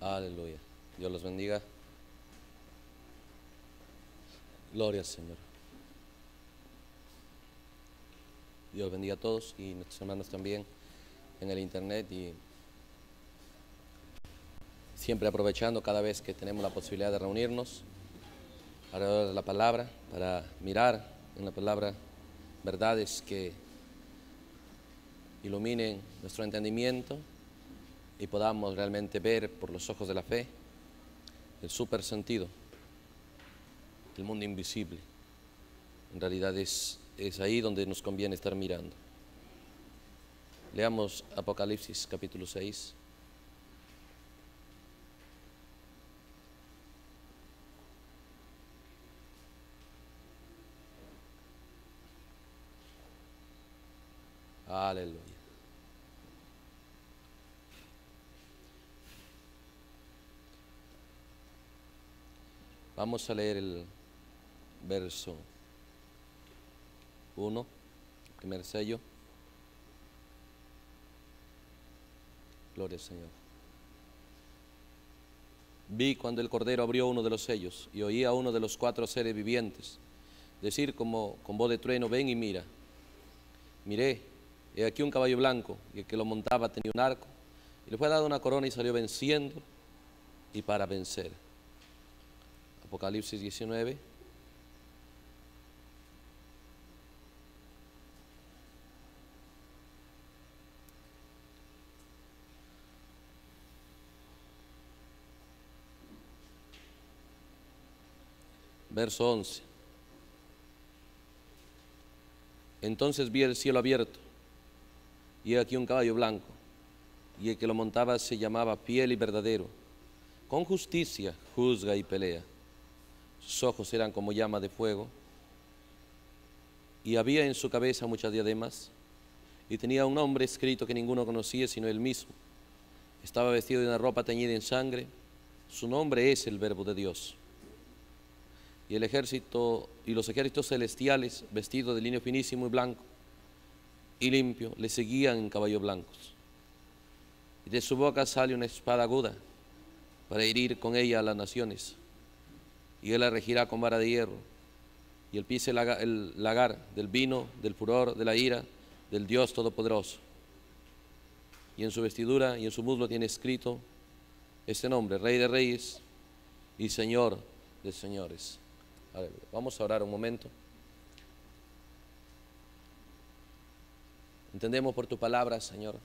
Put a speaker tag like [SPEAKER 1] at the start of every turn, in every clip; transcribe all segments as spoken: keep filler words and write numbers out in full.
[SPEAKER 1] Aleluya. Dios los bendiga. Gloria al Señor. Dios bendiga a todos y nuestros hermanos también en el internet, y siempre aprovechando cada vez que tenemos la posibilidad de reunirnos alrededor de la palabra, para mirar en la palabra verdades que iluminen nuestro entendimiento y podamos realmente ver por los ojos de la fe el super sentido del mundo invisible. En realidad es, es ahí donde nos conviene estar mirando. Leamos Apocalipsis capítulo seis. Aleluya. Vamos a leer el verso uno, primer sello. Gloria al Señor. Vi cuando el Cordero abrió uno de los sellos y oí a uno de los cuatro seres vivientes decir como con voz de trueno: ven y mira. Miré, he aquí un caballo blanco, y el que lo montaba tenía un arco, y le fue dada una corona y salió venciendo y para vencer. Apocalipsis diecinueve. Verso once. Entonces vi el cielo abierto, y he aquí un caballo blanco, y el que lo montaba se llamaba Fiel y Verdadero. Con justicia juzga y pelea. Sus ojos eran como llama de fuego, y había en su cabeza muchas diademas, y tenía un nombre escrito que ninguno conocía sino él mismo. Estaba vestido de una ropa teñida en sangre. Su nombre es el Verbo de Dios. Y el ejército y los ejércitos celestiales, vestidos de lino finísimo y blanco y limpio, le seguían en caballos blancos. Y de su boca sale una espada aguda para herir con ella a las naciones. Y él la regirá con vara de hierro, y el pise el lagar, el lagar del vino, del furor, de la ira, del Dios Todopoderoso. Y en su vestidura y en su muslo tiene escrito este nombre: Rey de Reyes y Señor de Señores. Aleluya. Vamos a orar un momento. Entendemos por tu palabra, Señor,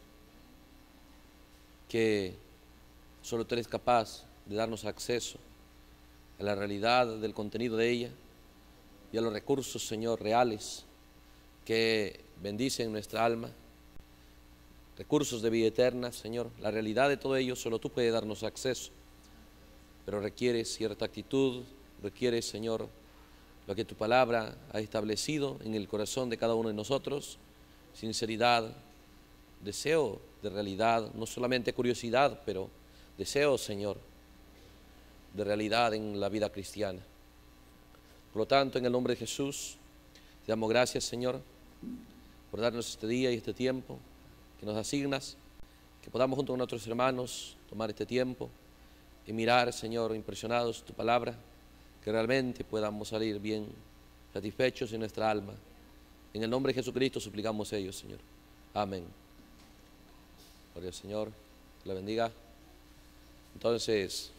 [SPEAKER 1] que solo tú eres capaz de darnos acceso a la realidad del contenido de ella y a los recursos, Señor, reales que bendicen nuestra alma, recursos de vida eterna, Señor. La realidad de todo ello solo tú puedes darnos acceso, pero requiere cierta actitud, requiere, Señor, lo que tu palabra ha establecido en el corazón de cada uno de nosotros: sinceridad, deseo de realidad, no solamente curiosidad, pero deseo, Señor, de realidad en la vida cristiana. Por lo tanto, en el nombre de Jesús, te damos gracias, Señor, por darnos este día y este tiempo que nos asignas, que podamos junto con nuestros hermanos tomar este tiempo y mirar, Señor, impresionados tu palabra, que realmente podamos salir bien satisfechos en nuestra alma. En el nombre de Jesucristo suplicamos ellos, Señor. Amén. Gloria al Señor, que la bendiga. Entonces,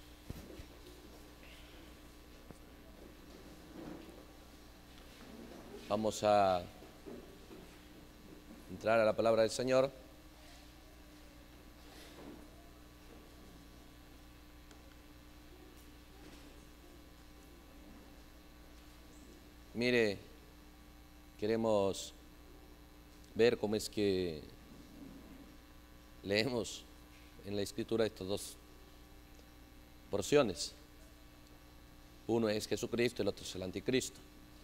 [SPEAKER 1] vamos a entrar a la palabra del Señor. Mire, queremos ver cómo es que leemos en la Escritura estas dos porciones. Uno es Jesucristo, el otro es el Anticristo.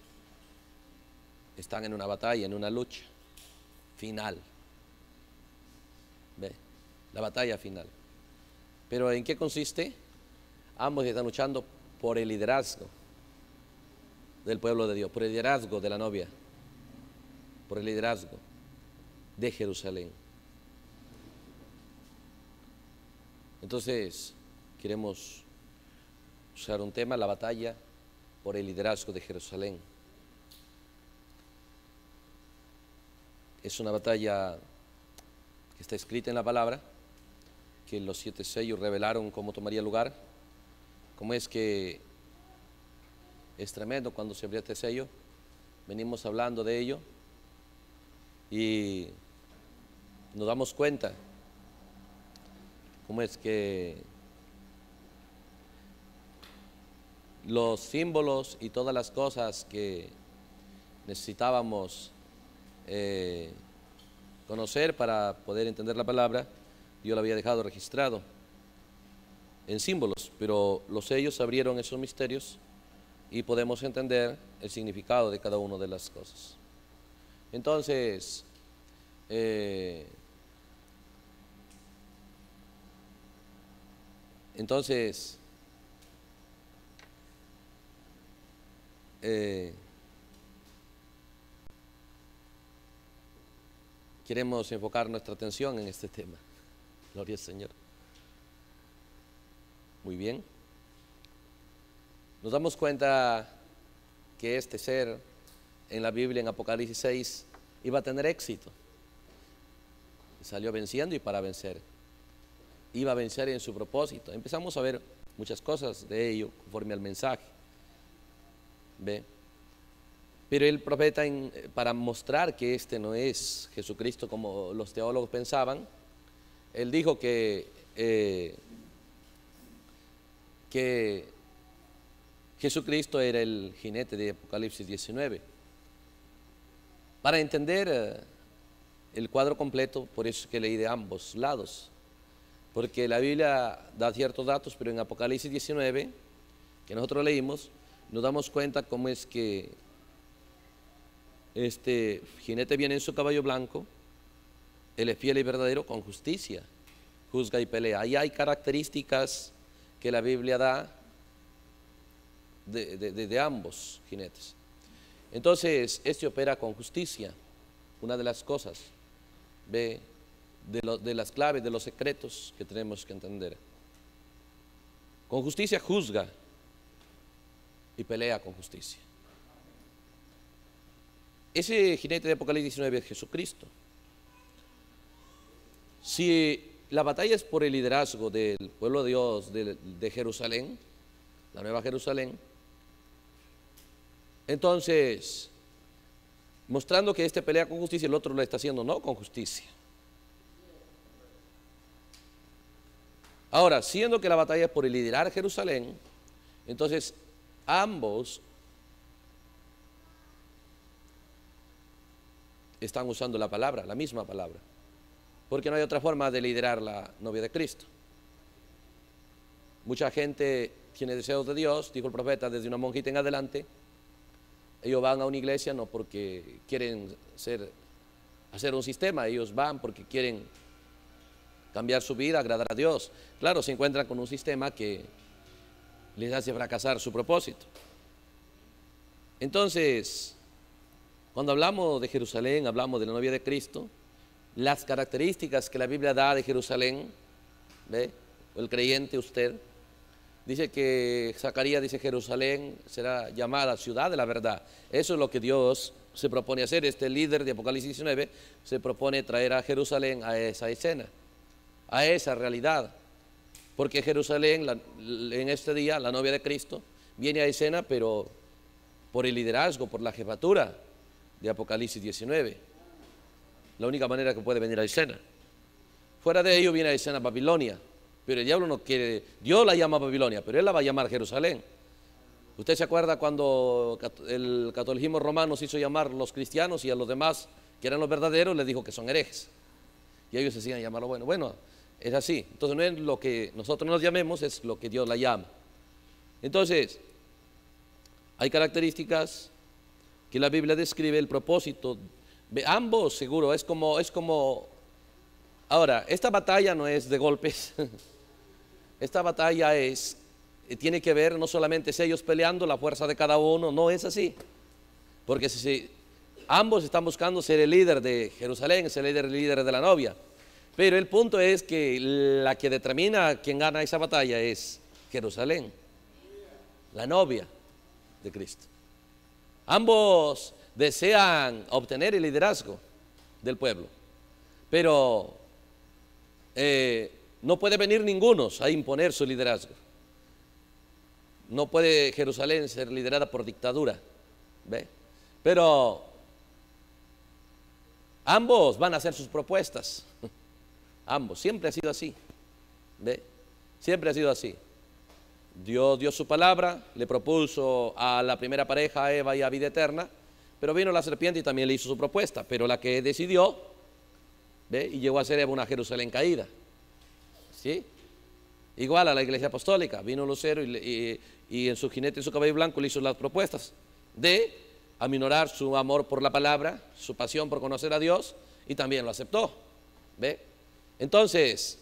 [SPEAKER 1] Están en una batalla, en una lucha final. ¿Ve? La batalla final. Pero ¿en qué consiste? Ambos están luchando por el liderazgo del pueblo de Dios, por el liderazgo de la novia, por el liderazgo de Jerusalén. Entonces, queremos usar un tema, la batalla por el liderazgo de Jerusalén. Es una batalla que está escrita en la palabra, que los siete sellos revelaron cómo tomaría lugar, cómo es que es tremendo cuando se abrió este sello. Venimos hablando de ello y nos damos cuenta cómo es que los símbolos y todas las cosas que necesitábamos eh, conocer para poder entender la palabra, Dios lo había dejado registrado en símbolos, pero los sellos abrieron esos misterios y podemos entender el significado de cada una de las cosas. Entonces, eh, entonces, eh, queremos enfocar nuestra atención en este tema. Gloria al Señor. Muy bien. Nos damos cuenta que este ser en la Biblia, en Apocalipsis seis, iba a tener éxito. Salió venciendo y para vencer. Iba a vencer en su propósito. Empezamos a ver muchas cosas de ello conforme al mensaje. ¿Ve? Pero el profeta, en, para mostrar que este no es Jesucristo como los teólogos pensaban, él dijo que, eh, que Jesucristo era el jinete de Apocalipsis diecinueve. Para entender eh, el cuadro completo, por eso es que leí de ambos lados, porque la Biblia da ciertos datos, pero en Apocalipsis diecinueve, que nosotros leímos, nos damos cuenta cómo es que este jinete viene en su caballo blanco, él es fiel y verdadero con justicia, juzga y pelea. Ahí hay características que la Biblia da De, de, de ambos jinetes. Entonces, este opera con justicia, una de las cosas, ve, de, lo, de las claves, de los secretos que tenemos que entender. Con justicia juzga y pelea con justicia. Ese jinete de Apocalipsis diecinueve es Jesucristo. Si la batalla es por el liderazgo del pueblo de Dios de, de Jerusalén, la Nueva Jerusalén, entonces, mostrando que este pelea con justicia, el otro lo está haciendo no con justicia. Ahora, siendo que la batalla es por el liderar Jerusalén, entonces ambos están usando la palabra, la misma palabra, porque no hay otra forma de liderar la novia de Cristo. Mucha gente tiene deseos de Dios, dijo el profeta, desde una monjita en adelante. Ellos van a una iglesia no porque quieren ser, hacer un sistema, ellos van porque quieren cambiar su vida, agradar a Dios. Claro, se encuentran con un sistema que les hace fracasar su propósito. Entonces, cuando hablamos de Jerusalén, hablamos de la novia de Cristo, las características que la Biblia da de Jerusalén, ¿ve? El creyente, usted, dice que Zacarías dice Jerusalén será llamada ciudad de la verdad. Eso es lo que Dios se propone hacer. Este líder de Apocalipsis diecinueve se propone traer a Jerusalén a esa escena, a esa realidad. Porque Jerusalén, la, en este día, la novia de Cristo, viene a escena, pero por el liderazgo, por la jefatura de Apocalipsis diecinueve. La única manera que puede venir a escena. Fuera de ello viene a escena Babilonia. Pero el diablo no quiere, Dios la llama Babilonia, pero él la va a llamar Jerusalén. ¿Usted se acuerda cuando el catolicismo romano se hizo llamar los cristianos y a los demás que eran los verdaderos les dijo que son herejes? Y ellos se siguen llamarlo bueno. Bueno, es así. Entonces no es lo que nosotros nos llamemos, es lo que Dios la llama. Entonces, hay características que la Biblia describe el propósito. De ambos, seguro, es como, es como... Ahora, esta batalla no es de golpes. Esta batalla es, tiene que ver no solamente es ellos peleando, la fuerza de cada uno, no es así. Porque si ambos están buscando ser el líder de Jerusalén, ser el líder, el líder de la novia. Pero el punto es que la que determina quién gana esa batalla es Jerusalén, la novia de Cristo. Ambos desean obtener el liderazgo del pueblo, pero eh, no puede venir ninguno a imponer su liderazgo. No puede Jerusalén ser liderada por dictadura, ¿ve? Pero ambos van a hacer sus propuestas, ambos, siempre ha sido así, ¿ve? Siempre ha sido así. Dios dio su palabra, le propuso a la primera pareja, a Eva y a vida eterna, pero vino la serpiente y también le hizo su propuesta, pero la que decidió, ¿ve? Y llegó a ser Eva una Jerusalén caída, ¿sí? Igual a la iglesia apostólica, vino Lucero y, y, y en su jinete y su caballo blanco le hizo las propuestas de aminorar su amor por la palabra, su pasión por conocer a Dios, y también lo aceptó, ¿ve? Entonces,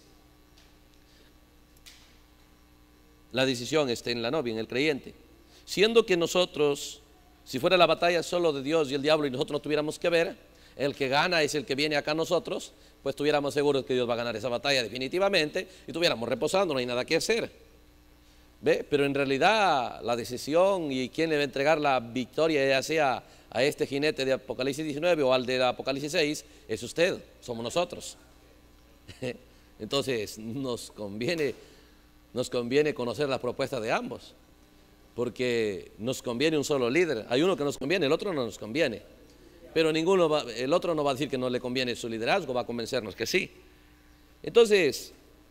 [SPEAKER 1] la decisión está en la novia, en el creyente. Siendo que nosotros, si fuera la batalla solo de Dios y el diablo y nosotros no tuviéramos que ver, el que gana es el que viene acá a nosotros, pues estuviéramos seguros que Dios va a ganar esa batalla definitivamente y estuviéramos reposando, no hay nada que hacer. ¿Ve? Pero en realidad la decisión y quién le va a entregar la victoria, ya sea a este jinete de Apocalipsis diecinueve o al de Apocalipsis seis, es usted, somos nosotros. Entonces nos conviene, nos conviene conocer las propuestas de ambos, porque nos conviene un solo líder. Hay uno que nos conviene, el otro no nos conviene. Pero ninguno va, el otro no va a decir que no le conviene su liderazgo, va a convencernos que sí. Entonces,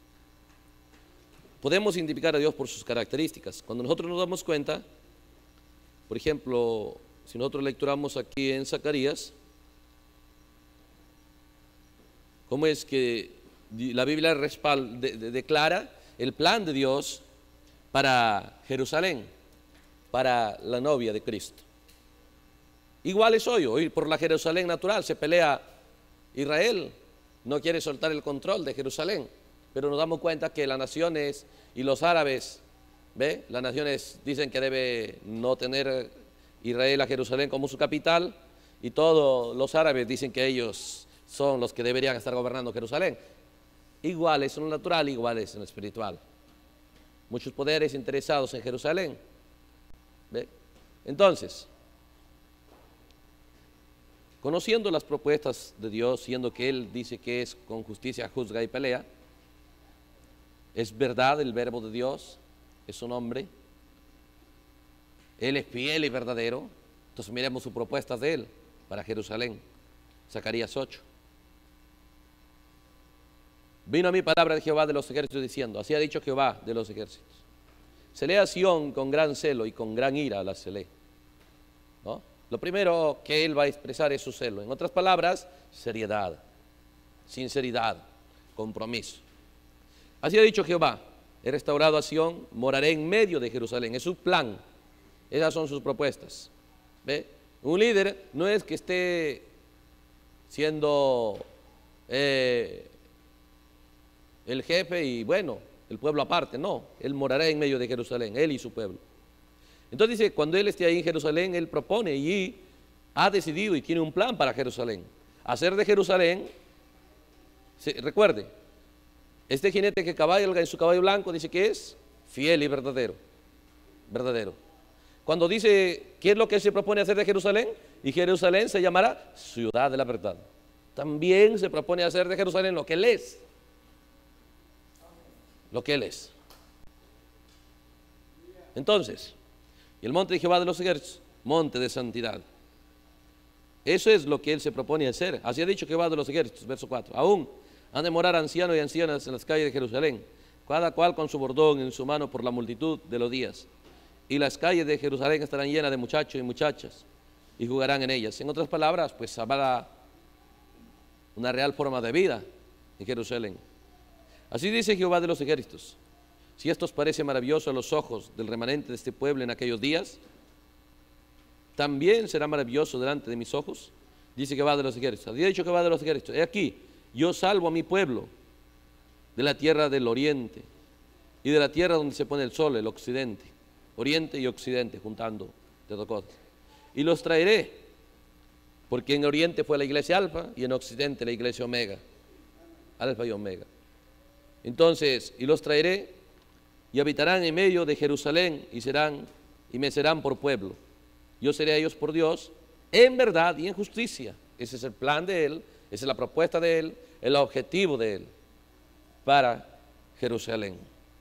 [SPEAKER 1] podemos identificar a Dios por sus características. Cuando nosotros nos damos cuenta, por ejemplo, si nosotros lecturamos aquí en Zacarías, cómo es que la Biblia respalda, de, de, declara el plan de Dios para Jerusalén, para la novia de Cristo. Igual es hoy, hoy por la Jerusalén natural se pelea Israel, no quiere soltar el control de Jerusalén, pero nos damos cuenta que las naciones y los árabes, ¿ve? Las naciones dicen que debe no tener Israel a Jerusalén como su capital, y todos los árabes dicen que ellos son los que deberían estar gobernando Jerusalén. Igual es en lo natural, igual es en lo espiritual. Muchos poderes interesados en Jerusalén, ¿ve? Entonces, conociendo las propuestas de Dios, siendo que Él dice que es con justicia, juzga y pelea, es verdad el verbo de Dios, es un hombre, Él es fiel y verdadero. Entonces miremos sus propuestas de Él para Jerusalén. Zacarías ocho. Vino a mí palabra de Jehová de los ejércitos diciendo, así ha dicho Jehová de los ejércitos, celé a Sión con gran celo y con gran ira la celé, ¿no? Lo primero que Él va a expresar es su celo. En otras palabras, seriedad, sinceridad, compromiso. Así ha dicho Jehová, he restaurado a Sión, moraré en medio de Jerusalén. Es su plan, esas son sus propuestas. ¿Ve? Un líder no es que esté siendo eh, el jefe y bueno, el pueblo aparte, no. Él morará en medio de Jerusalén, Él y su pueblo. Entonces dice, cuando Él esté ahí en Jerusalén, Él propone y ha decidido y tiene un plan para Jerusalén. Hacer de Jerusalén, se, recuerde, este jinete que cabalga en su caballo blanco dice que es fiel y verdadero, verdadero. Cuando dice, ¿qué es lo que Él se propone hacer de Jerusalén? Y Jerusalén se llamará ciudad de la verdad. También se propone hacer de Jerusalén lo que Él es, lo que Él es. Entonces, y el monte de Jehová de los ejércitos, monte de santidad. Eso es lo que Él se propone hacer. Así ha dicho Jehová de los ejércitos, verso cuatro. Aún han de morar ancianos y ancianas en las calles de Jerusalén, cada cual con su bordón en su mano por la multitud de los días. Y las calles de Jerusalén estarán llenas de muchachos y muchachas, y jugarán en ellas. En otras palabras, pues habrá una real forma de vida en Jerusalén. Así dice Jehová de los ejércitos. Si esto os parece maravilloso a los ojos del remanente de este pueblo en aquellos días, también será maravilloso delante de mis ojos, dice Jehová de los ejércitos. Había dicho Jehová de los ejércitos, he aquí, yo salvo a mi pueblo de la tierra del oriente y de la tierra donde se pone el sol, el occidente, oriente y occidente, juntando de dos cosas. Y los traeré, porque en oriente fue la iglesia Alfa y en occidente la iglesia Omega. Alfa y Omega. Entonces, y los traeré y habitarán en medio de Jerusalén y serán y me serán por pueblo. Yo seré a ellos por Dios en verdad y en justicia. Ese es el plan de Él, esa es la propuesta de Él, el objetivo de Él para Jerusalén.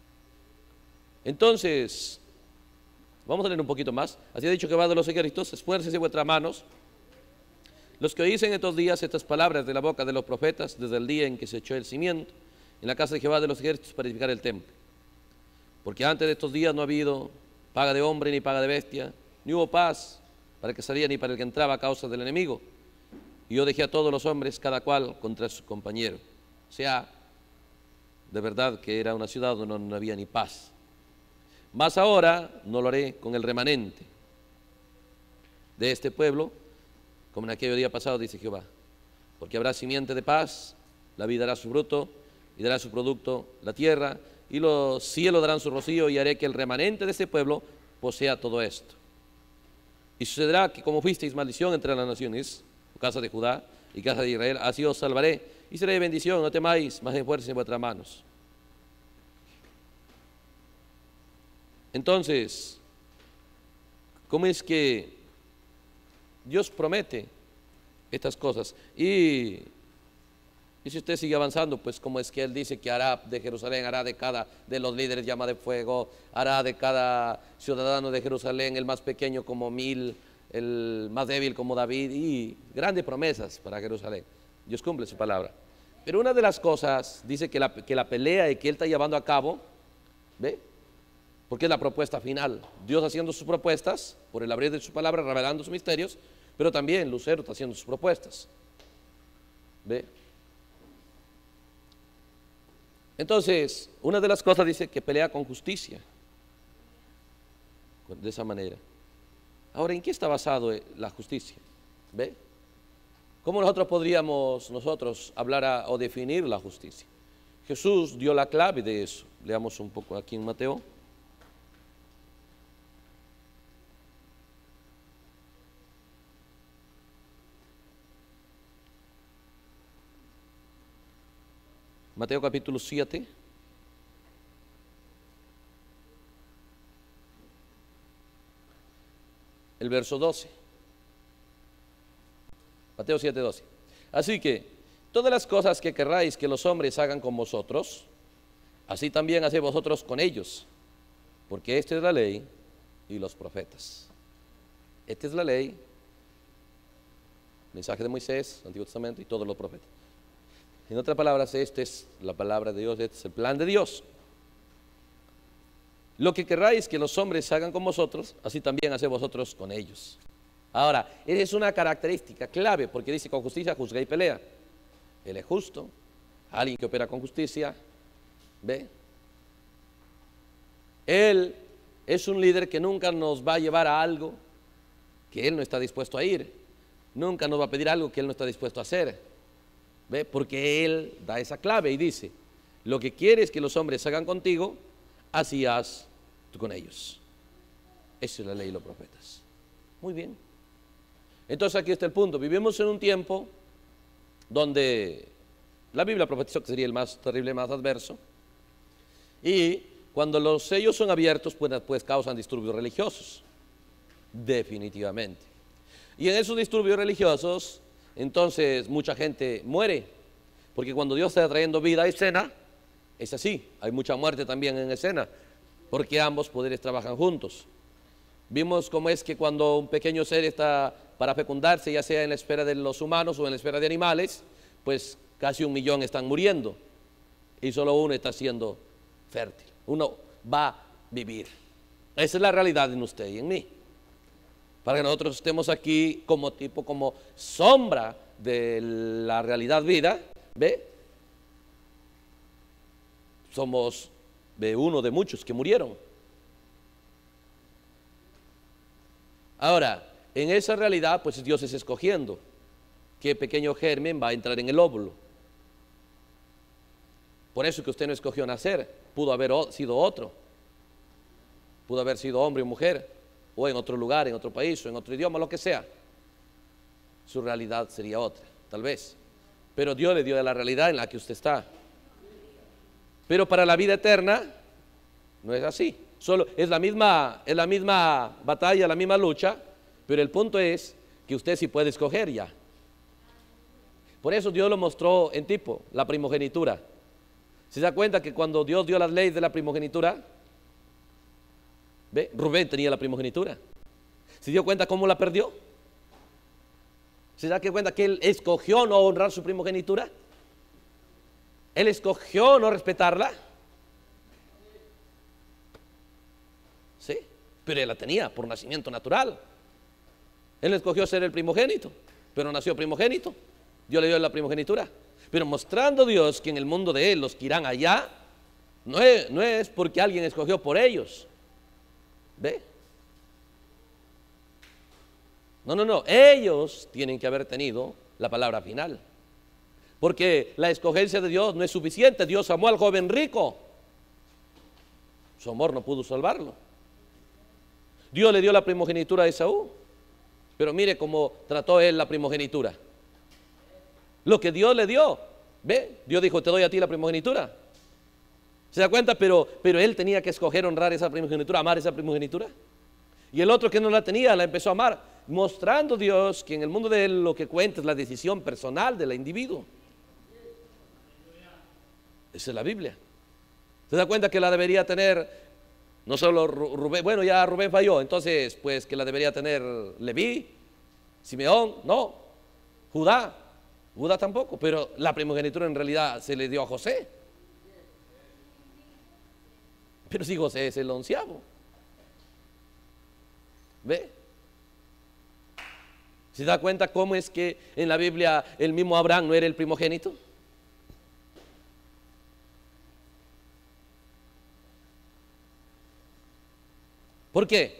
[SPEAKER 1] Entonces, vamos a leer un poquito más. Así ha dicho Jehová de los ejércitos: esfuércense vuestras manos, los que oís en estos días estas palabras de la boca de los profetas, desde el día en que se echó el cimiento en la casa de Jehová de los ejércitos para edificar el templo. Porque antes de estos días no ha habido paga de hombre ni paga de bestia, ni hubo paz para el que salía ni para el que entraba a causa del enemigo. Y yo dejé a todos los hombres, cada cual contra su compañero. O sea, de verdad que era una ciudad donde no, no había ni paz. Mas ahora no lo haré con el remanente de este pueblo, como en aquel día pasado, dice Jehová. Porque habrá simiente de paz, la vida dará su fruto, y dará su producto la tierra, y los cielos darán su rocío, y haré que el remanente de este pueblo posea todo esto. Y sucederá que como fuisteis maldición entre las naciones, casa de Judá y casa de Israel, así os salvaré, y seré de bendición, no temáis, más esfuercen en vuestras manos. Entonces, ¿cómo es que Dios promete estas cosas? Y, y si usted sigue avanzando, pues cómo es que Él dice que hará de Jerusalén, hará de cada de los líderes llama de fuego, hará de cada ciudadano de Jerusalén el más pequeño como mil, el más débil como David, y grandes promesas para Jerusalén. Dios cumple su palabra. Pero una de las cosas, dice que la, que la pelea y que Él está llevando a cabo, ¿ve? Porque es la propuesta final. Dios haciendo sus propuestas, por el abrir de su palabra, revelando sus misterios, pero también Lucero está haciendo sus propuestas. ¿Ve? Entonces, una de las cosas dice que pelea con justicia. De esa manera. Ahora, ¿en qué está basado la justicia? ¿Ve? ¿Cómo nosotros podríamos nosotros hablar a, o definir la justicia? Jesús dio la clave de eso. Leamos un poco aquí en Mateo. Mateo capítulo siete. El verso doce. Mateo siete, doce. Así que, todas las cosas que querráis que los hombres hagan con vosotros, así también haced vosotros con ellos, porque esta es la ley y los profetas. Esta es la ley, mensaje de Moisés, Antiguo Testamento y todos los profetas. En otras palabras, esta es la palabra de Dios, este es el plan de Dios. Lo que querráis que los hombres hagan con vosotros, así también haced vosotros con ellos. Ahora, esa es una característica clave, porque dice: con justicia juzga y pelea. Él es justo, alguien que opera con justicia, ¿ve? Él es un líder que nunca nos va a llevar a algo que Él no está dispuesto a ir. Nunca nos va a pedir algo que Él no está dispuesto a hacer. ¿Ve? Porque Él da esa clave y dice: lo que quieres que los hombres hagan contigo, así haz tú con ellos. Esa es la ley y los profetas. Muy bien. Entonces aquí está el punto. Vivimos en un tiempo donde la Biblia profetizó que sería el más terrible, más adverso. Y cuando los sellos son abiertos, pues, pues causan disturbios religiosos. Definitivamente. Y en esos disturbios religiosos, entonces mucha gente muere. Porque cuando Dios está trayendo vida a escena, es así. Hay mucha muerte también en escena. Porque ambos poderes trabajan juntos. Vimos cómo es que cuando un pequeño ser está para fecundarse, ya sea en la esfera de los humanos o en la esfera de animales, pues casi un millón están muriendo y solo uno está siendo fértil. Uno va a vivir. Esa es la realidad en usted y en mí. Para que nosotros estemos aquí como tipo, como sombra de la realidad vida, ¿ve? Somos de uno de muchos que murieron. Ahora, en esa realidad, pues Dios es escogiendo qué pequeño germen va a entrar en el óvulo. Por eso que usted no escogió nacer, pudo haber sido otro, pudo haber sido hombre o mujer, o en otro lugar, en otro país, o en otro idioma, lo que sea. Su realidad sería otra, tal vez. pero Dios le dio la realidad en la que usted está. Pero para la vida eterna no es así. Solo es la misma, es la misma batalla, la misma lucha, pero el punto es que usted sí puede escoger ya. Por eso Dios lo mostró en tipo, la primogenitura. ¿Se da cuenta que cuando Dios dio las leyes de la primogenitura, ¿ve? Rubén tenía la primogenitura. ¿Se dio cuenta cómo la perdió? ¿Se da cuenta que él escogió no honrar su primogenitura? Él escogió no respetarla. Sí, pero él la tenía por nacimiento natural. Él escogió ser el primogénito, pero nació primogénito. Dios le dio la primogenitura. Pero mostrando Dios que en el mundo de él los que irán allá, no es, no es porque alguien escogió por ellos. ¿Ve? No, no, no. Ellos tienen que haber tenido la palabra final. Porque la escogencia de Dios no es suficiente. Dios amó al joven rico. Su amor no pudo salvarlo. Dios le dio la primogenitura a Esaú. Pero mire cómo trató él la primogenitura. Lo que Dios le dio, ¿ve? Dios dijo, te doy a ti la primogenitura. ¿Se da cuenta? Pero, pero él tenía que escoger honrar esa primogenitura, amar esa primogenitura. Y el otro que no la tenía, la empezó a amar, mostrando Dios que en el mundo de él lo que cuenta es la decisión personal del individuo. Esa es la Biblia. ¿Se da cuenta que la debería tener no solo Rubén? Bueno, ya Rubén falló, entonces pues que la debería tener Leví, Simeón, no, Judá. Judá tampoco, pero la primogenitura en realidad se le dio a José. Pero si José es el onceavo, ¿ve? ¿Se da cuenta cómo es que en la Biblia el mismo Abraham no era el primogénito? ¿Por qué?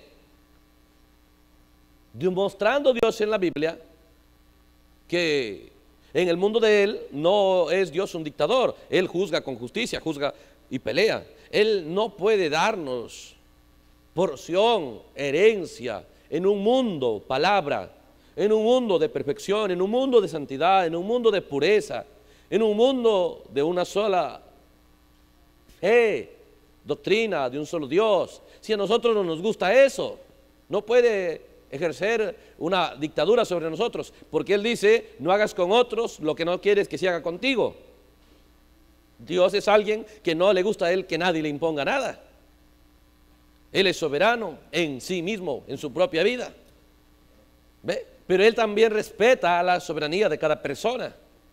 [SPEAKER 1] Demostrando Dios en la Biblia que en el mundo de él no es Dios un dictador. Él juzga con justicia, juzga y pelea. Él no puede darnos porción, herencia en un mundo, palabra, en un mundo de perfección, en un mundo de santidad, en un mundo de pureza, en un mundo de una sola fe, doctrina, de un solo Dios. Si a nosotros no nos gusta eso, no puede ejercer una dictadura sobre nosotros, porque él dice, no hagas con otros lo que no quieres que se haga contigo. Dios es alguien que no le gusta a él que nadie le imponga nada. Él es soberano en sí mismo, en su propia vida. ¿Ve? Pero él también respeta la soberanía de cada persona.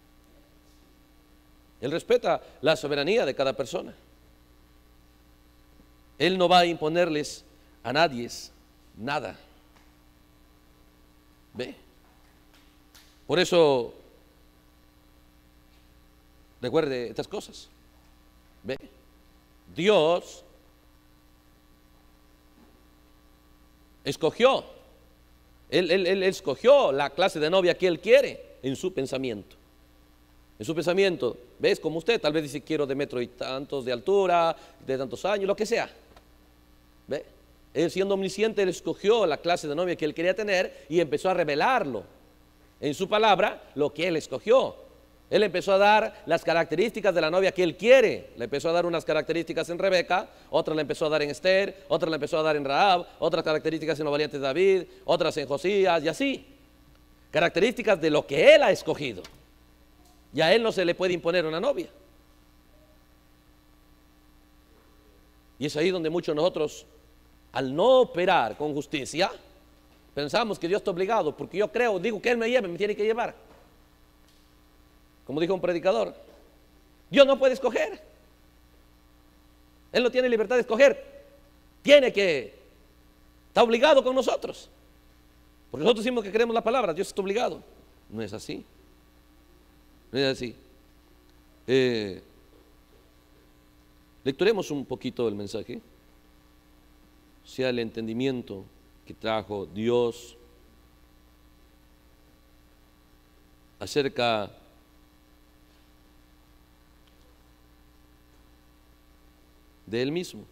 [SPEAKER 1] Él respeta la soberanía de cada persona. Él no va a imponerles a nadie nada. ¿Ve? Por eso, recuerde estas cosas. ¿Ve? Dios escogió, él, él, él escogió la clase de novia que él quiere en su pensamiento. En su pensamiento, ¿ves? Como usted, tal vez dice, quiero de metro y tantos de altura, de tantos años, lo que sea. ¿Ve? Él siendo omnisciente, él escogió la clase de novia que él quería tener y empezó a revelarlo en su palabra, lo que él escogió. Él empezó a dar las características de la novia que él quiere. Le empezó a dar unas características en Rebeca, otras le empezó a dar en Esther, otras le empezó a dar en Rahab, otras características en los valientes de David, otras en Josías y así. Características de lo que él ha escogido. Y a él no se le puede imponer una novia. Y es ahí donde muchos de nosotros, al no operar con justicia, pensamos que Dios está obligado, porque yo creo, digo que Él me lleve, me tiene que llevar. Como dijo un predicador, Dios no puede escoger. Él no tiene libertad de escoger. Tiene que, está obligado con nosotros. Porque nosotros decimos que queremos la palabra, Dios está obligado. No es así. No es así. Eh, lecturemos un poquito el mensaje. Sea el entendimiento que trajo Dios acerca de Él mismo.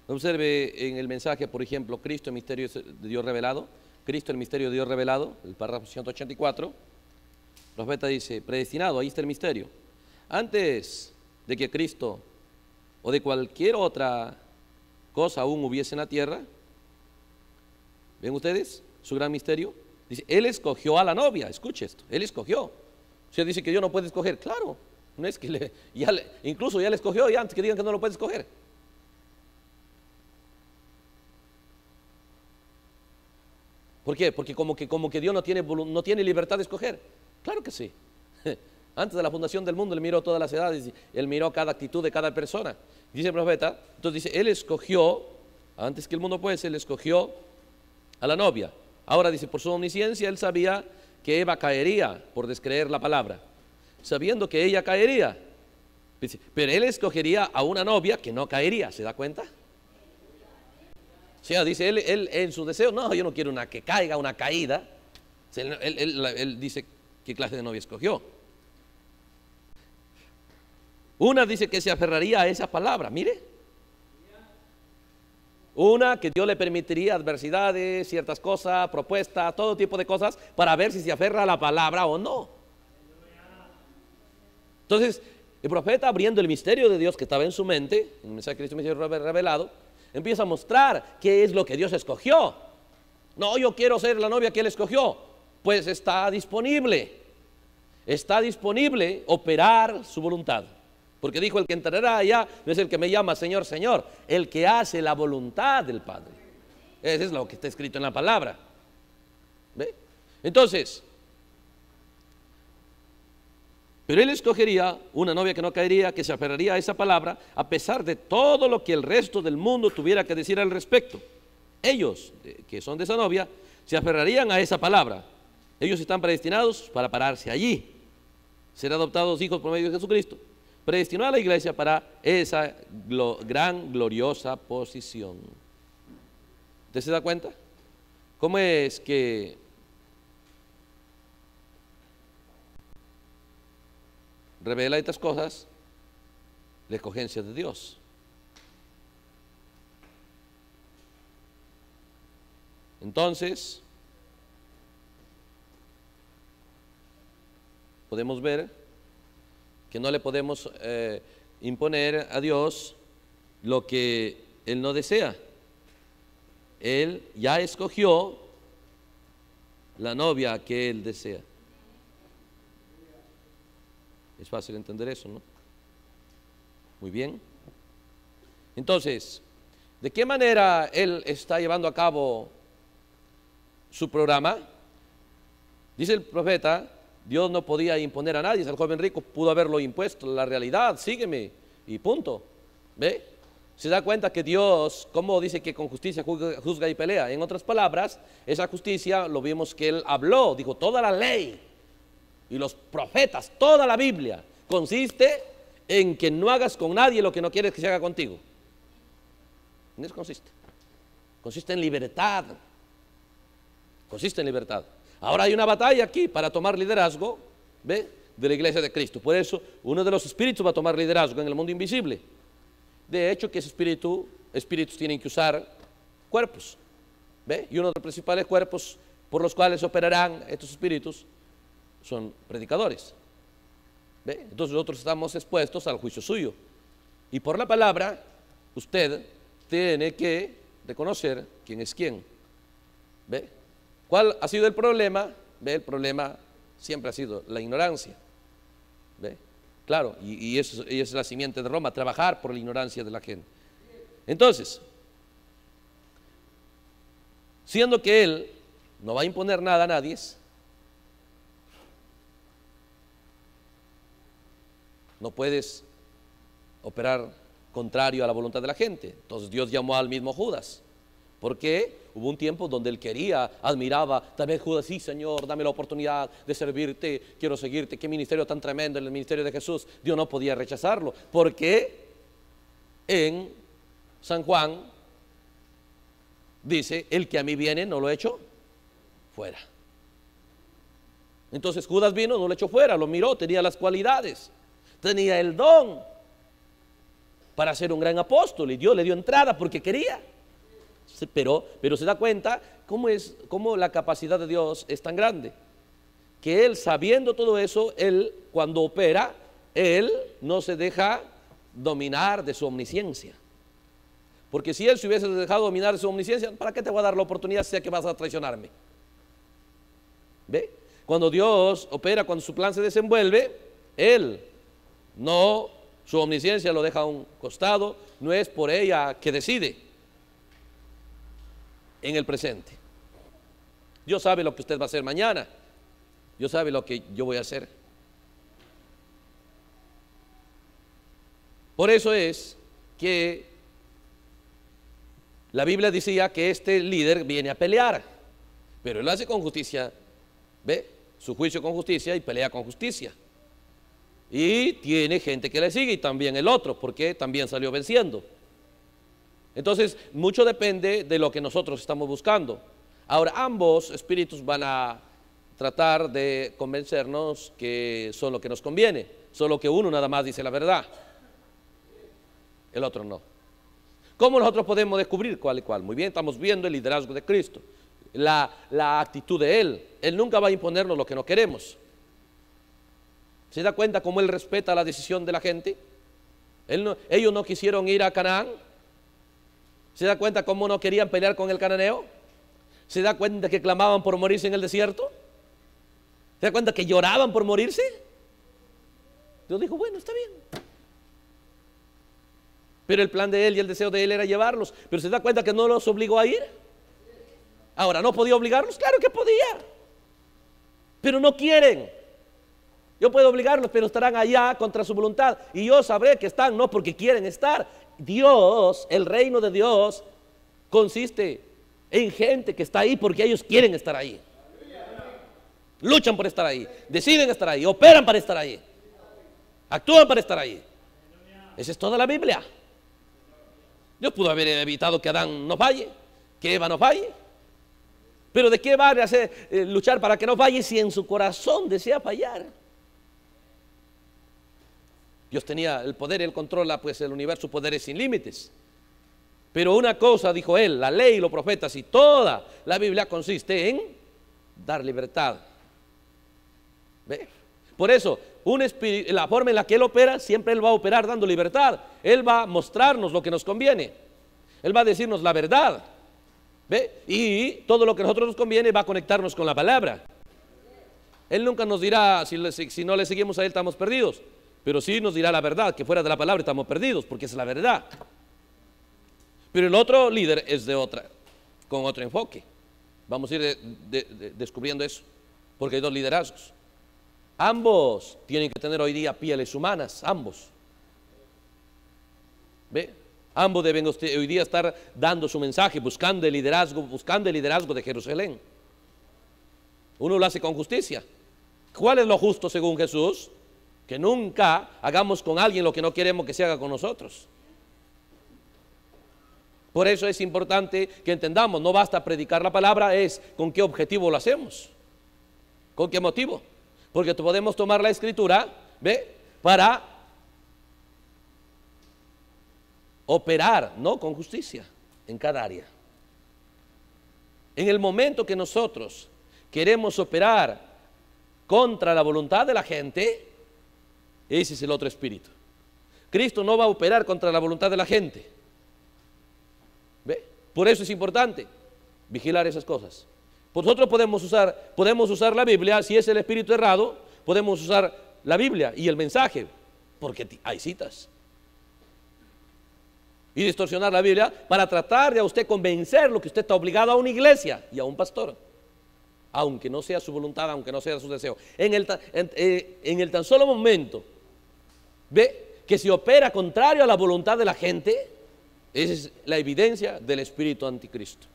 [SPEAKER 1] Observe en el mensaje, por ejemplo, Cristo, el misterio de Dios revelado. Cristo, el misterio de Dios revelado, el párrafo ciento ochenta y cuatro. El profeta dice, predestinado, ahí está el misterio. Antes de que Cristo o de cualquier otra cosa aún hubiese en la tierra, ¿ven ustedes su gran misterio? Dice, Él escogió a la novia, escuche esto, Él escogió. Usted dice que Dios no puede escoger, claro, no es que le, ya le, incluso ya le escogió y antes que digan que no lo puede escoger. ¿Por qué? Porque como que, como que Dios no tiene, no tiene libertad de escoger. Claro que sí. Antes de la fundación del mundo, Él miró todas las edades, Él miró cada actitud de cada persona. Dice el profeta, entonces dice, Él escogió, antes que el mundo fuese, Él escogió a la novia. Ahora dice, por su omnisciencia, Él sabía que Eva caería por descreer la palabra. Sabiendo que ella caería, dice, pero Él escogería a una novia que no caería, ¿se da cuenta? O sea, dice él, él en su deseo, no, yo no quiero una que caiga, una caída. Él, él, él, él dice qué clase de novia escogió. Una dice que se aferraría a esa palabra, mire. Una que Dios le permitiría adversidades, ciertas cosas, propuestas, todo tipo de cosas, para ver si se aferra a la palabra o no. Entonces, el profeta, abriendo el misterio de Dios que estaba en su mente, en el mensaje de Cristo misterio revelado, empieza a mostrar qué es lo que Dios escogió. No, yo quiero ser la novia que Él escogió. Pues está disponible. Está disponible operar su voluntad. Porque dijo, el que entrará allá no es el que me llama Señor, Señor, el que hace la voluntad del Padre. Eso es lo que está escrito en la palabra. ¿Ve? Entonces, pero Él escogería una novia que no caería, que se aferraría a esa palabra, a pesar de todo lo que el resto del mundo tuviera que decir al respecto. Ellos, que son de esa novia, se aferrarían a esa palabra. Ellos están predestinados para pararse allí, ser adoptados hijos por medio de Jesucristo. Predestinó a la iglesia para esa glo- gran, gloriosa posición. ¿Usted se da cuenta? ¿Cómo es que revela estas cosas? La escogencia de Dios. Entonces, podemos ver que no le podemos eh, imponer a Dios lo que Él no desea. Él ya escogió la novia que Él desea. Es fácil entender eso, ¿no? Muy bien. Entonces, ¿de qué manera Él está llevando a cabo su programa? Dice el profeta, Dios no podía imponer a nadie. El joven rico pudo haberlo impuesto, la realidad, sígueme, y punto. ¿Ve? Se da cuenta que Dios, como dice que con justicia juzga, juzga y pelea. En otras palabras, esa justicia lo vimos que Él habló, dijo, toda la ley y los profetas, toda la Biblia, consiste en que no hagas con nadie lo que no quieres que se haga contigo. ¿En eso consiste? Consiste en libertad. Consiste en libertad. Ahora hay una batalla aquí para tomar liderazgo, ¿ve?, de la iglesia de Cristo. Por eso uno de los espíritus va a tomar liderazgo en el mundo invisible. De hecho, que ese espíritu, espíritus tienen que usar cuerpos, ¿ve? Y uno de los principales cuerpos por los cuales operarán estos espíritus son predicadores, ¿ve? Entonces nosotros estamos expuestos al juicio suyo. Y por la palabra, usted tiene que reconocer quién es quién, ¿ve? ¿Cuál ha sido el problema? ¿Ve? El problema siempre ha sido la ignorancia, ¿ve? Claro, y, y, eso, y es la simiente de Roma, trabajar por la ignorancia de la gente. Entonces, siendo que Él no va a imponer nada a nadie, no puedes operar contrario a la voluntad de la gente. Entonces Dios llamó al mismo Judas. ¿Por qué? Hubo un tiempo donde él quería, admiraba, también Judas, sí Señor, dame la oportunidad de servirte, quiero seguirte, qué ministerio tan tremendo en el ministerio de Jesús. Dios no podía rechazarlo, porque en San Juan dice, el que a mí viene no lo echo fuera. Entonces Judas vino, no lo echó fuera, lo miró, tenía las cualidades, tenía el don. para ser un gran apóstol y Dios le dio entrada porque quería. Pero, pero se da cuenta cómo, es, cómo la capacidad de Dios es tan grande, que Él, sabiendo todo eso, Él cuando opera, Él no se deja dominar de su omnisciencia. Porque si Él se hubiese dejado dominar de su omnisciencia, ¿para qué te voy a dar la oportunidad si sé que vas a traicionarme? ¿Ve? Cuando Dios opera, cuando su plan se desenvuelve, Él no, su omnisciencia lo deja a un costado, no es por ella que decide en el presente. Dios sabe lo que usted va a hacer mañana, Dios sabe lo que yo voy a hacer. Por eso es que la Biblia decía que este líder viene a pelear, pero él lo hace con justicia, ¿ve? Su juicio con justicia y pelea con justicia. Y tiene gente que le sigue y también el otro, porque también salió venciendo. Entonces, mucho depende de lo que nosotros estamos buscando. Ahora, ambos espíritus van a tratar de convencernos que son lo que nos conviene, solo que uno nada más dice la verdad, el otro no. ¿Cómo nosotros podemos descubrir cuál y cuál? Muy bien, estamos viendo el liderazgo de Cristo, la, la actitud de Él. Él nunca va a imponernos lo que no queremos. ¿Se da cuenta cómo Él respeta la decisión de la gente? Él no, ellos no quisieron ir a Canaán. ¿Se da cuenta cómo no querían pelear con el cananeo? ¿Se da cuenta que clamaban por morirse en el desierto? ¿Se da cuenta que lloraban por morirse? Dios dijo, bueno, está bien. Pero el plan de Él y el deseo de Él era llevarlos. Pero ¿se da cuenta que no los obligó a ir? Ahora, ¿no podía obligarlos? Claro que podía. Pero no quieren. Yo puedo obligarlos, pero estarán allá contra su voluntad. Y yo sabré que están no porque quieren estar. Dios, el reino de Dios, consiste en gente que está ahí porque ellos quieren estar ahí. Luchan por estar ahí, deciden estar ahí, operan para estar ahí, actúan para estar ahí. Esa es toda la Biblia. Dios pudo haber evitado que Adán no falle, que Eva no falle. Pero ¿de qué vale hacer, eh, luchar para que no falle si en su corazón desea fallar? Dios tenía el poder y Él controla pues el universo, poderes sin límites. Pero una cosa dijo Él, la ley y los profetas y toda la Biblia consiste en dar libertad. ¿Ve? Por eso, un espíritu, la forma en la que Él opera, siempre Él va a operar dando libertad. Él va a mostrarnos lo que nos conviene. Él va a decirnos la verdad. ¿Ve? Y todo lo que a nosotros nos conviene va a conectarnos con la palabra. Él nunca nos dirá, si, si, si no le seguimos a Él estamos perdidos. Pero sí nos dirá la verdad, que fuera de la palabra estamos perdidos, porque es la verdad. Pero el otro líder es de otra, con otro enfoque. Vamos a ir de, de, de, descubriendo eso, porque hay dos liderazgos. Ambos tienen que tener hoy día pieles humanas, ambos. ¿Ve? Ambos deben hoy día estar dando su mensaje, buscando el liderazgo, buscando el liderazgo de Jerusalén. Uno lo hace con justicia. ¿Cuál es lo justo según Jesús? Que nunca hagamos con alguien lo que no queremos que se haga con nosotros. Por eso es importante que entendamos, no basta predicar la palabra, es con qué objetivo lo hacemos, con qué motivo. Porque podemos tomar la escritura, ¿ve? Para operar, no con justicia, en cada área. En el momento que nosotros queremos operar contra la voluntad de la gente, ese es el otro espíritu. Cristo no va a operar contra la voluntad de la gente. ¿Ve? Por eso es importante vigilar esas cosas. Nosotros podemos usar, podemos usar la Biblia, si es el espíritu errado, podemos usar la Biblia y el mensaje, porque hay citas. Y distorsionar la Biblia para tratar de a usted convencer lo que usted está obligado a una iglesia y a un pastor. Aunque no sea su voluntad, aunque no sea su deseo. En el, en, en el tan solo momento, ve que se opera contrario a la voluntad de la gente, esa es la evidencia del espíritu anticristo.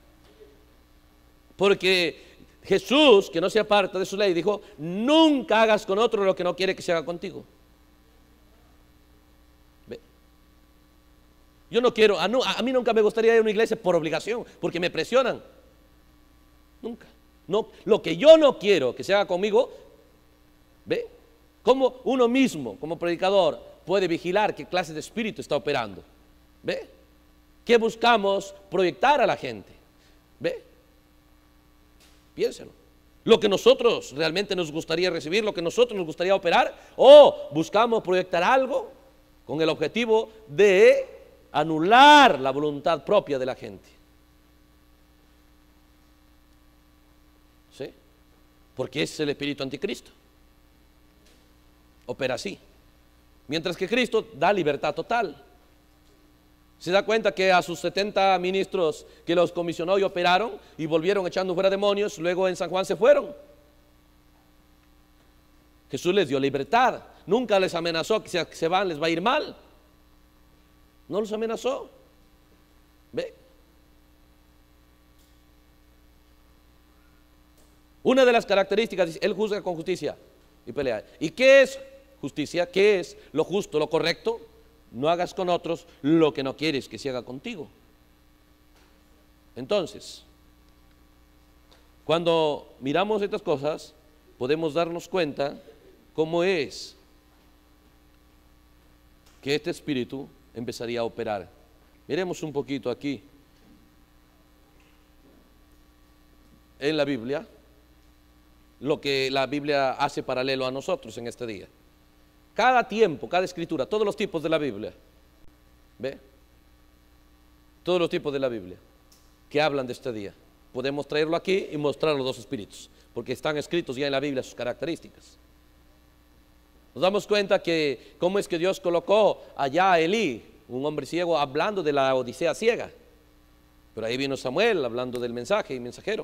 [SPEAKER 1] Porque Jesús, que no se aparta de su ley, dijo, nunca hagas con otro lo que no quiere que se haga contigo. ¿Ve? Yo no quiero, a, no, a mí nunca me gustaría ir a una iglesia por obligación, porque me presionan. Nunca. No, lo que yo no quiero que se haga conmigo, ¿ve? Como uno mismo, como predicador, puede vigilar qué clase de espíritu está operando. ¿Ve? ¿Qué buscamos proyectar a la gente? ¿Ve? Piénselo. Lo que nosotros realmente nos gustaría recibir, lo que nosotros nos gustaría operar, o buscamos proyectar algo con el objetivo de anular la voluntad propia de la gente. ¿Sí? Porque ese es el espíritu anticristo. Opera así. Mientras que Cristo da libertad total. Se da cuenta que a sus setenta ministros que los comisionó y operaron y volvieron echando fuera demonios, luego en San Juan se fueron. Jesús les dio libertad. Nunca les amenazó que si se van les va a ir mal. No los amenazó. ¿Ve? Una de las características dice, Él juzga con justicia y pelea. ¿Y qué es justicia? ¿Qué es lo justo, lo correcto? No hagas con otros lo que no quieres que se haga contigo. Entonces, cuando miramos estas cosas, podemos darnos cuenta cómo es que este espíritu empezaría a operar. Miremos un poquito aquí en la Biblia, lo que la Biblia hace paralelo a nosotros en este día. Cada tiempo, cada escritura, todos los tipos de la Biblia, ¿ve? Todos los tipos de la Biblia que hablan de este día. Podemos traerlo aquí y mostrar los dos espíritus, porque están escritos ya en la Biblia sus características. Nos damos cuenta que cómo es que Dios colocó allá a Elí, un hombre ciego, hablando de la odisea ciega. Pero ahí vino Samuel hablando del mensaje y mensajero.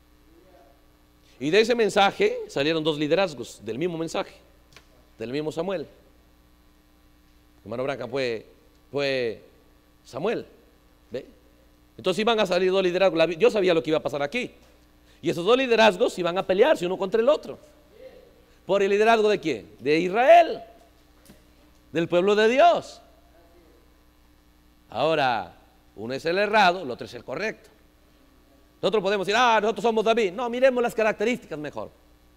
[SPEAKER 1] Y de ese mensaje salieron dos liderazgos del mismo mensaje, del mismo Samuel. Hermano Branca fue, fue Samuel. ¿Ve? Entonces iban a salir dos liderazgos. Dios sabía lo que iba a pasar aquí. Y esos dos liderazgos iban a pelearse uno contra el otro. ¿Por el liderazgo de quién? De Israel, del pueblo de Dios. Ahora, uno es el errado, el otro es el correcto. Nosotros podemos decir, ah, nosotros somos David. No, miremos las características mejor.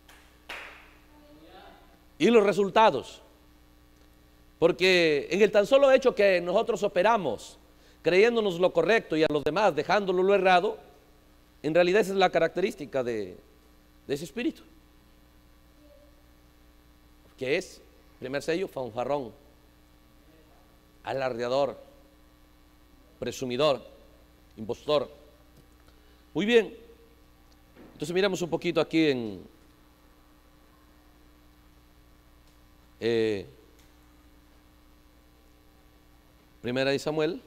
[SPEAKER 1] Y los resultados. Porque en el tan solo hecho que nosotros operamos creyéndonos lo correcto y a los demás dejándolo lo errado, en realidad esa es la característica de, de ese espíritu. Que es, primer sello, fanfarrón, alardeador, presumidor, impostor. Muy bien. Entonces miramos un poquito aquí en eh, Primera de Samuel.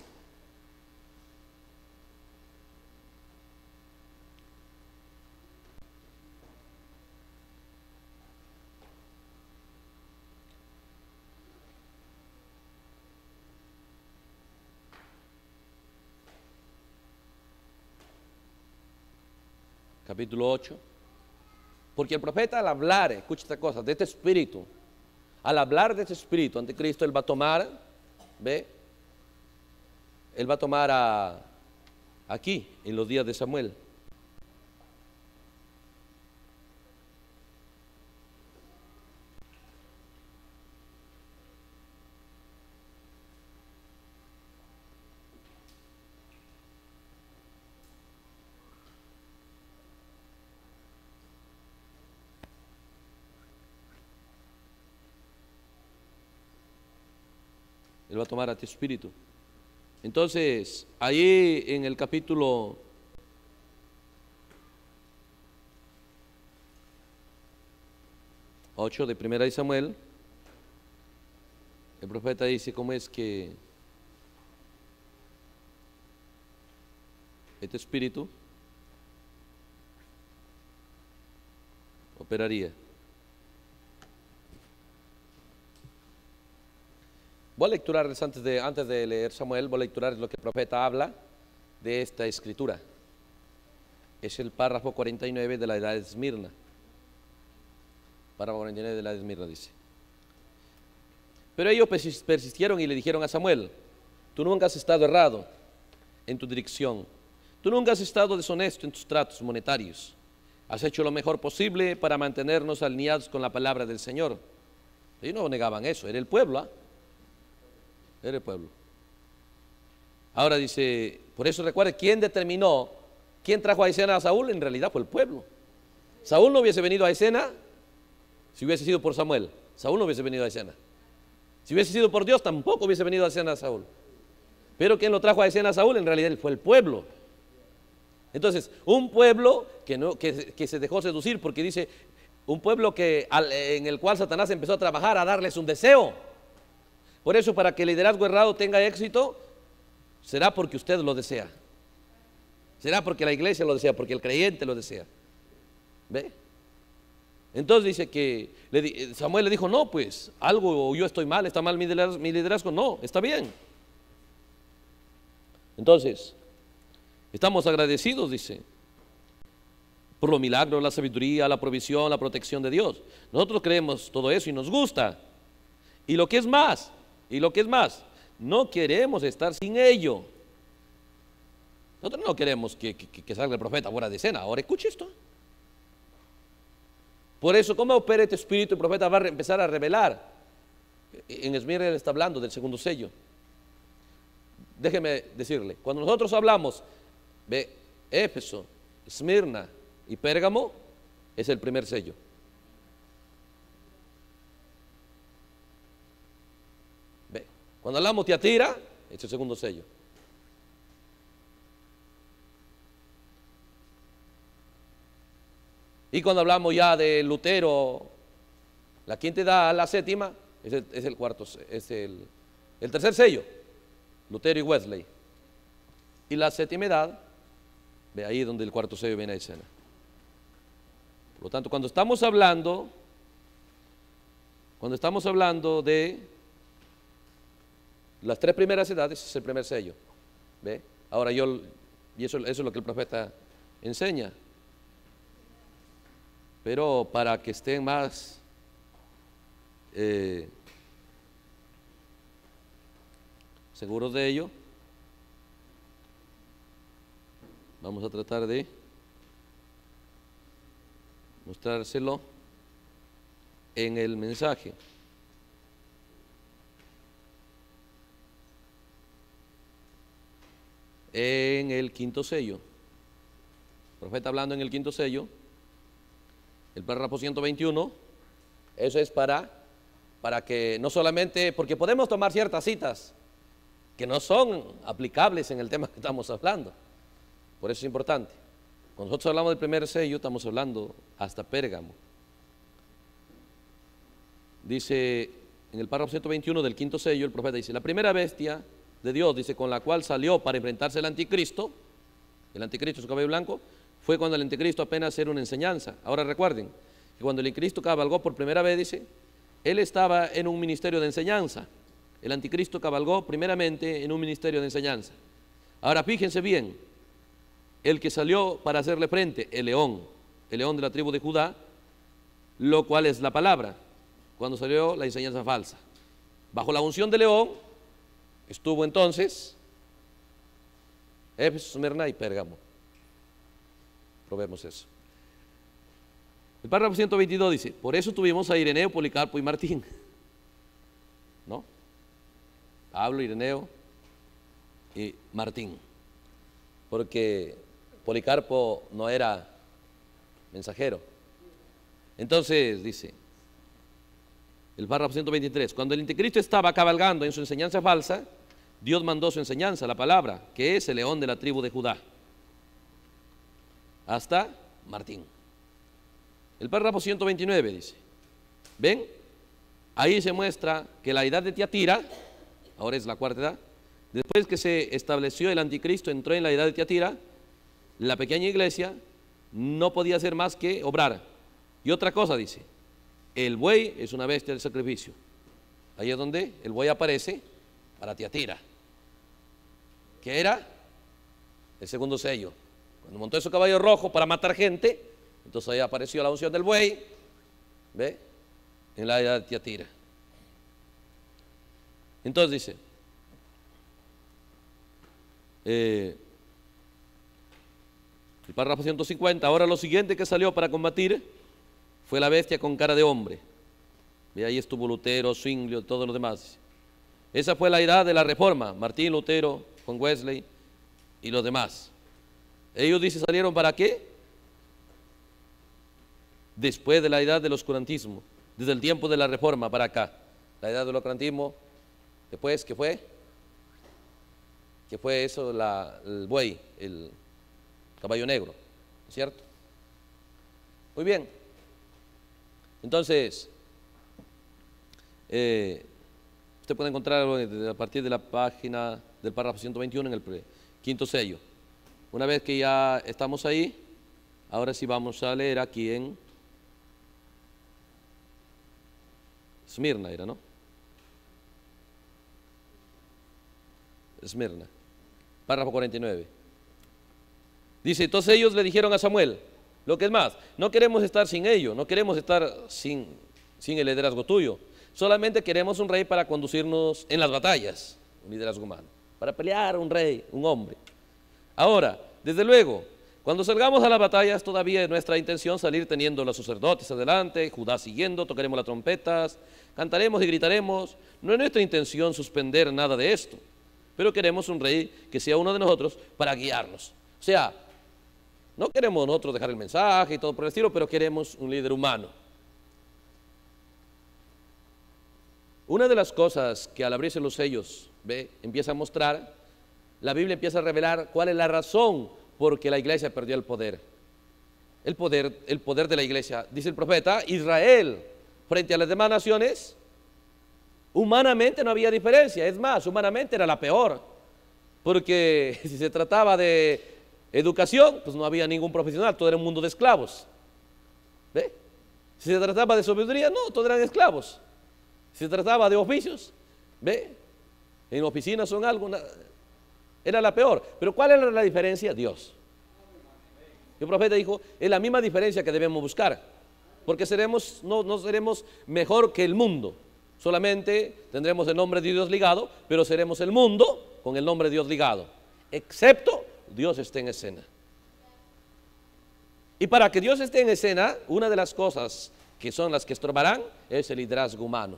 [SPEAKER 1] Capítulo ocho. Porque el profeta al hablar, escucha esta cosa, de este espíritu, al hablar de este espíritu anticristo, él va a tomar, ¿ve? Él va a tomar a, aquí, en los días de Samuel. Él va a tomar a tu espíritu. Entonces, ahí en el capítulo ocho de Primera de Samuel, el profeta dice cómo es que este espíritu operaría. Voy a lecturarles antes de, antes de leer Samuel, voy a lecturarles lo que el profeta habla de esta escritura. Es el párrafo cuarenta y nueve de la edad de Esmirna. Párrafo cuarenta y nueve de la edad de Esmirna dice: pero ellos persistieron y le dijeron a Samuel: tú nunca has estado errado en tu dirección, tú nunca has estado deshonesto en tus tratos monetarios, has hecho lo mejor posible para mantenernos alineados con la palabra del Señor. Ellos no negaban eso, era el pueblo, ¿ah? ¿eh? Era el pueblo. Ahora dice, por eso recuerde, ¿quién determinó, quién trajo a escena a Saúl? En realidad fue el pueblo. Saúl no hubiese venido a escena si hubiese sido por Samuel. Saúl no hubiese venido a escena. Si hubiese sido por Dios, tampoco hubiese venido a escena a Saúl. Pero ¿quién lo trajo a escena a Saúl? En realidad fue el pueblo. Entonces, un pueblo que, no, que, que se dejó seducir, porque dice, un pueblo que, al, en el cual Satanás empezó a trabajar, a darles un deseo. Por eso, para que el liderazgo errado tenga éxito, será porque usted lo desea. Será porque la iglesia lo desea, porque el creyente lo desea. ¿Ve? Entonces dice que le, Samuel le dijo, no, pues, algo, yo estoy mal, está mal mi liderazgo, mi liderazgo. No, está bien. Entonces, estamos agradecidos, dice, por los milagros, la sabiduría, la provisión, la protección de Dios. Nosotros creemos todo eso y nos gusta. Y lo que es más, y lo que es más, no queremos estar sin ello. Nosotros no queremos que, que, que salga el profeta fuera de escena. Ahora escuche esto. Por eso, ¿cómo opera este espíritu? El profeta va a empezar a revelar. En Esmirna él está hablando del segundo sello. Déjeme decirle, cuando nosotros hablamos de Éfeso, Esmirna y Pérgamo, es el primer sello. Ve, cuando hablamos de Tiatira, es el segundo sello. Y cuando hablamos ya de Lutero, la quinta edad, la séptima, es el, es el cuarto, es el, el tercer sello, Lutero y Wesley. Y la séptima edad, ve ahí donde el cuarto sello viene a escena. Por lo tanto, cuando estamos hablando, cuando estamos hablando de las tres primeras edades, es el primer sello. ¿Ve? Ahora yo, y eso, eso es lo que el profeta enseña. Pero para que estén más eh, seguros de ello, vamos a tratar de mostrárselo en el mensaje. En el quinto sello. El profeta hablando en el quinto sello. El párrafo ciento veintiuno, eso es para, para que no solamente, porque podemos tomar ciertas citas que no son aplicables en el tema que estamos hablando, por eso es importante. Cuando nosotros hablamos del primer sello, estamos hablando hasta Pérgamo. Dice, en el párrafo ciento veintiuno del quinto sello, el profeta dice, la primera bestia de Dios, dice, con la cual salió para enfrentarse al anticristo, el anticristo su cabello blanco, fue cuando el anticristo apenas era una enseñanza. Ahora recuerden que cuando el anticristo cabalgó por primera vez, dice, él estaba en un ministerio de enseñanza. El anticristo cabalgó primeramente en un ministerio de enseñanza. Ahora fíjense bien, el que salió para hacerle frente, el león, el león de la tribu de Judá, lo cual es la palabra, cuando salió la enseñanza falsa. Bajo la unción de león estuvo entonces Éfeso, Esmirna y Pérgamo. Probemos eso. El párrafo ciento veintidós dice, por eso tuvimos a Ireneo, Policarpo y Martín. ¿No? Pablo, Ireneo y Martín. Porque Policarpo no era mensajero. Entonces dice, el párrafo ciento veintitrés, cuando el anticristo estaba cabalgando en su enseñanza falsa, Dios mandó su enseñanza, la palabra, que es el león de la tribu de Judá, hasta Martín. El párrafo ciento veintinueve dice, ¿ven? Ahí se muestra que la edad de Tiatira, ahora es la cuarta edad, después que se estableció el anticristo, entró en la edad de Tiatira, la pequeña iglesia no podía hacer más que obrar. Y otra cosa dice, el buey es una bestia del sacrificio. Ahí es donde el buey aparece para Tiatira, que era el segundo sello. Cuando montó ese caballo rojo para matar gente, entonces ahí apareció la unción del buey, ¿ve? En la edad de Tiatira. Entonces dice, eh, el párrafo ciento cincuenta, ahora lo siguiente que salió para combatir fue la bestia con cara de hombre. Y ahí estuvo Lutero, Zwinglio, todos los demás. Esa fue la edad de la Reforma, Martín, Lutero Juan Wesley y los demás. Ellos dicen, ¿salieron para qué? Después de la edad del oscurantismo, desde el tiempo de la Reforma para acá. La edad del oscurantismo, después, ¿qué fue? ¿Qué fue eso? La, el buey, el caballo negro, ¿cierto? Muy bien. Entonces, eh, usted puede encontrarlo a partir de la página del párrafo ciento veintiuno en el quinto sello. Una vez que ya estamos ahí, ahora sí vamos a leer aquí en Esmirna, era, ¿no? Esmirna, párrafo cuarenta y nueve. Dice, entonces ellos le dijeron a Samuel, lo que es más, no queremos estar sin ello, no queremos estar sin, sin el liderazgo tuyo, solamente queremos un rey para conducirnos en las batallas, un liderazgo humano, para pelear un rey, un hombre. Ahora, desde luego, cuando salgamos a las batallas, todavía es nuestra intención salir teniendo los sacerdotes adelante, Judá siguiendo, tocaremos las trompetas, cantaremos y gritaremos. No es nuestra intención suspender nada de esto, pero queremos un rey que sea uno de nosotros para guiarnos. O sea, no queremos nosotros dejar el mensaje y todo por el estilo, pero queremos un líder humano. Una de las cosas que al abrirse los sellos, ve, empieza a mostrar, la Biblia empieza a revelar cuál es la razón por que la iglesia perdió el poder. El poder, el poder de la iglesia, dice el profeta, Israel, frente a las demás naciones, humanamente no había diferencia, es más, humanamente era la peor, porque si se trataba de educación, pues no había ningún profesional, todo era un mundo de esclavos. ¿Ve? Si se trataba de sabiduría, no, todos eran esclavos. Si se trataba de oficios, ¿ve? En oficinas son algo, era la peor. Pero ¿cuál era la diferencia? Dios. El profeta dijo, es la misma diferencia que debemos buscar, porque seremos, no, no seremos mejor que el mundo, solamente tendremos el nombre de Dios ligado, pero seremos el mundo con el nombre de Dios ligado, excepto Dios esté en escena. Y para que Dios esté en escena, una de las cosas que son las que estorbarán es el liderazgo humano.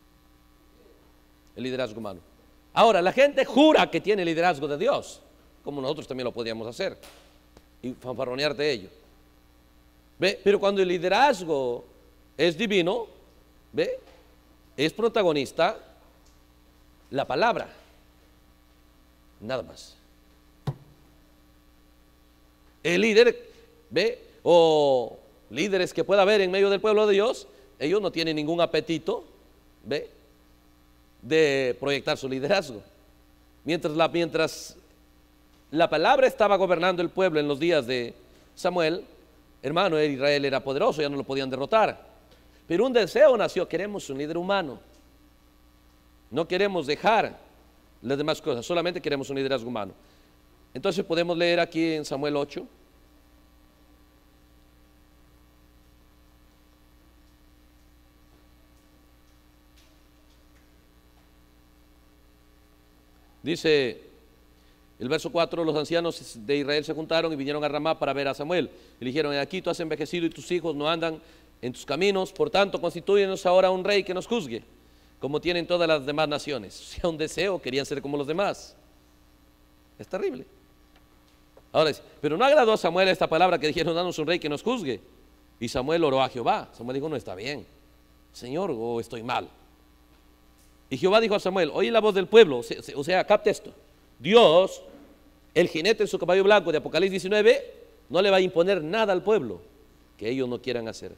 [SPEAKER 1] El liderazgo humano. Ahora, la gente jura que tiene liderazgo de Dios, como nosotros también lo podríamos hacer, y fanfarronear de ello. ¿Ve? Pero cuando el liderazgo es divino, ¿ve? Es protagonista la palabra, nada más. El líder, ¿ve? O líderes que pueda haber en medio del pueblo de Dios, ellos no tienen ningún apetito, ¿ve? De proyectar su liderazgo. Mientras la, mientras la palabra estaba gobernando el pueblo en los días de Samuel, hermano, Israel era poderoso, ya no lo podían derrotar. Pero un deseo nació, queremos un líder humano. No queremos dejar las demás cosas, solamente queremos un liderazgo humano. Entonces podemos leer aquí en Samuel ocho. Dice el verso cuatro, los ancianos de Israel se juntaron y vinieron a Ramá para ver a Samuel. Y le dijeron, aquí tú has envejecido y tus hijos no andan en tus caminos, por tanto constitúyenos ahora un rey que nos juzgue, como tienen todas las demás naciones. O sea, un deseo, querían ser como los demás. Es terrible. Ahora dice, pero no agradó a Samuel esta palabra que dijeron, danos un rey que nos juzgue. Y Samuel oró a Jehová. Samuel dijo, no está bien, Señor, o estoy mal. Y Jehová dijo a Samuel, oye la voz del pueblo, o sea, capte esto. Dios, el jinete en su caballo blanco de Apocalipsis diecinueve, no le va a imponer nada al pueblo que ellos no quieran hacer.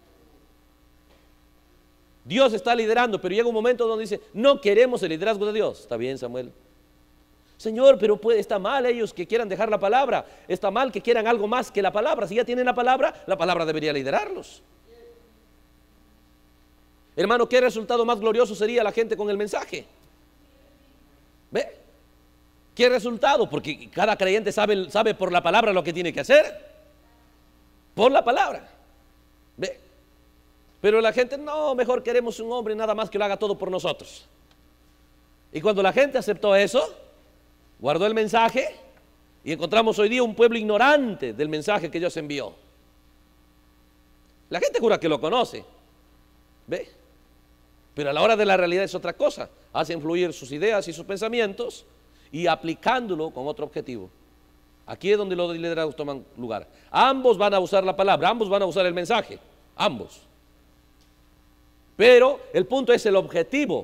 [SPEAKER 1] Dios está liderando, pero llega un momento donde dice, no queremos el liderazgo de Dios. Está bien, Samuel. Señor, pero puede, está mal ellos que quieran dejar la palabra, está mal que quieran algo más que la palabra. Si ya tienen la palabra, la palabra debería liderarlos. Hermano, ¿qué resultado más glorioso sería la gente con el mensaje? ¿Ve? ¿Qué resultado? Porque cada creyente sabe, sabe por la palabra lo que tiene que hacer. Por la palabra. ¿Ve? Pero la gente, no, mejor queremos un hombre nada más que lo haga todo por nosotros. Y cuando la gente aceptó eso, guardó el mensaje, y encontramos hoy día un pueblo ignorante del mensaje que Dios envió. La gente jura que lo conoce. ¿Ve? Pero a la hora de la realidad es otra cosa. Hacen fluir sus ideas y sus pensamientos y aplicándolo con otro objetivo. Aquí es donde los liderazgos toman lugar. Ambos van a usar la palabra, ambos van a usar el mensaje, ambos. Pero el punto es el objetivo,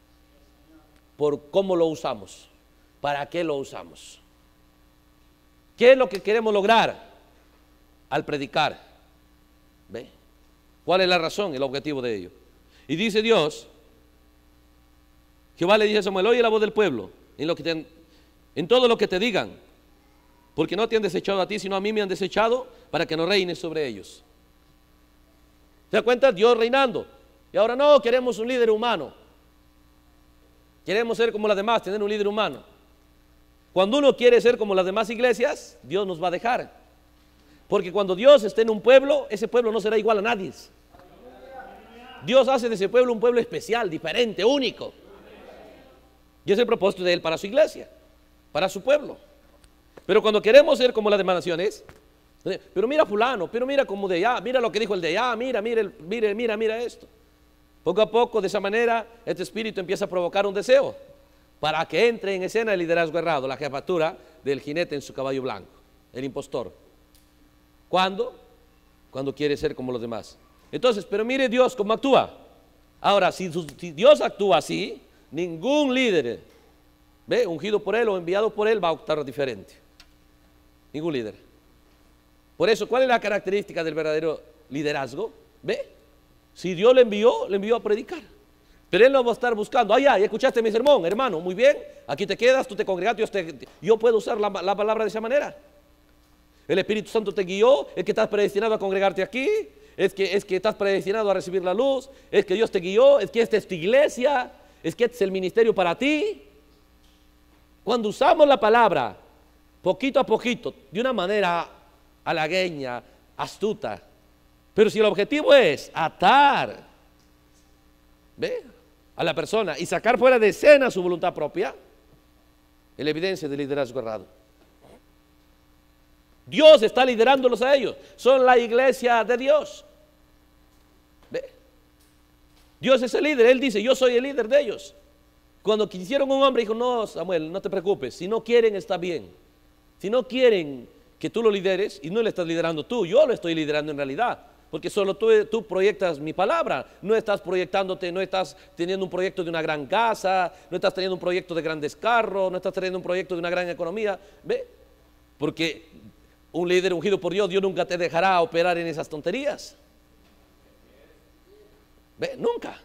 [SPEAKER 1] por cómo lo usamos, para qué lo usamos. ¿Qué es lo que queremos lograr al predicar? ¿Ve? ¿Cuál es la razón, el objetivo de ello? Y dice Dios, Jehová le dice a Samuel, oye la voz del pueblo, en, lo que te, en todo lo que te digan, porque no te han desechado a ti, sino a mí me han desechado para que no reines sobre ellos. ¿Se da cuenta? Dios reinando. Y ahora no, queremos un líder humano. Queremos ser como las demás, tener un líder humano. Cuando uno quiere ser como las demás iglesias, Dios nos va a dejar. Porque cuando Dios esté en un pueblo, ese pueblo no será igual a nadie. Dios hace de ese pueblo un pueblo especial, diferente, único. Y es el propósito de Él para su iglesia, para su pueblo. Pero cuando queremos ser como las demás naciones, pero mira fulano, pero mira como de allá, mira lo que dijo el de allá, mira, mira, mira, mira, mira esto. Poco a poco, de esa manera, este espíritu empieza a provocar un deseo para que entre en escena el liderazgo errado, la jefatura del jinete en su caballo blanco, el impostor. ¿Cuándo? Cuando quiere ser como los demás. Entonces, pero mire Dios cómo actúa. Ahora, si, si Dios actúa así, ningún líder, ¿ve? Ungido por Él o enviado por Él va a actuar diferente. Ningún líder. Por eso, ¿cuál es la característica del verdadero liderazgo? ¿Ve? Si Dios le envió, le envió a predicar. Pero Él no va a estar buscando, ay, ay, escuchaste mi sermón, hermano, muy bien, aquí te quedas, tú te congregas, yo, te, yo puedo usar la, la palabra de esa manera. El Espíritu Santo te guió, es que estás predestinado a congregarte aquí, es que, es que estás predestinado a recibir la luz, es que Dios te guió, es que esta es tu iglesia, es que este es el ministerio para ti. Cuando usamos la palabra, poquito a poquito, de una manera halagueña, astuta, pero si el objetivo es atar, ¿ve?, a la persona y sacar fuera de escena su voluntad propia, es la evidencia del liderazgo errado. Dios está liderándolos a ellos, son la iglesia de Dios. ¿Ve? Dios es el líder, Él dice, yo soy el líder de ellos. Cuando quisieron un hombre, dijo, no, Samuel, no te preocupes, si no quieren está bien. Si no quieren que tú lo lideres, y no le estás liderando tú, yo lo estoy liderando en realidad. Porque solo tú, tú proyectas mi palabra, no estás proyectándote, no estás teniendo un proyecto de una gran casa, no estás teniendo un proyecto de grandes carros, no estás teniendo un proyecto de una gran economía, ¿ve? Porque un líder ungido por Dios, Dios nunca te dejará operar en esas tonterías, ¿ve? Nunca.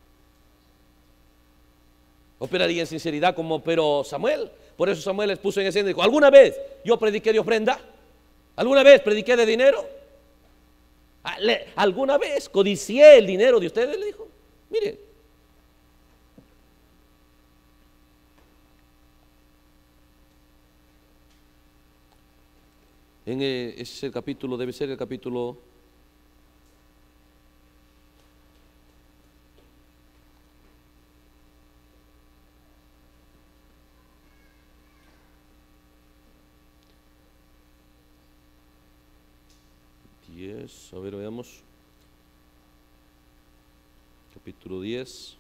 [SPEAKER 1] Operaría en sinceridad como operó Samuel. Por eso Samuel les puso en escena y dijo, ¿alguna vez yo prediqué de ofrenda? ¿Alguna vez prediqué de dinero? ¿Alguna vez codicié el dinero de ustedes? Le dijo. Mire, en eh, ese es el capítulo, debe ser el capítulo diez, a ver, veamos, capítulo diez,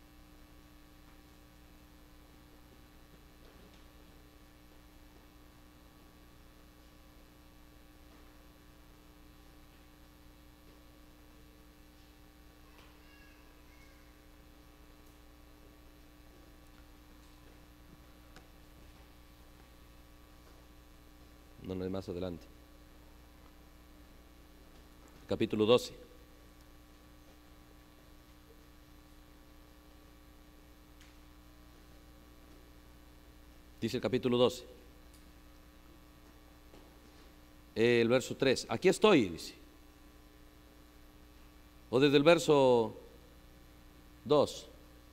[SPEAKER 1] no, no es más adelante. Capítulo doce. Dice el capítulo doce. El verso tres. Aquí estoy, dice. O desde el verso dos.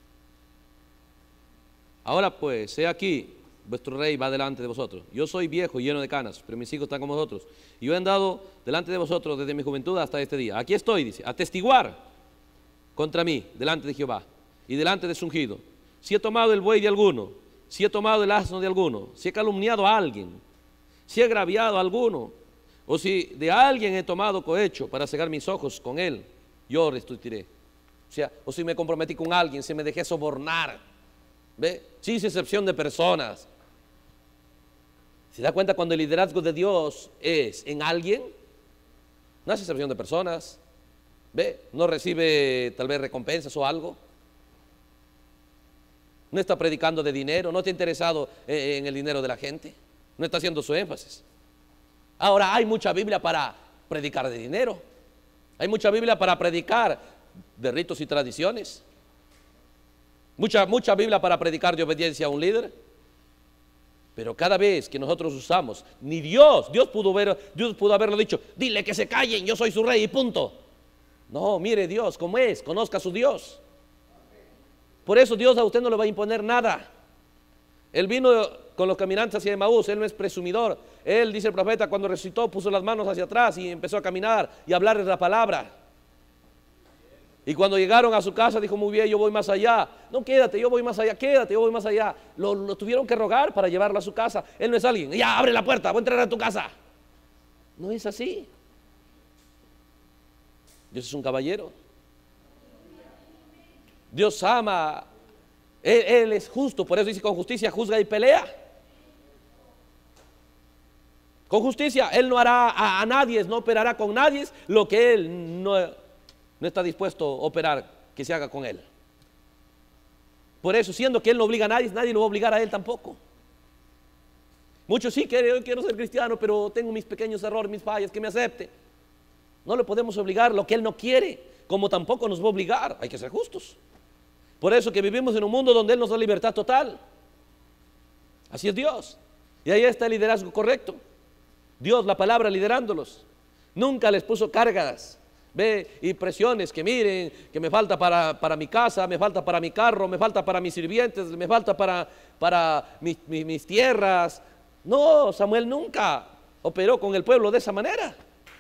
[SPEAKER 1] Ahora pues, he aquí, vuestro rey va delante de vosotros. Yo soy viejo y lleno de canas, pero mis hijos están con vosotros. Y yo he andado delante de vosotros desde mi juventud hasta este día. Aquí estoy, dice, a testiguar contra mí, delante de Jehová y delante de su ungido. Si he tomado el buey de alguno, si he tomado el asno de alguno, si he calumniado a alguien, si he agraviado a alguno, o si de alguien he tomado cohecho para cegar mis ojos con él, yo restituiré. O sea, o si me comprometí con alguien, si me dejé sobornar, ¿ve? Sin excepción de personas, ¿Se da cuenta cuando el liderazgo de Dios es en alguien? No hace excepción de personas. ¿Ve? No recibe tal vez recompensas o algo. No está predicando de dinero, no está interesado en el dinero de la gente. No está haciendo su énfasis. Ahora hay mucha Biblia para predicar de dinero. Hay mucha Biblia para predicar de ritos y tradiciones. Mucha, mucha Biblia para predicar de obediencia a un líder. Pero cada vez que nosotros usamos, ni Dios, Dios pudo, ver, Dios pudo haberlo dicho, dile que se callen, yo soy su rey y punto. No, mire Dios cómo es, conozca a su Dios. Por eso Dios a usted no le va a imponer nada. Él vino con los caminantes hacia Emaús, Él no es presumidor. Él, dice el profeta, cuando resucitó puso las manos hacia atrás y empezó a caminar y a hablarles la palabra. Y cuando llegaron a su casa dijo, muy bien, yo voy más allá. No, quédate, yo voy más allá, quédate, yo voy más allá. Lo, lo tuvieron que rogar para llevarlo a su casa. Él no es alguien, ya, abre la puerta, voy a entrar a tu casa. No es así. Dios es un caballero. Dios ama. Él, él es justo, por eso dice con justicia juzga y pelea. Con justicia, Él no hará a, a nadie, no operará con nadie lo que Él no, no está dispuesto a operar, que se haga con Él. Por eso, siendo que Él no obliga a nadie, nadie lo va a obligar a Él tampoco. Muchos sí quieren, yo quiero ser cristiano, pero tengo mis pequeños errores, mis fallas, que me acepte. No le podemos obligar lo que Él no quiere, como tampoco nos va a obligar, hay que ser justos. Por eso que vivimos en un mundo donde Él nos da libertad total. Así es Dios. Y ahí está el liderazgo correcto. Dios, la palabra, liderándolos. Nunca les puso cargas, ve, y presiones, que miren, que me falta para, para mi casa, me falta para mi carro, me falta para mis sirvientes, me falta para, para mis, mis, mis tierras. No, Samuel nunca operó con el pueblo de esa manera.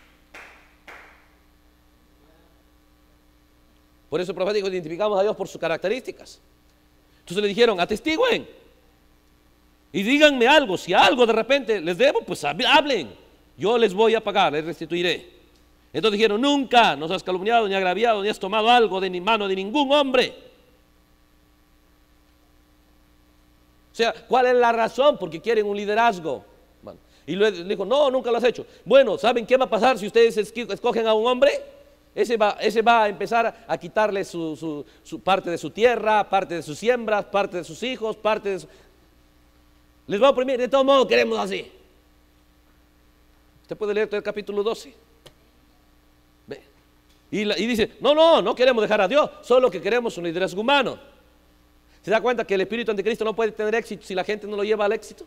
[SPEAKER 1] Por eso, profético, identificamos a Dios por sus características. Entonces le dijeron, atestiguen y díganme algo. Si algo de repente les debo, pues hablen. Yo les voy a pagar, les restituiré. Entonces dijeron, nunca nos has calumniado, ni agraviado, ni has tomado algo de ni mano de ningún hombre. O sea, ¿cuál es la razón? Porque quieren un liderazgo. Bueno, y le dijo, no, nunca lo has hecho. Bueno, ¿saben qué va a pasar si ustedes escogen a un hombre? Ese va, ese va a empezar a quitarle su, su, su parte de su tierra, parte de sus siembras, parte de sus hijos, parte de su... Les va a oprimir, de todo modo queremos así. Usted puede leer todo el capítulo doce. ¿Ve? Y, la, y dice, no, no, no queremos dejar a Dios, solo que queremos un liderazgo humano. ¿Se da cuenta que el espíritu anticristo no puede tener éxito si la gente no lo lleva al éxito?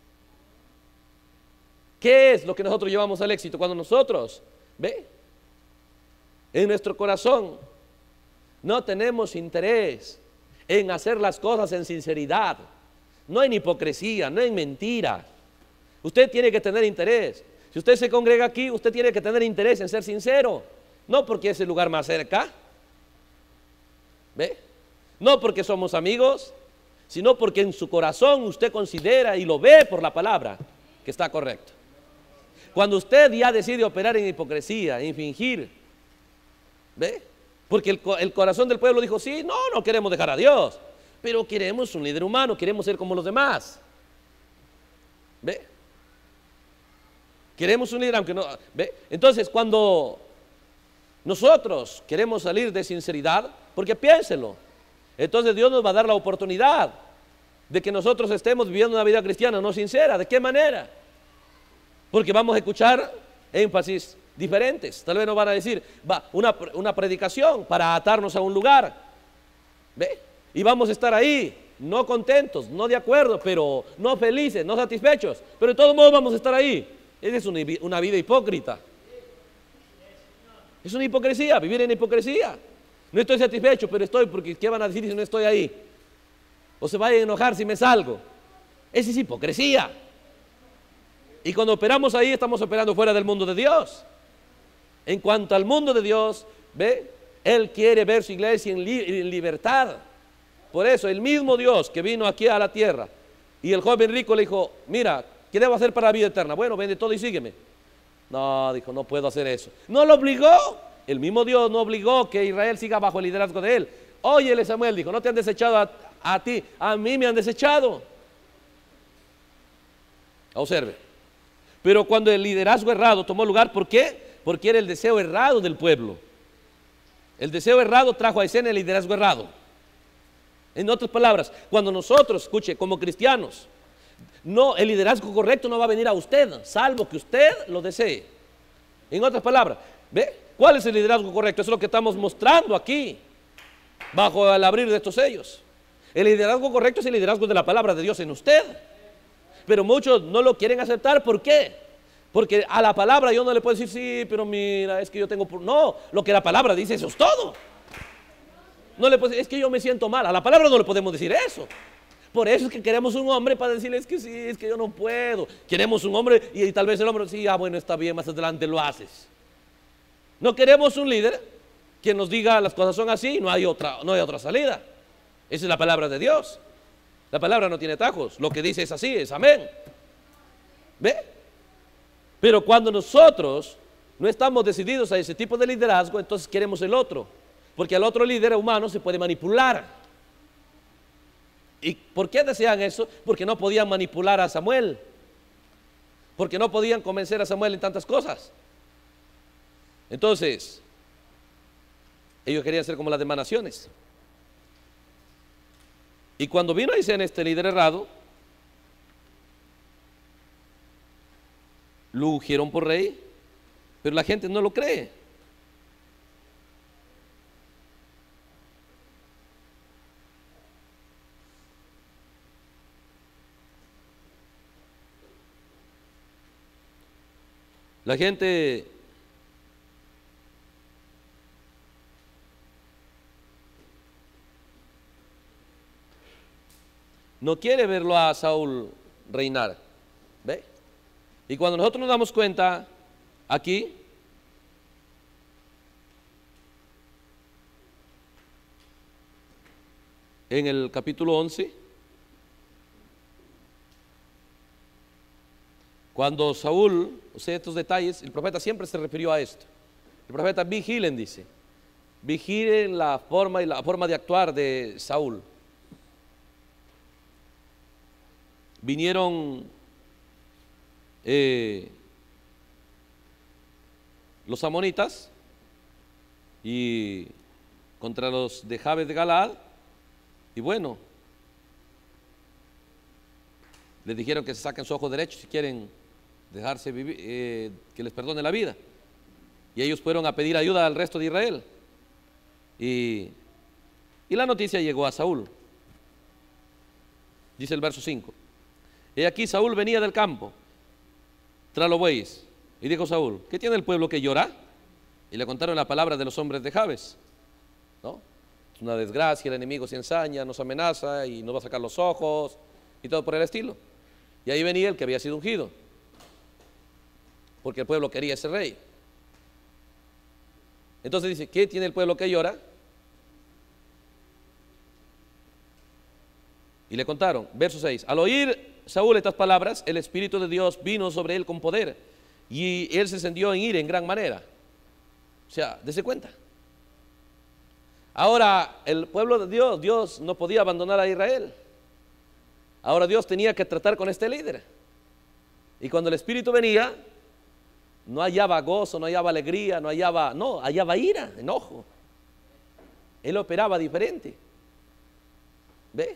[SPEAKER 1] ¿Qué es lo que nosotros llevamos al éxito? Cuando nosotros, ¿ve? En nuestro corazón no tenemos interés en hacer las cosas en sinceridad, no en hipocresía, no en mentira. Usted tiene que tener interés. Si usted se congrega aquí, usted tiene que tener interés en ser sincero, no porque es el lugar más cerca, ¿ve? No porque somos amigos, sino porque en su corazón usted considera y lo ve por la palabra que está correcto. Cuando usted ya decide operar en hipocresía, en fingir, ¿ve? Porque el, el corazón del pueblo dijo, sí, no, no queremos dejar a Dios, pero queremos un líder humano, queremos ser como los demás. ¿Ve? Queremos un líder, aunque no, ¿ve? Entonces, cuando nosotros queremos salir de sinceridad, porque piénselo, entonces Dios nos va a dar la oportunidad de que nosotros estemos viviendo una vida cristiana no sincera. ¿De qué manera? Porque vamos a escuchar énfasis diferentes. Tal vez nos van a decir, va, una, una predicación para atarnos a un lugar, ¿ve? Y vamos a estar ahí, no contentos, no de acuerdo, pero no felices, no satisfechos, pero de todos modos vamos a estar ahí. Esa es una, una vida hipócrita. Es una hipocresía, vivir en hipocresía. No estoy satisfecho, pero estoy, porque ¿qué van a decir si no estoy ahí? O se vayan a enojar si me salgo. Esa es hipocresía. Y cuando operamos ahí, estamos operando fuera del mundo de Dios. En cuanto al mundo de Dios, ¿ve? Él quiere ver su iglesia en, li en libertad. Por eso, el mismo Dios que vino aquí a la tierra, y el joven rico le dijo, mira, ¿qué debo hacer para la vida eterna? Bueno, vende todo y sígueme. No, dijo, no puedo hacer eso. No lo obligó. El mismo Dios no obligó que Israel siga bajo el liderazgo de él. Óyele, Samuel, dijo, no te han desechado a, a ti, a mí me han desechado. Observe. Pero cuando el liderazgo errado tomó lugar, ¿por qué? Porque era el deseo errado del pueblo. El deseo errado trajo a escena el liderazgo errado. En otras palabras, cuando nosotros, escuche, como cristianos, no, el liderazgo correcto no va a venir a usted, salvo que usted lo desee. En otras palabras, ¿ve? ¿Cuál es el liderazgo correcto? Eso es lo que estamos mostrando aquí, bajo el abrir de estos sellos. El liderazgo correcto es el liderazgo de la palabra de Dios en usted. Pero muchos no lo quieren aceptar. ¿Por qué? Porque a la palabra yo no le puedo decir, sí, pero mira, es que yo tengo... No, lo que la palabra dice, eso es todo. No le puedo decir, es que yo me siento mal. A la palabra no le podemos decir eso. Por eso es que queremos un hombre para decirles que sí, es que yo no puedo. Queremos un hombre y, y tal vez el hombre, sí, ah, bueno, está bien, más adelante lo haces. No queremos un líder que nos diga las cosas son así, no hay otra, no hay otra salida. Esa es la palabra de Dios. La palabra no tiene tajos. Lo que dice es así, es amén. ¿Ve? Pero cuando nosotros no estamos decididos a ese tipo de liderazgo, entonces queremos el otro. Porque al otro líder humano se puede manipular. ¿Y por qué desean eso? Porque no podían manipular a Samuel. Porque no podían convencer a Samuel en tantas cosas. Entonces, ellos querían ser como las demás naciones. Y cuando vino a escena este líder errado, lo ungieron por rey, pero la gente no lo cree. La gente no quiere verlo a Saúl reinar. ¿Ve? Y cuando nosotros nos damos cuenta aquí, en el capítulo once, cuando Saúl, o sea, estos detalles, el profeta siempre se refirió a esto. El profeta vigilen, dice, vigilen la forma y la forma de actuar de Saúl. Vinieron eh, los amonitas y contra los de Jabes de Galaad, y bueno, les dijeron que se saquen su ojo derecho si quieren dejarse vivir, eh, que les perdone la vida. Y ellos fueron a pedir ayuda al resto de Israel. Y, y la noticia llegó a Saúl. Dice el verso cinco. He aquí Saúl venía del campo tras los bueyes, y dijo Saúl, ¿qué tiene el pueblo que llora? Y le contaron la palabra de los hombres de Jabes, ¿no? Es una desgracia, el enemigo se ensaña, nos amenaza y nos va a sacar los ojos y todo por el estilo. Y ahí venía el que había sido ungido, porque el pueblo quería ese rey. Entonces dice, ¿qué tiene el pueblo que llora? Y le contaron, verso seis, al oír Saúl estas palabras, el Espíritu de Dios vino sobre él con poder, y él se encendió en ira en gran manera. O sea, dése cuenta. Ahora, el pueblo de Dios, Dios no podía abandonar a Israel. Ahora Dios tenía que tratar con este líder. Y cuando el Espíritu venía, no hallaba gozo, no hallaba alegría, no hallaba, no, hallaba ira, enojo. Él operaba diferente. ¿Ve?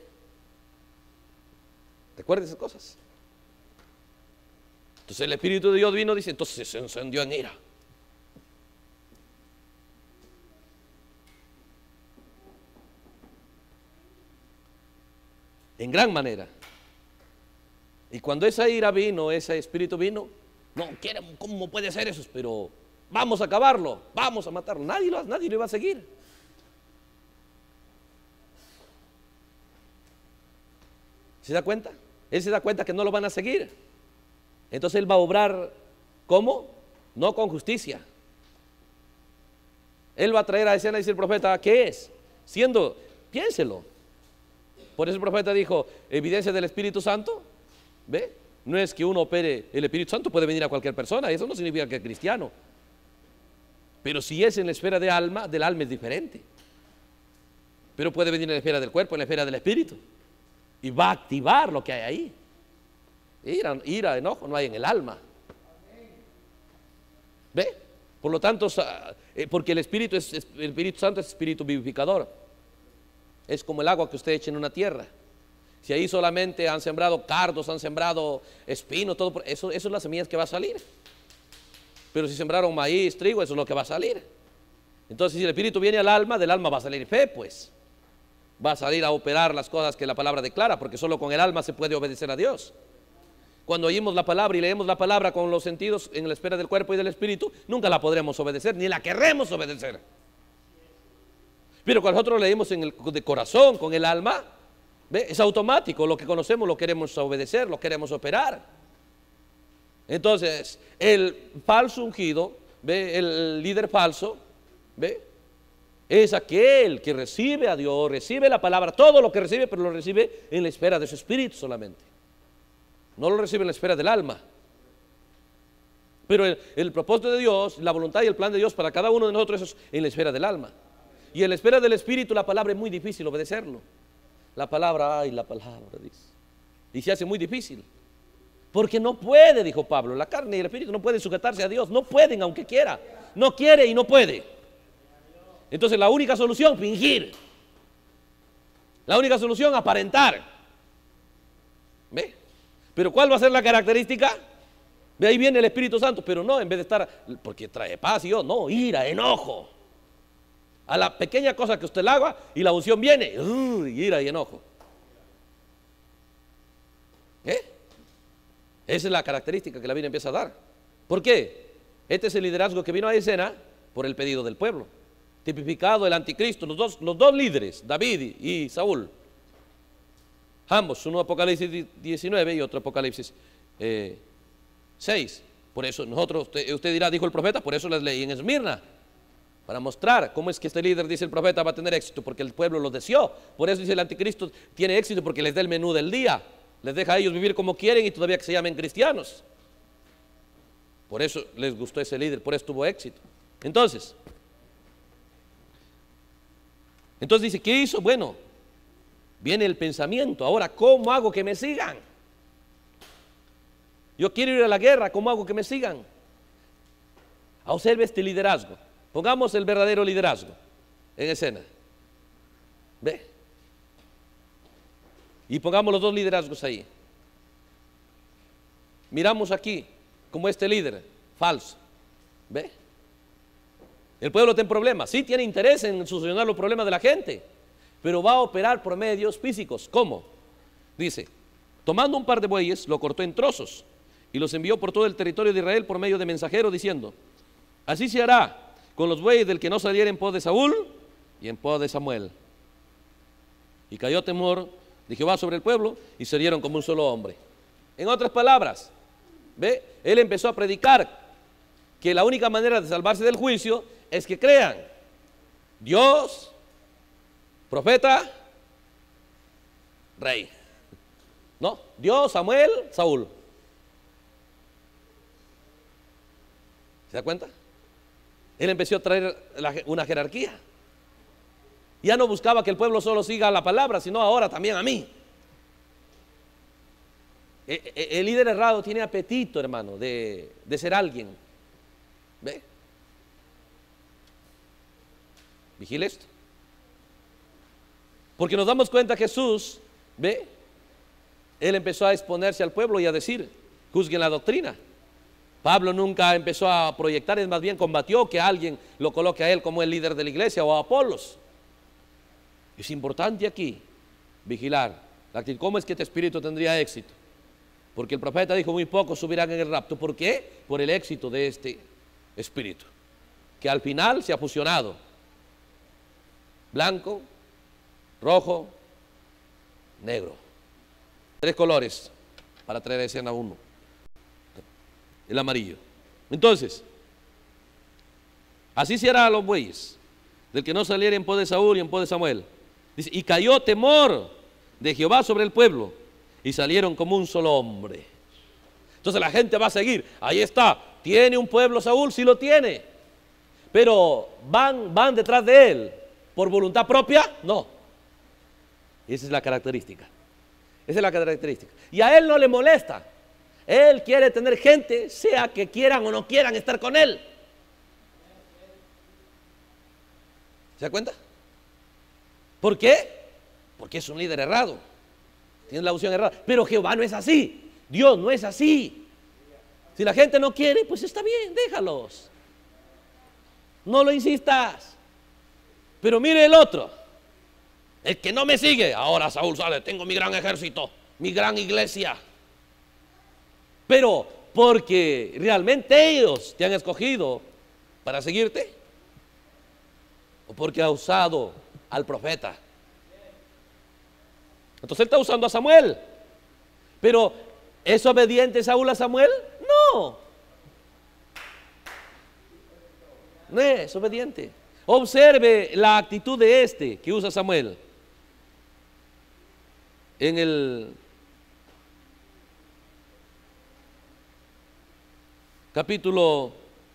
[SPEAKER 1] Recuerda esas cosas. Entonces el Espíritu de Dios vino, dice, entonces se encendió en ira. En gran manera. Y cuando esa ira vino, ese espíritu vino, no, ¿cómo puede ser eso? Pero vamos a acabarlo, vamos a matarlo. Nadie lo, nadie lo iba a seguir. ¿Se da cuenta? Él se da cuenta que no lo van a seguir. Entonces él va a obrar, ¿cómo? No con justicia. Él va a traer a escena y dice el profeta, ¿qué es? Siendo, piénselo. Por eso el profeta dijo, evidencia del Espíritu Santo. ¿Ve? No es que uno opere, el Espíritu Santo puede venir a cualquier persona, eso no significa que es cristiano. Pero si es en la esfera de alma, del alma es diferente. Pero puede venir en la esfera del cuerpo, en la esfera del Espíritu. Y va a activar lo que hay ahí. Ira, ira, enojo no hay en el alma. ¿Ve? Por lo tanto, porque el Espíritu, es, el Espíritu Santo es espíritu vivificador. Es como el agua que usted echa en una tierra. Si ahí solamente han sembrado cardos, han sembrado espinos, todo eso, eso es las semillas que va a salir. Pero si sembraron maíz, trigo, eso es lo que va a salir. Entonces, si el Espíritu viene al alma, del alma va a salir fe, pues. Va a salir a operar las cosas que la palabra declara, porque solo con el alma se puede obedecer a Dios. Cuando oímos la palabra y leemos la palabra con los sentidos en la esfera del cuerpo y del espíritu, nunca la podremos obedecer, ni la querremos obedecer. Pero cuando nosotros leímos en el de corazón, con el alma, ¿ve? Es automático, lo que conocemos lo queremos obedecer, lo queremos operar. Entonces, el falso ungido, ¿ve? El líder falso, ¿ve? Es aquel que recibe a Dios, recibe la palabra, todo lo que recibe, pero lo recibe en la esfera de su espíritu solamente. No lo recibe en la esfera del alma. Pero el, el propósito de Dios, la voluntad y el plan de Dios para cada uno de nosotros es en la esfera del alma. Y en la esfera del espíritu la palabra es muy difícil obedecerlo. La palabra, ay, la palabra, dice. Y se hace muy difícil. Porque no puede, dijo Pablo, la carne y el espíritu no pueden sujetarse a Dios. No pueden, aunque quiera. No quiere y no puede. Entonces la única solución, fingir. La única solución, aparentar. ¿Ve? Pero ¿cuál va a ser la característica? De ahí viene el Espíritu Santo, pero no, en vez de estar, porque trae paz y yo, no, ira, enojo. A la pequeña cosa que usted la haga y la unción viene, uh, ira y enojo. ¿Eh? Esa es la característica que la Biblia empieza a dar. ¿Por qué? Este es el liderazgo que vino a escena por el pedido del pueblo. Tipificado el anticristo, los dos, los dos líderes, David y Saúl. Ambos, uno Apocalipsis diecinueve y otro Apocalipsis eh, seis. Por eso nosotros, usted, usted dirá, dijo el profeta, por eso les leí en Esmirna, para mostrar cómo es que este líder, dice el profeta, va a tener éxito, porque el pueblo lo deseó. Por eso dice el anticristo, tiene éxito porque les da el menú del día, les deja a ellos vivir como quieren y todavía que se llamen cristianos. Por eso les gustó ese líder, por eso tuvo éxito. Entonces, entonces dice, ¿qué hizo? Bueno, viene el pensamiento. Ahora, ¿cómo hago que me sigan? Yo quiero ir a la guerra, ¿cómo hago que me sigan? Observe este liderazgo. Pongamos el verdadero liderazgo en escena. ¿Ve? Y pongamos los dos liderazgos ahí. Miramos aquí como este líder falso. ¿Ve? El pueblo tiene problemas. Sí tiene interés en solucionar los problemas de la gente, pero va a operar por medios físicos. ¿Cómo? Dice, tomando un par de bueyes, lo cortó en trozos y los envió por todo el territorio de Israel por medio de mensajeros, diciendo, así se hará con los bueyes del que no saliera en pos de Saúl y en pos de Samuel. Y cayó temor de Jehová sobre el pueblo y se dieron como un solo hombre. En otras palabras, ¿ve? Él empezó a predicar que la única manera de salvarse del juicio es que crean Dios, profeta, rey. ¿No? Dios, Samuel, Saúl. ¿Se da cuenta? Él empezó a traer la, una jerarquía. Ya no buscaba que el pueblo solo siga la palabra, sino ahora también a mí. El, el, el líder errado tiene apetito, hermano, de, de ser alguien. ¿Ve? Vigile esto. Porque nos damos cuenta que Jesús, ¿ve? Él empezó a exponerse al pueblo y a decir, juzguen la doctrina. Pablo nunca empezó a proyectar, es más bien combatió que alguien lo coloque a él como el líder de la iglesia o a Apolos. Es importante aquí vigilar cómo es que este espíritu tendría éxito. Porque el profeta dijo, muy pocos subirán en el rapto. ¿Por qué? Por el éxito de este espíritu, que al final se ha fusionado. Blanco, rojo, negro. Tres colores para traer a escena uno. El amarillo. Entonces, así se hará a los bueyes, del que no saliera en pos de Saúl y en pos de Samuel. Dice, y cayó temor de Jehová sobre el pueblo, y salieron como un solo hombre. Entonces la gente va a seguir. Ahí está. ¿Tiene un pueblo Saúl? Sí lo tiene. Pero ¿van, van detrás de él por voluntad propia? No. Esa es la característica. Esa es la característica. Y a él no le molesta Él quiere tener gente, sea que quieran o no quieran estar con él. ¿Se da cuenta? ¿Por qué? Porque es un líder errado. Tiene la unción errada. Pero Jehová no es así. Dios no es así. Si la gente no quiere, pues está bien, déjalos. No lo insistas. Pero mire el otro. El que no me sigue. Ahora Saúl sale, tengo mi gran ejército, mi gran iglesia. Pero porque realmente ellos te han escogido para seguirte, o porque ha usado al profeta. Entonces él está usando a Samuel. Pero ¿es obediente Saúl a Samuel? No. No es obediente. Observe la actitud de este que usa Samuel. En el capítulo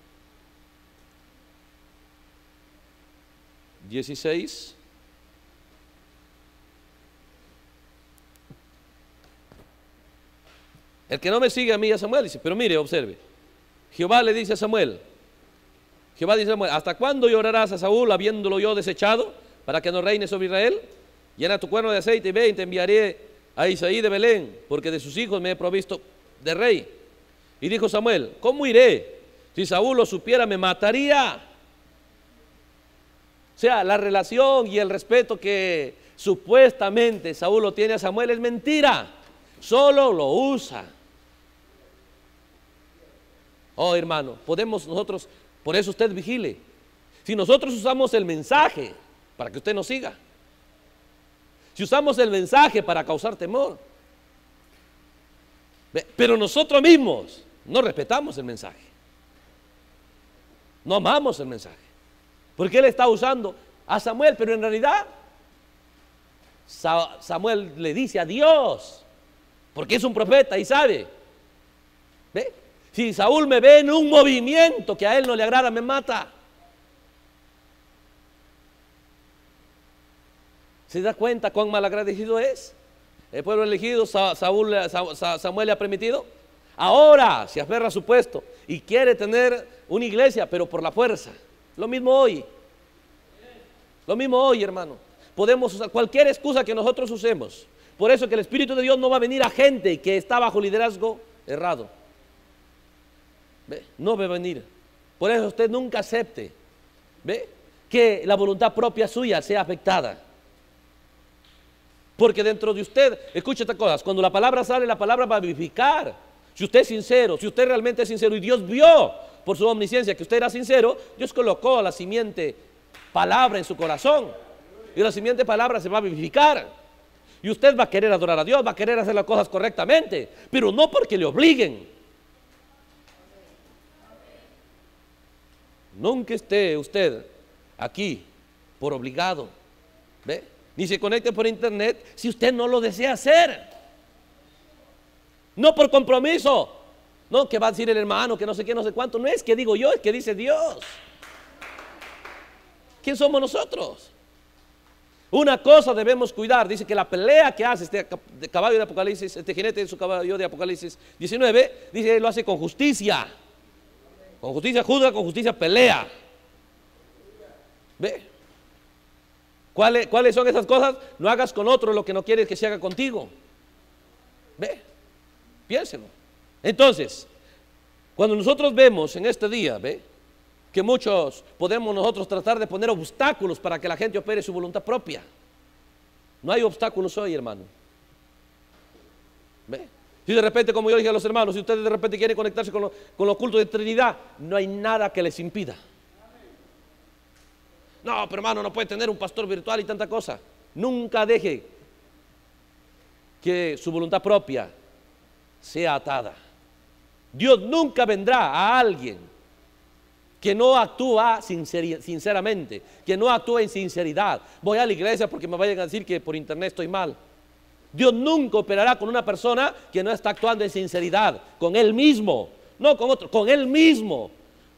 [SPEAKER 1] dieciséis, el que no me sigue a mí, a Samuel, dice, pero mire, observe, Jehová le dice a Samuel, Jehová dice a Samuel, ¿hasta cuándo llorarás a Saúl habiéndolo yo desechado para que no reine sobre Israel? Llena tu cuerno de aceite y ve y te enviaré a Isaí de Belén, porque de sus hijos me he provisto de rey. Y dijo Samuel, ¿cómo iré? Si Saúl lo supiera me mataría. O sea, la relación y el respeto que supuestamente Saúl lo tiene a Samuel es mentira. Solo lo usa. Oh, hermano, podemos nosotros, por eso usted vigile. Si nosotros usamos el mensaje para que usted nos siga, si usamos el mensaje para causar temor, pero nosotros mismos no respetamos el mensaje, no amamos el mensaje, porque él está usando a Samuel, pero en realidad Samuel le dice a Dios, porque es un profeta y sabe. ¿Ve? Si Saúl me ve en un movimiento que a él no le agrada, me mata. ¿Se da cuenta cuán malagradecido es? El pueblo elegido, Saúl, Samuel le ha permitido. Ahora se aferra a su puesto y quiere tener una iglesia, pero por la fuerza. Lo mismo hoy. Lo mismo hoy, hermano. Podemos usar cualquier excusa que nosotros usemos. Por eso que el Espíritu de Dios no va a venir a gente que está bajo liderazgo errado. ¿Ve? No va a venir. Por eso usted nunca acepte, ¿ve?, que la voluntad propia suya sea afectada. Porque dentro de usted, escuche estas cosas, cuando la palabra sale, la palabra va a vivificar. Si usted es sincero, si usted realmente es sincero y Dios vio por su omnisciencia que usted era sincero, Dios colocó la simiente palabra en su corazón y la simiente palabra se va a vivificar y usted va a querer adorar a Dios, va a querer hacer las cosas correctamente, pero no porque le obliguen. Nunca esté usted aquí por obligado, ¿ve?, ni se conecte por internet si usted no lo desea hacer. No por compromiso. No, que va a decir el hermano, que no sé qué, no sé cuánto. No es que digo yo, es que dice Dios. ¿Quién somos nosotros? Una cosa debemos cuidar. Dice que la pelea que hace este caballo de Apocalipsis, este jinete de su caballo de Apocalipsis diecinueve, dice que lo hace con justicia. Con justicia juzga, con justicia pelea. ¿Ve? ¿Cuáles, ¿Cuáles son esas cosas? No hagas con otro lo que no quieres que se haga contigo. Ve, piénselo. Entonces, cuando nosotros vemos en este día, ve, que muchos podemos nosotros tratar de poner obstáculos para que la gente opere su voluntad propia. No hay obstáculos hoy, hermano. Ve. Si de repente, como yo dije a los hermanos, si ustedes de repente quieren conectarse con, lo, con los cultos de Trinidad, no hay nada que les impida. No, pero hermano, no puede tener un pastor virtual y tanta cosa. Nunca deje que su voluntad propia sea atada. Dios nunca vendrá a alguien que no actúa sinceramente, que no actúa en sinceridad. Voy a la iglesia porque me vayan a decir que por internet estoy mal. Dios nunca operará con una persona que no está actuando en sinceridad, con él mismo, no con otro, con él mismo.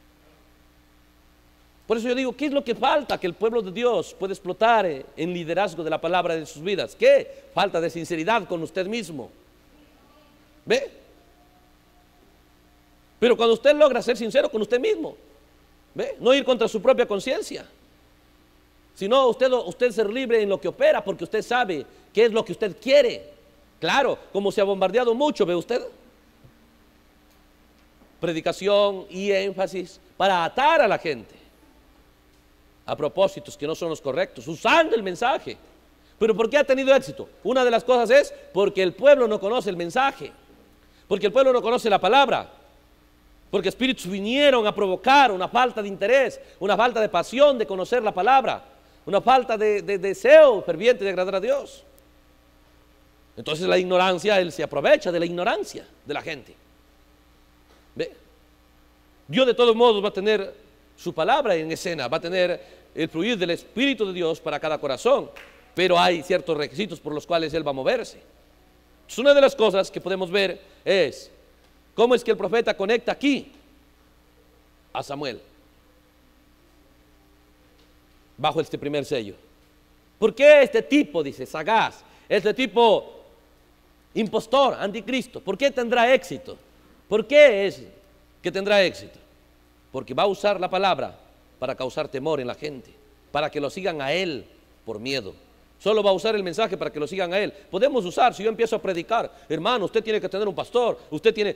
[SPEAKER 1] Por eso yo digo, ¿qué es lo que falta? Que el pueblo de Dios pueda explotar en liderazgo de la palabra de sus vidas. ¿Qué? Falta de sinceridad con usted mismo. ¿Ve? Pero cuando usted logra ser sincero con usted mismo, ¿ve? No ir contra su propia conciencia, sino usted, usted ser libre en lo que opera, porque usted sabe qué es lo que usted quiere. Claro, como se ha bombardeado mucho, ¿ve usted? Predicación y énfasis para atar a la gente a propósitos que no son los correctos, usando el mensaje. ¿Pero por qué ha tenido éxito? Una de las cosas es porque el pueblo no conoce el mensaje, porque el pueblo no conoce la palabra, porque espíritus vinieron a provocar una falta de interés, una falta de pasión de conocer la palabra, una falta de, de deseo ferviente de agradar a Dios. Entonces la ignorancia, él se aprovecha de la ignorancia de la gente. ¿Ve? Dios de todos modos va a tener su palabra en escena, va a tener el fluir del Espíritu de Dios para cada corazón, pero hay ciertos requisitos por los cuales Él va a moverse. Entonces, una de las cosas que podemos ver es cómo es que el profeta conecta aquí a Samuel bajo este primer sello. ¿Por qué este tipo, dice, sagaz, este tipo impostor, anticristo, por qué tendrá éxito? ¿Por qué es que tendrá éxito? Porque va a usar la palabra para causar temor en la gente, para que lo sigan a él por miedo. Solo va a usar el mensaje para que lo sigan a él. Podemos usar, si yo empiezo a predicar, hermano, usted tiene que tener un pastor, usted tiene...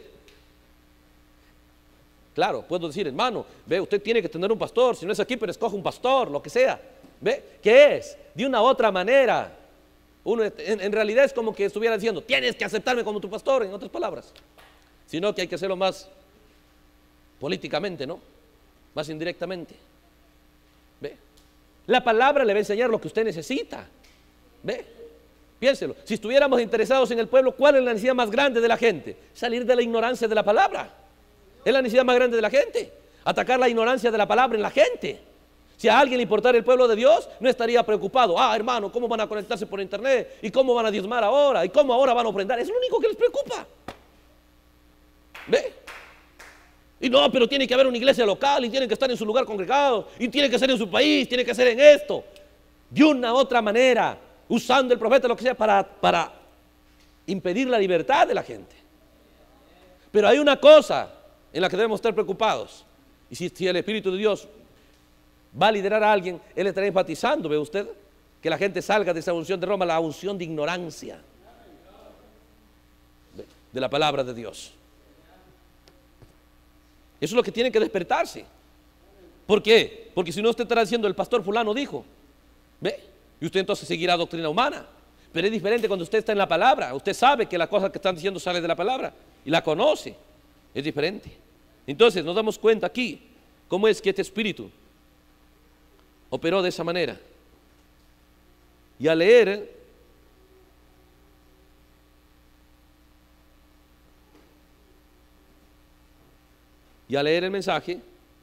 [SPEAKER 1] Claro, puedo decir, hermano, ve, usted tiene que tener un pastor, si no es aquí, pero escoge un pastor, lo que sea. ¿Ve? ¿Qué es? De una u otra manera. Uno, en, en realidad es como que estuviera diciendo, tienes que aceptarme como tu pastor, en otras palabras. Sino que hay que hacerlo más políticamente, ¿no? Más indirectamente. ¿Ve? La palabra le va a enseñar lo que usted necesita. ¿Ve? Piénselo. Si estuviéramos interesados en el pueblo, ¿cuál es la necesidad más grande de la gente? Salir de la ignorancia de la palabra. Es la necesidad más grande de la gente. Atacar la ignorancia de la palabra en la gente. Si a alguien le importara el pueblo de Dios, no estaría preocupado. Ah, hermano, ¿cómo van a conectarse por internet? ¿Y cómo van a diezmar ahora? ¿Y cómo ahora van a ofrendar? Es lo único que les preocupa. ¿Ve? Y no, pero tiene que haber una iglesia local y tienen que estar en su lugar congregado y tiene que ser en su país, tiene que ser en esto. De una u otra manera, usando el profeta, lo que sea, para, para impedir la libertad de la gente. Pero hay una cosa en la que debemos estar preocupados. Y si, si el Espíritu de Dios va a liderar a alguien, Él estará enfatizando, ¿ve usted? Que la gente salga de esa unción de Roma, la unción de ignorancia de la palabra de Dios. Eso es lo que tiene que despertarse. ¿Por qué? Porque si no, usted estará diciendo, el pastor fulano dijo, ¿ve? Y usted entonces seguirá doctrina humana. Pero es diferente cuando usted está en la palabra. Usted sabe que la cosa que están diciendo sale de la palabra y la conoce. Es diferente. Entonces nos damos cuenta aquí cómo es que este espíritu operó de esa manera. Y al leer y al leer el mensaje,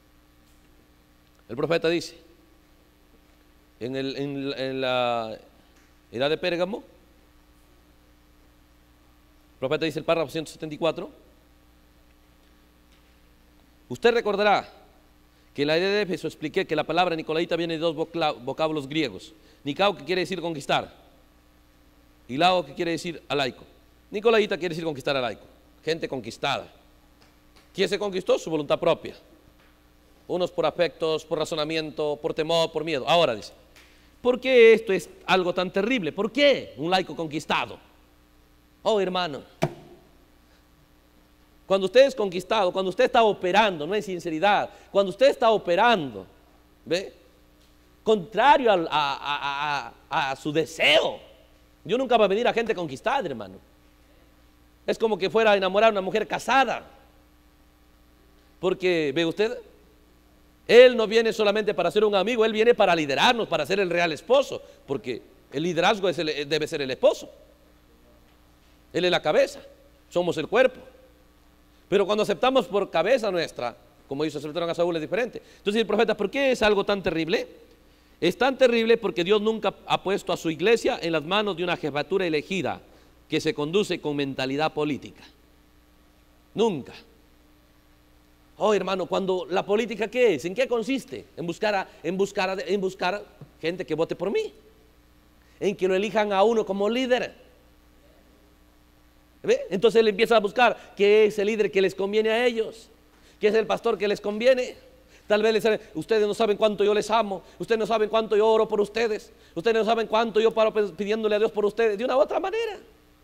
[SPEAKER 1] el profeta dice en, el, en, en la edad de Pérgamo, el profeta dice el párrafo ciento setenta y cuatro, usted recordará que en la idea de Éfeso expliqué que la palabra nicolaita viene de dos vocablos griegos. Nikao, que quiere decir conquistar, y lao, que quiere decir alaico. Nicolaita quiere decir conquistar alaico, gente conquistada. ¿Quién se conquistó? Su voluntad propia. Unos por afectos, por razonamiento, por temor, por miedo. Ahora dice, ¿por qué esto es algo tan terrible? ¿Por qué un laico conquistado? Oh, hermano, cuando usted es conquistado, cuando usted está operando, no es sinceridad, cuando usted está operando, ¿ve? Contrario a, a, a, a su deseo, Dios nunca va a venir a gente conquistada, hermano. Es como que fuera a enamorar a una mujer casada. Porque, ve usted, Él no viene solamente para ser un amigo, Él viene para liderarnos, para ser el real esposo, porque el liderazgo es el, debe ser el esposo. Él es la cabeza, somos el cuerpo. Pero cuando aceptamos por cabeza nuestra, como ellos aceptaron a Saúl, es diferente. Entonces el profeta, ¿por qué es algo tan terrible? Es tan terrible porque Dios nunca ha puesto a su iglesia en las manos de una jefatura elegida que se conduce con mentalidad política. Nunca. Oh, hermano, cuando la política, ¿qué es? ¿En qué consiste? En buscar, a, en, buscar a, en buscar gente que vote por mí, en que lo elijan a uno como líder. ¿Ve? Entonces él empieza a buscar qué es el líder que les conviene a ellos. que es el pastor que les conviene. Tal vez les dicen, ustedes no saben cuánto yo les amo, ustedes no saben cuánto yo oro por ustedes, ustedes no saben cuánto yo paro pidiéndole a Dios por ustedes, de una u otra manera.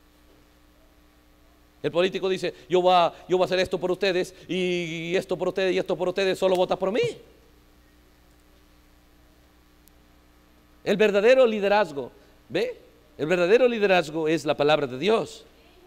[SPEAKER 1] El político dice, yo voy a, yo voy a hacer esto por ustedes, y esto por ustedes, y esto por ustedes, solo vota por mí. El verdadero liderazgo, ¿ve? El verdadero liderazgo es la palabra de Dios.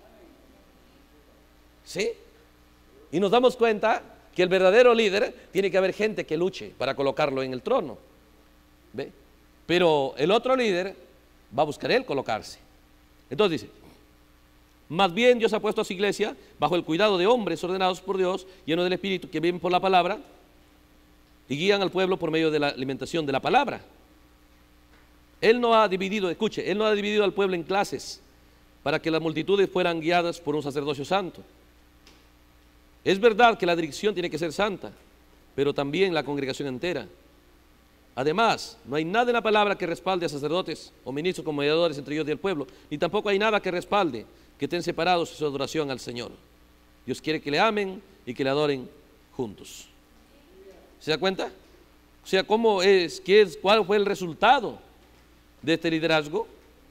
[SPEAKER 1] ¿Sí? Y nos damos cuenta que el verdadero líder tiene que haber gente que luche para colocarlo en el trono. ¿Ve? Pero el otro líder va a buscar él colocarse. Entonces dice, más bien Dios ha puesto a su iglesia bajo el cuidado de hombres ordenados por Dios, llenos del Espíritu, que viven por la palabra y guían al pueblo por medio de la alimentación de la palabra. Él no ha dividido, escuche, Él no ha dividido al pueblo en clases para que las multitudes fueran guiadas por un sacerdocio santo. Es verdad que la dirección tiene que ser santa, pero también la congregación entera. Además, no hay nada en la palabra que respalde a sacerdotes o ministros como mediadores entre Dios y el pueblo, ni tampoco hay nada que respalde que estén separados en su adoración al Señor. Dios quiere que le amen y que le adoren juntos. ¿Se da cuenta? O sea, ¿cómo es? ¿Qué es? ¿Cuál fue el resultado de este liderazgo?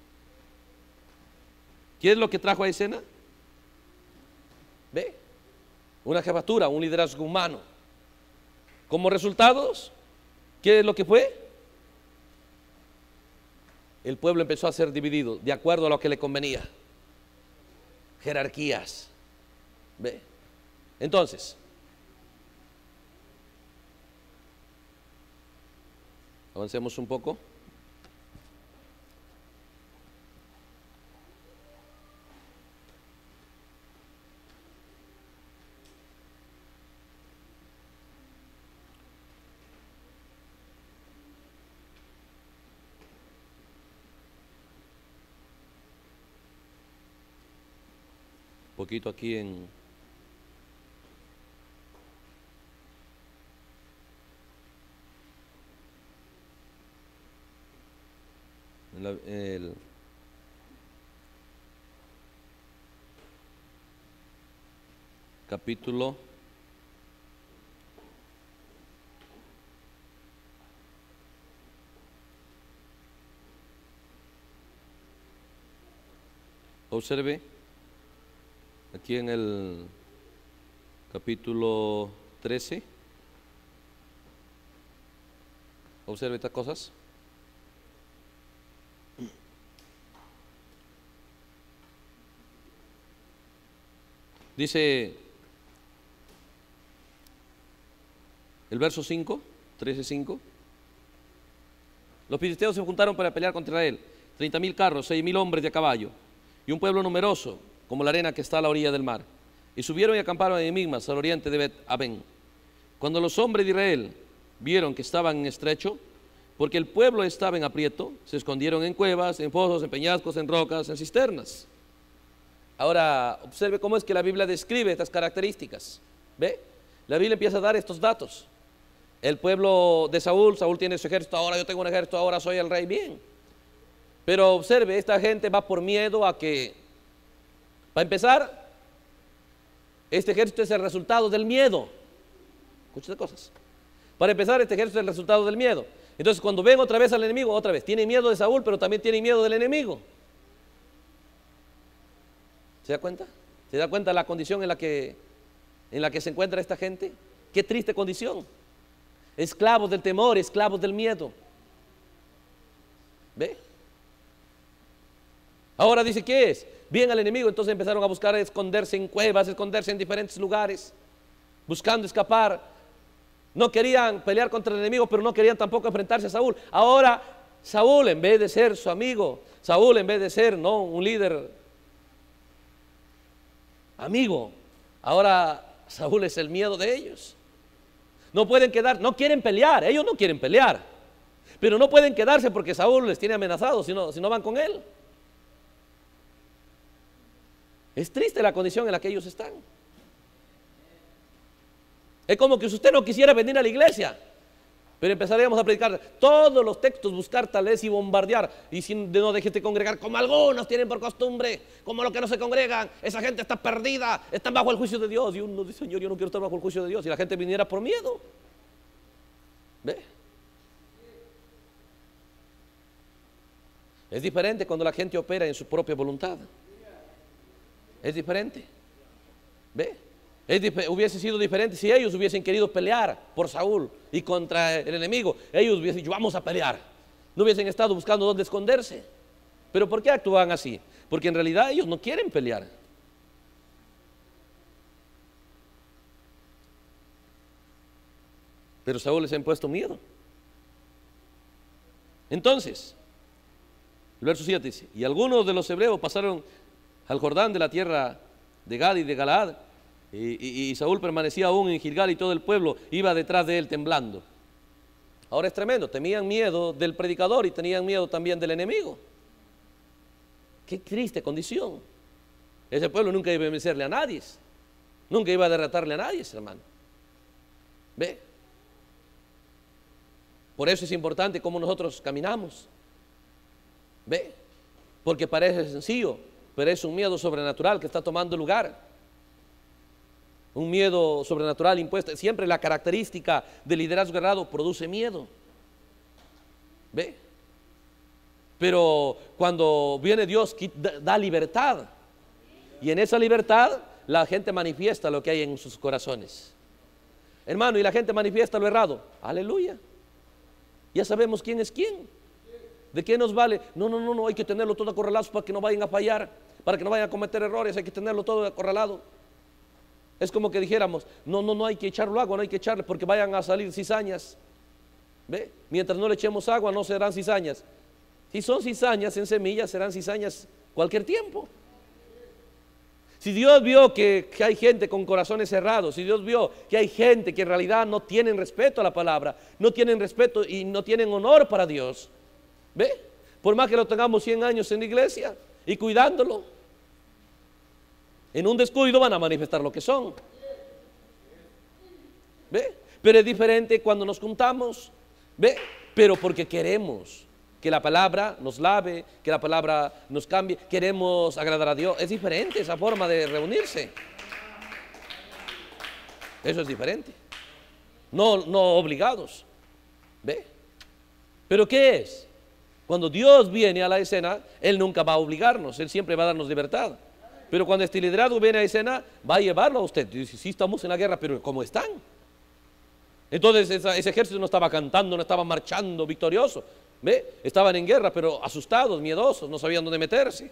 [SPEAKER 1] ¿Qué es lo que trajo a escena? ¿Ve? Una jefatura, un liderazgo humano. Como resultados, ¿qué es lo que fue? El pueblo empezó a ser dividido de acuerdo a lo que le convenía. Jerarquías. ¿Ve? Entonces, avancemos un poco. Poquito aquí en en la, el capítulo observe aquí en el capítulo trece, observe estas cosas. Dice el verso cinco, trece cinco. Los filisteos se juntaron para pelear contra él, treinta mil carros, seis mil hombres de a caballo, y un pueblo numeroso, como la arena que está a la orilla del mar. Y subieron y acamparon en Migmas, al oriente de Bet-Aben. Cuando los hombres de Israel vieron que estaban en estrecho, porque el pueblo estaba en aprieto, se escondieron en cuevas, en pozos, en peñascos, en rocas, en cisternas. Ahora, observe cómo es que la Biblia describe estas características. ¿Ve? La Biblia empieza a dar estos datos. El pueblo de Saúl, Saúl tiene su ejército, ahora yo tengo un ejército, ahora soy el rey, bien. Pero observe, esta gente va por miedo a que, para empezar, este ejército es el resultado del miedo. Muchas cosas. Para empezar, este ejército es el resultado del miedo. Entonces, cuando ven otra vez al enemigo, otra vez, tiene miedo de Saúl, pero también tiene miedo del enemigo. ¿Se da cuenta? ¿Se da cuenta la condición en la que, en la que se encuentra esta gente? Qué triste condición. Esclavos del temor, esclavos del miedo. ¿Ve? Ahora dice, ¿qué es? Bien al enemigo, entonces empezaron a buscar esconderse en cuevas, esconderse en diferentes lugares, buscando escapar. No querían pelear contra el enemigo, pero no querían tampoco enfrentarse a Saúl. Ahora Saúl, en vez de ser su amigo, Saúl, en vez de ser, no, un líder amigo, ahora Saúl es el miedo de ellos. No pueden quedar, no quieren pelear, ellos no quieren pelear, pero no pueden quedarse porque Saúl les tiene amenazados si no, si no van con él. Es triste la condición en la que ellos están. Es como que si usted no quisiera venir a la iglesia, Pero empezaríamos a predicar todos los textos, buscar tal vez y bombardear. Y si no dejes de congregar, como algunos tienen por costumbre, como los que no se congregan, esa gente está perdida, están bajo el juicio de Dios. Y uno dice, Señor, yo no quiero estar bajo el juicio de Dios. Y la gente viniera por miedo. ¿Ve? Es diferente cuando la gente opera en su propia voluntad. Es diferente. ¿Ve? Es dif- hubiese sido diferente si ellos hubiesen querido pelear por Saúl y contra el enemigo. Ellos hubiesen dicho, vamos a pelear. No hubiesen estado buscando dónde esconderse. ¿Pero por qué actúan así? Porque en realidad ellos no quieren pelear. Pero Saúl les ha impuesto miedo. Entonces, el verso siete dice, y algunos de los hebreos pasaron al Jordán de la tierra de Gad y de Galaad, y, y, y Saúl permanecía aún en Gilgal y todo el pueblo iba detrás de él temblando. Ahora es tremendo, tenían miedo del predicador y tenían miedo también del enemigo. Qué triste condición. Ese pueblo nunca iba a vencerle a nadie, nunca iba a derrotarle a nadie, hermano. ¿Ve? Por eso es importante cómo nosotros caminamos. ¿Ve? Porque parece sencillo, pero es un miedo sobrenatural que está tomando lugar. Un miedo sobrenatural impuesto. Siempre la característica del liderazgo errado produce miedo. ¿Ve? Pero cuando viene Dios da libertad. Y en esa libertad la gente manifiesta lo que hay en sus corazones. Hermano, y la gente manifiesta lo errado. Aleluya. Ya sabemos quién es quién. ¿De qué nos vale? No, no, no, no, hay que tenerlo todo acorralado para que no vayan a fallar, para que no vayan a cometer errores, hay que tenerlo todo acorralado. Es como que dijéramos, no, no, no hay que echarlo agua, no hay que echarle porque vayan a salir cizañas. ¿Ve? Mientras no le echemos agua no serán cizañas. Si son cizañas en semillas, serán cizañas cualquier tiempo. Si Dios vio que, que hay gente con corazones cerrados, si Dios vio que hay gente que en realidad no tienen respeto a la palabra, no tienen respeto y no tienen honor para Dios, ¿ve? Por más que lo tengamos cien años en la iglesia y cuidándolo, en un descuido van a manifestar lo que son. ¿Ve? Pero es diferente cuando nos juntamos, ¿ve? Pero porque queremos que la palabra nos lave, que la palabra nos cambie, queremos agradar a Dios. Es diferente esa forma de reunirse. Eso es diferente. No, no obligados. ¿Ve? ¿Pero qué es? Cuando Dios viene a la escena, Él nunca va a obligarnos, Él siempre va a darnos libertad. Pero cuando este liderazgo viene a la escena, va a llevarlo a usted. Dice, sí, estamos en la guerra, pero ¿cómo están? Entonces esa, ese ejército no estaba cantando, no estaba marchando victorioso. ¿Ve? Estaban en guerra, pero asustados, miedosos, no sabían dónde meterse.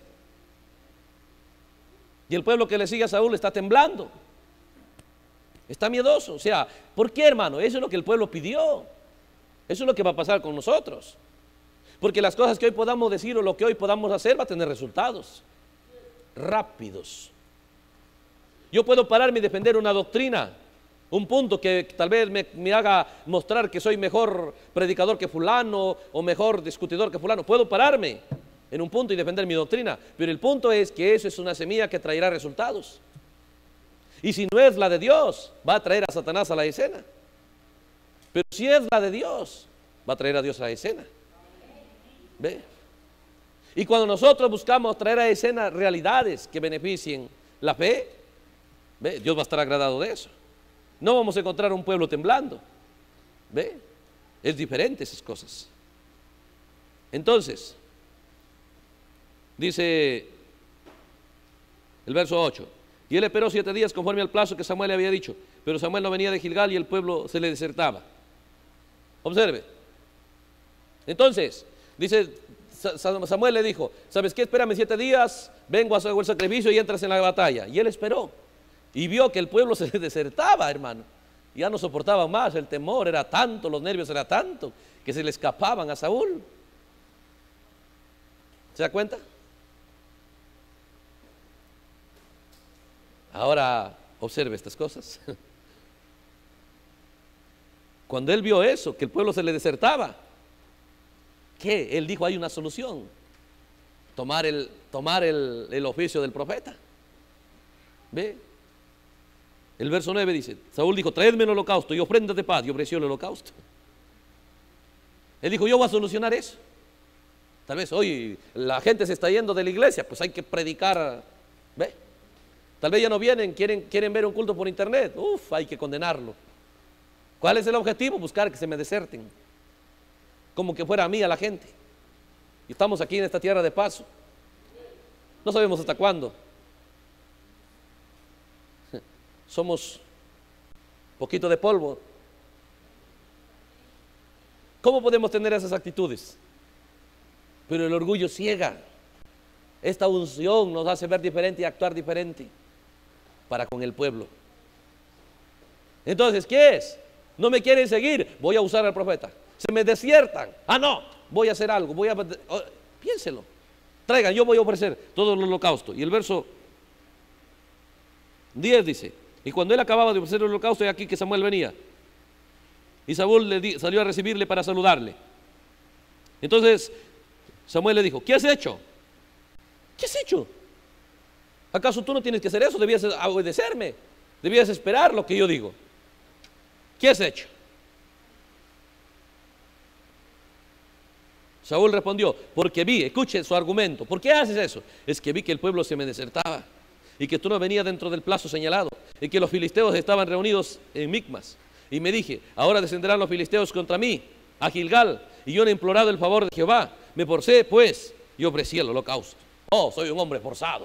[SPEAKER 1] Y el pueblo que le sigue a Saúl está temblando. Está miedoso. O sea, ¿por qué, hermano? Eso es lo que el pueblo pidió. Eso es lo que va a pasar con nosotros. Porque las cosas que hoy podamos decir o lo que hoy podamos hacer va a tener resultados rápidos. Yo puedo pararme y defender una doctrina, un punto que tal vez me, me haga mostrar que soy mejor predicador que fulano o mejor discutidor que fulano. Puedo pararme en un punto y defender mi doctrina, pero el punto es que eso es una semilla que traerá resultados. Y si no es la de Dios, va a traer a Satanás a la escena. Pero si es la de Dios, va a traer a Dios a la escena. ¿Ve? Y cuando nosotros buscamos traer a escena realidades que beneficien la fe, ¿ve? Dios va a estar agradado de eso. No vamos a encontrar un pueblo temblando. ¿Ve? Es diferente esas cosas. Entonces, dice el verso ocho, y él esperó siete días conforme al plazo que Samuel le había dicho, pero Samuel no venía de Gilgal y el pueblo se le desertaba. Observe. Entonces, dice Samuel le dijo, ¿sabes qué? Espérame siete días, vengo a hacer el sacrificio y entras en la batalla. Y él esperó y vio que el pueblo se desertaba, hermano. Ya no soportaban más, el temor era tanto, los nervios era tanto, que se le escapaban a Saúl. ¿Se da cuenta? Ahora observe estas cosas. Cuando él vio eso, que el pueblo se le desertaba, ¿qué? Él dijo, hay una solución. Tomar el, tomar el, el oficio del profeta. ¿Ve? El verso nueve dice, Saúl dijo, traedme el holocausto y ofrendas de paz, y ofreció el holocausto. Él dijo, yo voy a solucionar eso. Tal vez hoy la gente se está yendo de la iglesia, pues hay que predicar, ¿ve? Tal vez ya no vienen, quieren, quieren ver un culto por internet. Uf, hay que condenarlo. ¿Cuál es el objetivo? Buscar que se me deserten, como que fuera a mí, a la gente. Y estamos aquí en esta tierra de paso. No sabemos hasta cuándo. Somos poquito de polvo. ¿Cómo podemos tener esas actitudes? Pero el orgullo ciega. Esta unción nos hace ver diferente y actuar diferente para con el pueblo. Entonces, ¿qué es? No me quieren seguir, voy a usar al profeta. Se me desiertan, ah no, voy a hacer algo, voy a... Oh, piénselo. Traigan, yo voy a ofrecer todo el holocausto. Y el verso diez dice, y cuando él acababa de ofrecer el holocausto, he aquí que Samuel venía. Y Saúl le di, salió a recibirle para saludarle. Entonces Samuel le dijo, ¿qué has hecho? ¿Qué has hecho? ¿Acaso tú no tienes que hacer eso? Debías obedecerme, debías esperar lo que yo digo. ¿Qué has hecho? Saúl respondió, porque vi, escuche su argumento, ¿por qué haces eso? Es que vi que el pueblo se me desertaba y que tú no venías dentro del plazo señalado y que los filisteos estaban reunidos en Micmas. Y me dije, ahora descenderán los filisteos contra mí a Gilgal, y yo no he implorado el favor de Jehová. Me forcé pues y ofrecí el holocausto. Oh, soy un hombre forzado.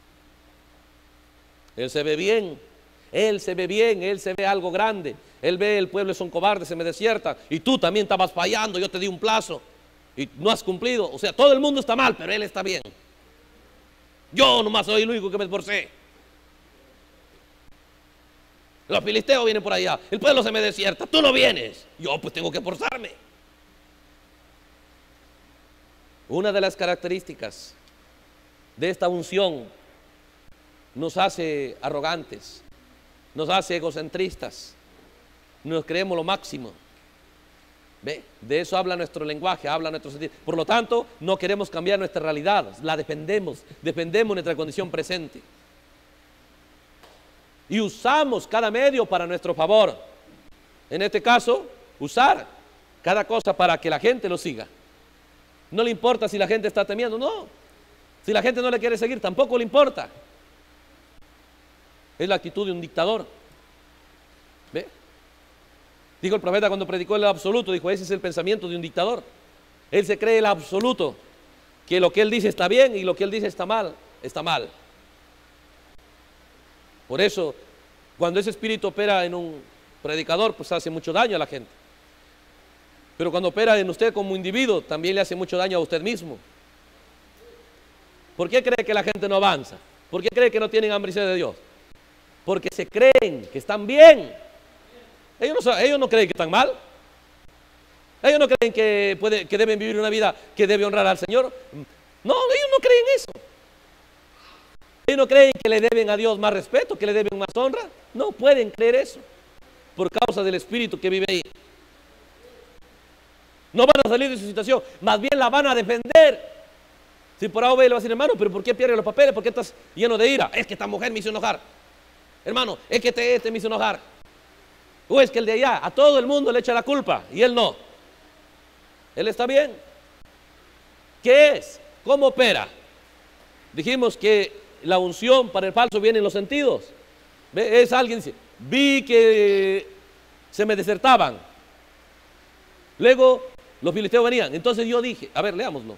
[SPEAKER 1] Él se ve bien, él se ve bien, él se ve algo grande. Él ve el pueblo son cobardes, se me desierta, y tú también estabas fallando, yo te di un plazo y no has cumplido. O sea, todo el mundo está mal, pero él está bien. Yo nomás soy el único que me esforcé. Los filisteos vienen por allá, el pueblo se me desierta, tú no vienes, yo pues tengo que esforzarme. Una de las características de esta unción nos hace arrogantes, nos hace egocentristas, nos creemos lo máximo. ¿Ve? De eso habla nuestro lenguaje, habla nuestro sentido. Por lo tanto, no queremos cambiar nuestra realidad, la defendemos, defendemos nuestra condición presente. Y usamos cada medio para nuestro favor. En este caso, usar cada cosa para que la gente lo siga. No le importa si la gente está temiendo, no. Si la gente no le quiere seguir, tampoco le importa. Es la actitud de un dictador. ¿Ve? Dijo el profeta cuando predicó el absoluto, dijo, ese es el pensamiento de un dictador. Él se cree el absoluto, que lo que él dice está bien y lo que él dice está mal, está mal. Por eso, cuando ese espíritu opera en un predicador, pues hace mucho daño a la gente. Pero cuando opera en usted como individuo, también le hace mucho daño a usted mismo. ¿Por qué cree que la gente no avanza? ¿Por qué cree que no tienen hambre y sed de Dios? Porque se creen que están bien. Ellos no, ellos no creen que están mal. Ellos no creen que, puede, que deben vivir una vida que debe honrar al Señor. No, ellos no creen eso. Ellos no creen que le deben a Dios más respeto, que le deben más honra. No pueden creer eso por causa del espíritu que vive ahí. No van a salir de su situación, más bien la van a defender. Si por ahora le va a decir, hermano, pero ¿por qué pierdes los papeles? ¿Por qué estás lleno de ira? Es que esta mujer me hizo enojar. Hermano, es que este, este me hizo enojar. O es que el de allá, a todo el mundo le echa la culpa y él no. Él está bien. ¿Qué es? ¿Cómo opera? Dijimos que la unción para el falso viene en los sentidos. ¿Ve? Es alguien que dice, vi que se me desertaban. Luego los filisteos venían. Entonces yo dije, a ver, leámoslo.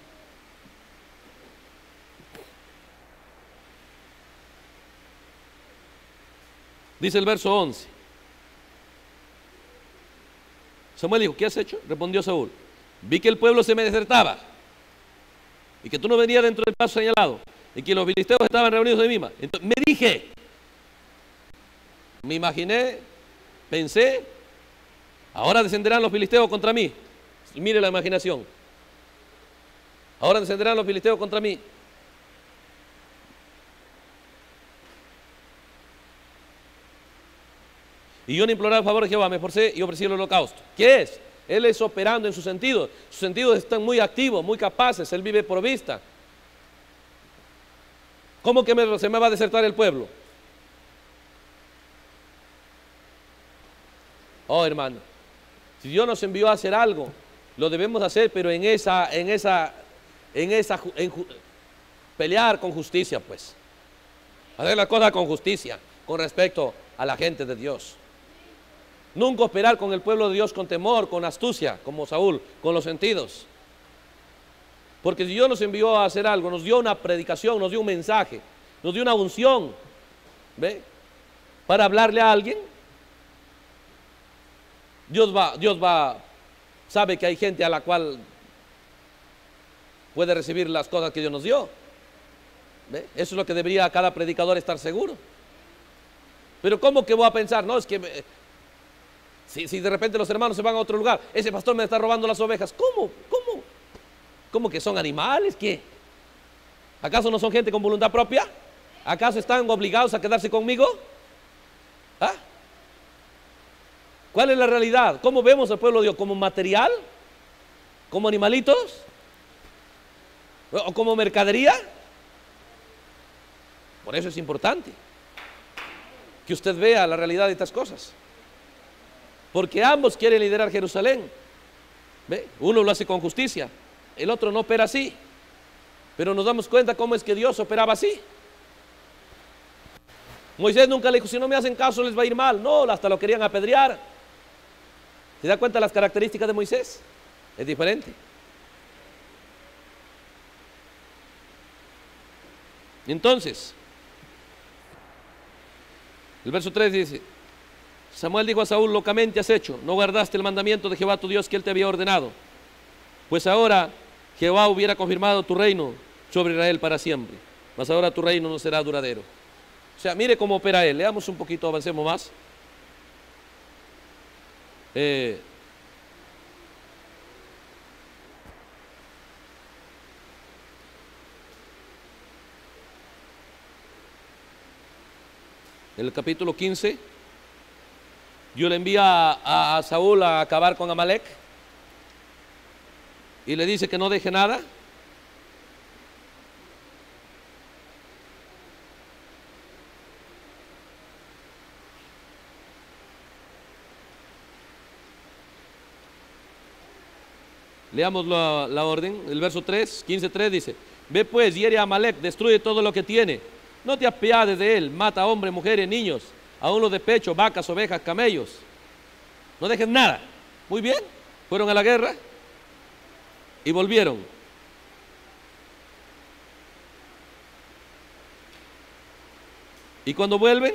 [SPEAKER 1] Dice el verso once. Samuel dijo, ¿qué has hecho? Respondió Saúl, vi que el pueblo se me desertaba y que tú no venías dentro del plazo señalado y que los filisteos estaban reunidos en Micmas. Entonces me dije, me imaginé, pensé, ahora descenderán los filisteos contra mí. Mire la imaginación. Ahora descenderán los filisteos contra mí. Y yo no imploraba el favor de Jehová, me esforcé y ofrecí el holocausto. ¿Qué es? Él es operando en sus sentidos. Sus sentidos están muy activos, muy capaces. Él vive por vista. ¿Cómo que me, se me va a desertar el pueblo? Oh, hermano, si Dios nos envió a hacer algo, Lo debemos hacer, pero en esa, en esa, en esa, en, pelear con justicia, pues. Hacer las cosas con justicia, con respecto a la gente de Dios. Nunca operar con el pueblo de Dios con temor, con astucia, como Saúl, con los sentidos. Porque si Dios nos envió a hacer algo, nos dio una predicación, nos dio un mensaje, nos dio una unción, ¿ve? Para hablarle a alguien, Dios va, Dios va, sabe que hay gente a la cual puede recibir las cosas que Dios nos dio. ¿Ve? Eso es lo que debería cada predicador estar seguro. Pero ¿cómo que voy a pensar? No, es que me, si, si de repente los hermanos se van a otro lugar, ese pastor me está robando las ovejas. ¿Cómo? ¿Cómo? ¿Cómo que son animales? ¿Qué? ¿Acaso no son gente con voluntad propia? ¿Acaso están obligados a quedarse conmigo? ¿Ah? ¿Cuál es la realidad? ¿Cómo vemos al pueblo de Dios? ¿Como material? ¿Como animalitos? ¿O como mercadería? Por eso es importante que usted vea la realidad de estas cosas. Porque ambos quieren liderar Jerusalén. ¿Ve? Uno lo hace con justicia, el otro no opera así. Pero nos damos cuenta cómo es que Dios operaba así. Moisés nunca le dijo, si no me hacen caso les va a ir mal. No, hasta lo querían apedrear. ¿Se da cuenta de las características de Moisés? Es diferente. Entonces, el verso tres dice, Samuel dijo a Saúl, locamente has hecho, no guardaste el mandamiento de Jehová tu Dios que él te había ordenado. Pues ahora Jehová hubiera confirmado tu reino sobre Israel para siempre, mas ahora tu reino no será duradero. O sea, mire cómo opera él. Leamos un poquito, avancemos más. Eh, en el capítulo quince, Dios le envía a, a Saúl a acabar con Amalek y le dice que no deje nada. Leamos la, la orden, el verso tres, quince tres dice, ve pues, hiere a Amalek, destruye todo lo que tiene, no te apiades de él, mata a hombres, mujeres, niños, aún los de pecho, vacas, ovejas, camellos, no dejen nada. Muy bien, fueron a la guerra y volvieron. Y cuando vuelven,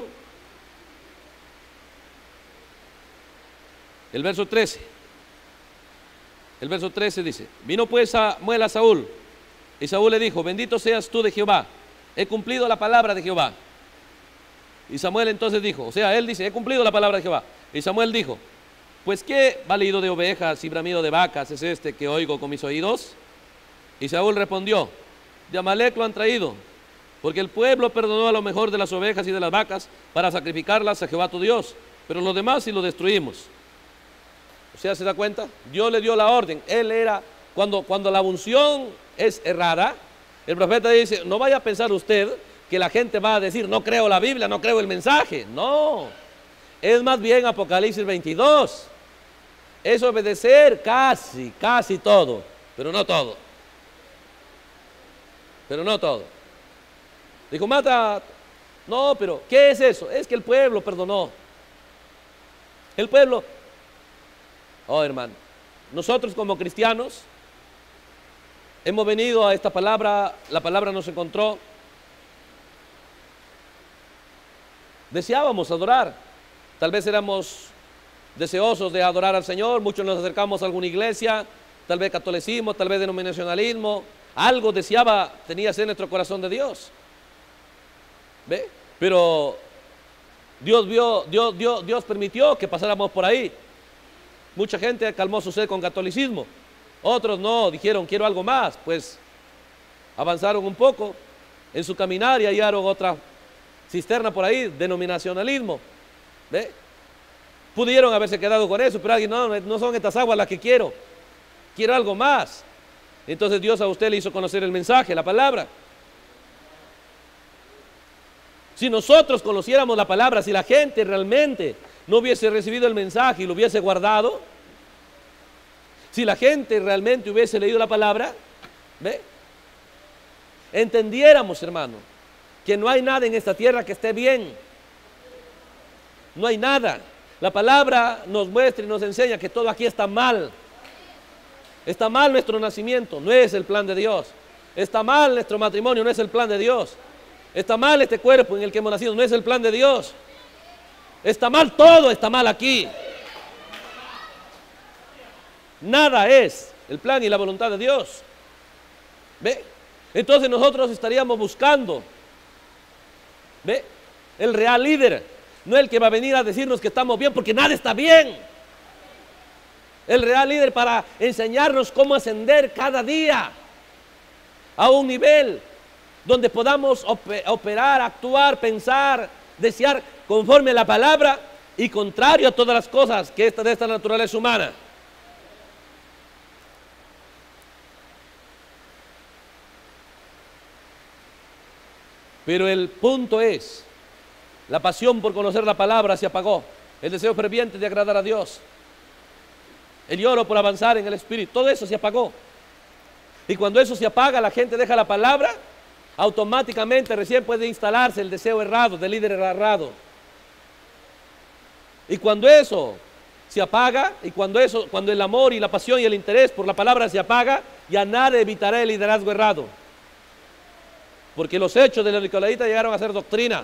[SPEAKER 1] el verso trece, el verso trece dice, vino pues Samuel a Saúl, y Saúl le dijo, bendito seas tú de Jehová, he cumplido la palabra de Jehová. Y Samuel entonces dijo, o sea, él dice, he cumplido la palabra de Jehová. Y Samuel dijo, pues qué balido de ovejas y bramido de vacas es este que oigo con mis oídos. Y Saúl respondió, de Amalek lo han traído, porque el pueblo perdonó a lo mejor de las ovejas y de las vacas para sacrificarlas a Jehová tu Dios, pero los demás sí lo destruimos. O sea, ¿se da cuenta? Dios le dio la orden. Él era, cuando, cuando la unción es errada, el profeta dice, no vaya a pensar usted que la gente va a decir, no creo la Biblia, no creo el mensaje. No, es más bien Apocalipsis veintidós. Es obedecer casi, casi todo, pero no todo. Pero no todo. Dijo, mata. No, pero ¿qué es eso? Es que el pueblo perdonó. El pueblo... Oh, hermano, nosotros como cristianos hemos venido a esta palabra, la palabra nos encontró. Deseábamos adorar, tal vez éramos deseosos de adorar al Señor, muchos nos acercamos a alguna iglesia, tal vez catolicismo, tal vez denominacionalismo, algo deseaba, tenía sed en nuestro corazón de Dios. ¿Ve? Pero Dios vio, Dios, Dios, Dios permitió que pasáramos por ahí. Mucha gente calmó su sed con catolicismo, otros no, dijeron quiero algo más, pues avanzaron un poco en su caminar y hallaron otra cisterna por ahí, denominacionalismo. ¿Ve? Pudieron haberse quedado con eso, pero alguien, no, no son estas aguas las que quiero, quiero algo más. Entonces Dios a usted le hizo conocer el mensaje, la palabra. Si nosotros conociéramos la palabra, si la gente realmente no hubiese recibido el mensaje y lo hubiese guardado, Si la gente realmente hubiese leído la palabra, ¿ve? Entendiéramos, hermano, que no hay nada en esta tierra que esté bien. No hay nada. La palabra nos muestra y nos enseña que todo aquí está mal. Está mal nuestro nacimiento, no es el plan de Dios. Está mal nuestro matrimonio, no es el plan de Dios. Está mal este cuerpo en el que hemos nacido, no es el plan de Dios. Está mal todo, está mal aquí. Nada es el plan y la voluntad de Dios. ¿Ve? Entonces nosotros estaríamos buscando, ¿ve? El real líder, no el que va a venir a decirnos que estamos bien, porque nada está bien. El real líder para enseñarnos cómo ascender cada día a un nivel donde podamos operar, actuar, pensar, desear conforme a la palabra y contrario a todas las cosas que esta de esta naturaleza humana. Pero el punto es, la pasión por conocer la palabra se apagó, el deseo ferviente de agradar a Dios, el lloro por avanzar en el Espíritu, todo eso se apagó. Y cuando eso se apaga, la gente deja la palabra, automáticamente recién puede instalarse el deseo errado, del líder errado. Y cuando eso se apaga, y cuando eso, cuando el amor y la pasión y el interés por la palabra se apaga, ya nada evitará el liderazgo errado. Porque los hechos de la Nicolaita llegaron a ser doctrina.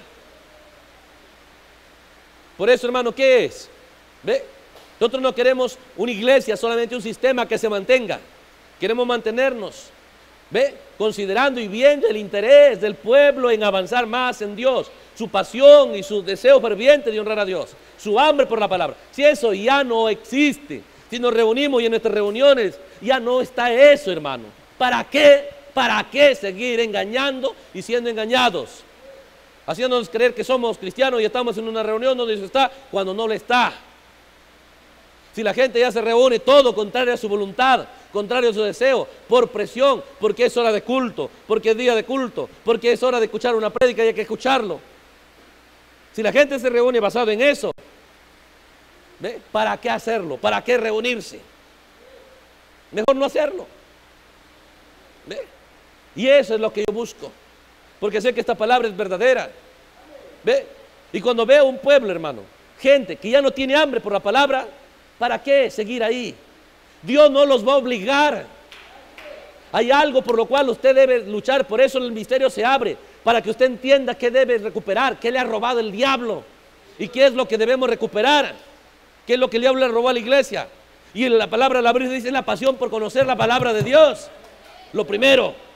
[SPEAKER 1] Por eso, hermano, ¿qué es? ¿Ve? Nosotros no queremos una iglesia, solamente un sistema que se mantenga. Queremos mantenernos, ¿ve? Considerando y viendo el interés del pueblo en avanzar más en Dios, su pasión y su deseo ferviente de honrar a Dios, su hambre por la palabra. Si eso ya no existe, si nos reunimos y en nuestras reuniones ya no está eso, hermano, ¿para qué? ¿Para qué seguir engañando y siendo engañados? Haciéndonos creer que somos cristianos y estamos en una reunión donde eso está, cuando no lo está. Si la gente ya se reúne todo contrario a su voluntad, contrario a su deseo, por presión, porque es hora de culto, porque es día de culto, porque es hora de escuchar una prédica y hay que escucharlo. Si la gente se reúne basado en eso, ¿ve? ¿Para qué hacerlo? ¿Para qué reunirse? Mejor no hacerlo. ¿Ve? Y eso es lo que yo busco, porque sé que esta palabra es verdadera. ¿Ve? Y cuando veo un pueblo, hermano, gente que ya no tiene hambre por la palabra, ¿para qué seguir ahí? Dios no los va a obligar. Hay algo por lo cual usted debe luchar, por eso el misterio se abre, para que usted entienda qué debe recuperar, qué le ha robado el diablo y qué es lo que debemos recuperar, qué es lo que el diablo le robó a la iglesia. Y la palabra de la Biblia dice la pasión por conocer la palabra de Dios, lo primero.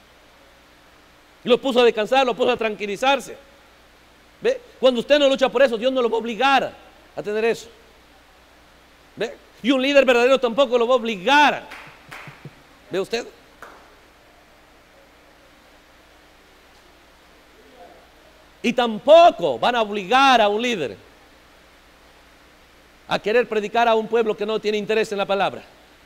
[SPEAKER 1] Lo puso a descansar, lo puso a tranquilizarse. ¿Ve? Cuando usted no lucha por eso, Dios no lo va a obligar a tener eso. ¿Ve? Y un líder verdadero tampoco lo va a obligar. ¿Ve usted? Y tampoco van a obligar a un líder a querer predicar a un pueblo que no tiene interés en la palabra.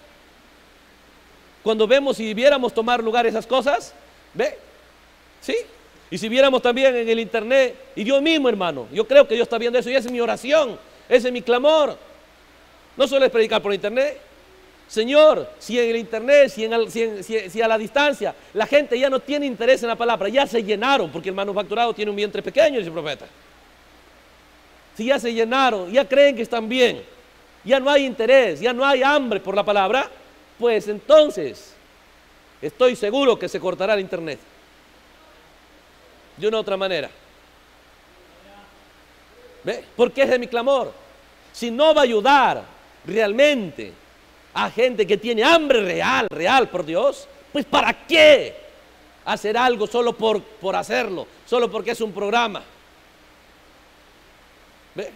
[SPEAKER 1] Cuando vemos y viéramos tomar lugar esas cosas, ¿ve? ¿Sí? Y si viéramos también en el internet, y yo mismo, hermano, yo creo que Dios está viendo eso y esa es mi oración, ese es mi clamor. No solo es predicar por internet. Señor, si en el internet, si, en el, si, en, si, si a la distancia la gente ya no tiene interés en la palabra, ya se llenaron, porque el manufacturado tiene un vientre pequeño, dice el profeta. Si ya se llenaron, ya creen que están bien, ya no hay interés, ya no hay hambre por la palabra, pues entonces estoy seguro que se cortará el internet de una u otra manera. ¿Ve? Porque ese es mi clamor. Si no va a ayudar realmente a gente que tiene hambre real, real por Dios, pues ¿para qué hacer algo solo por, por hacerlo? Solo porque es un programa. ¿Ve?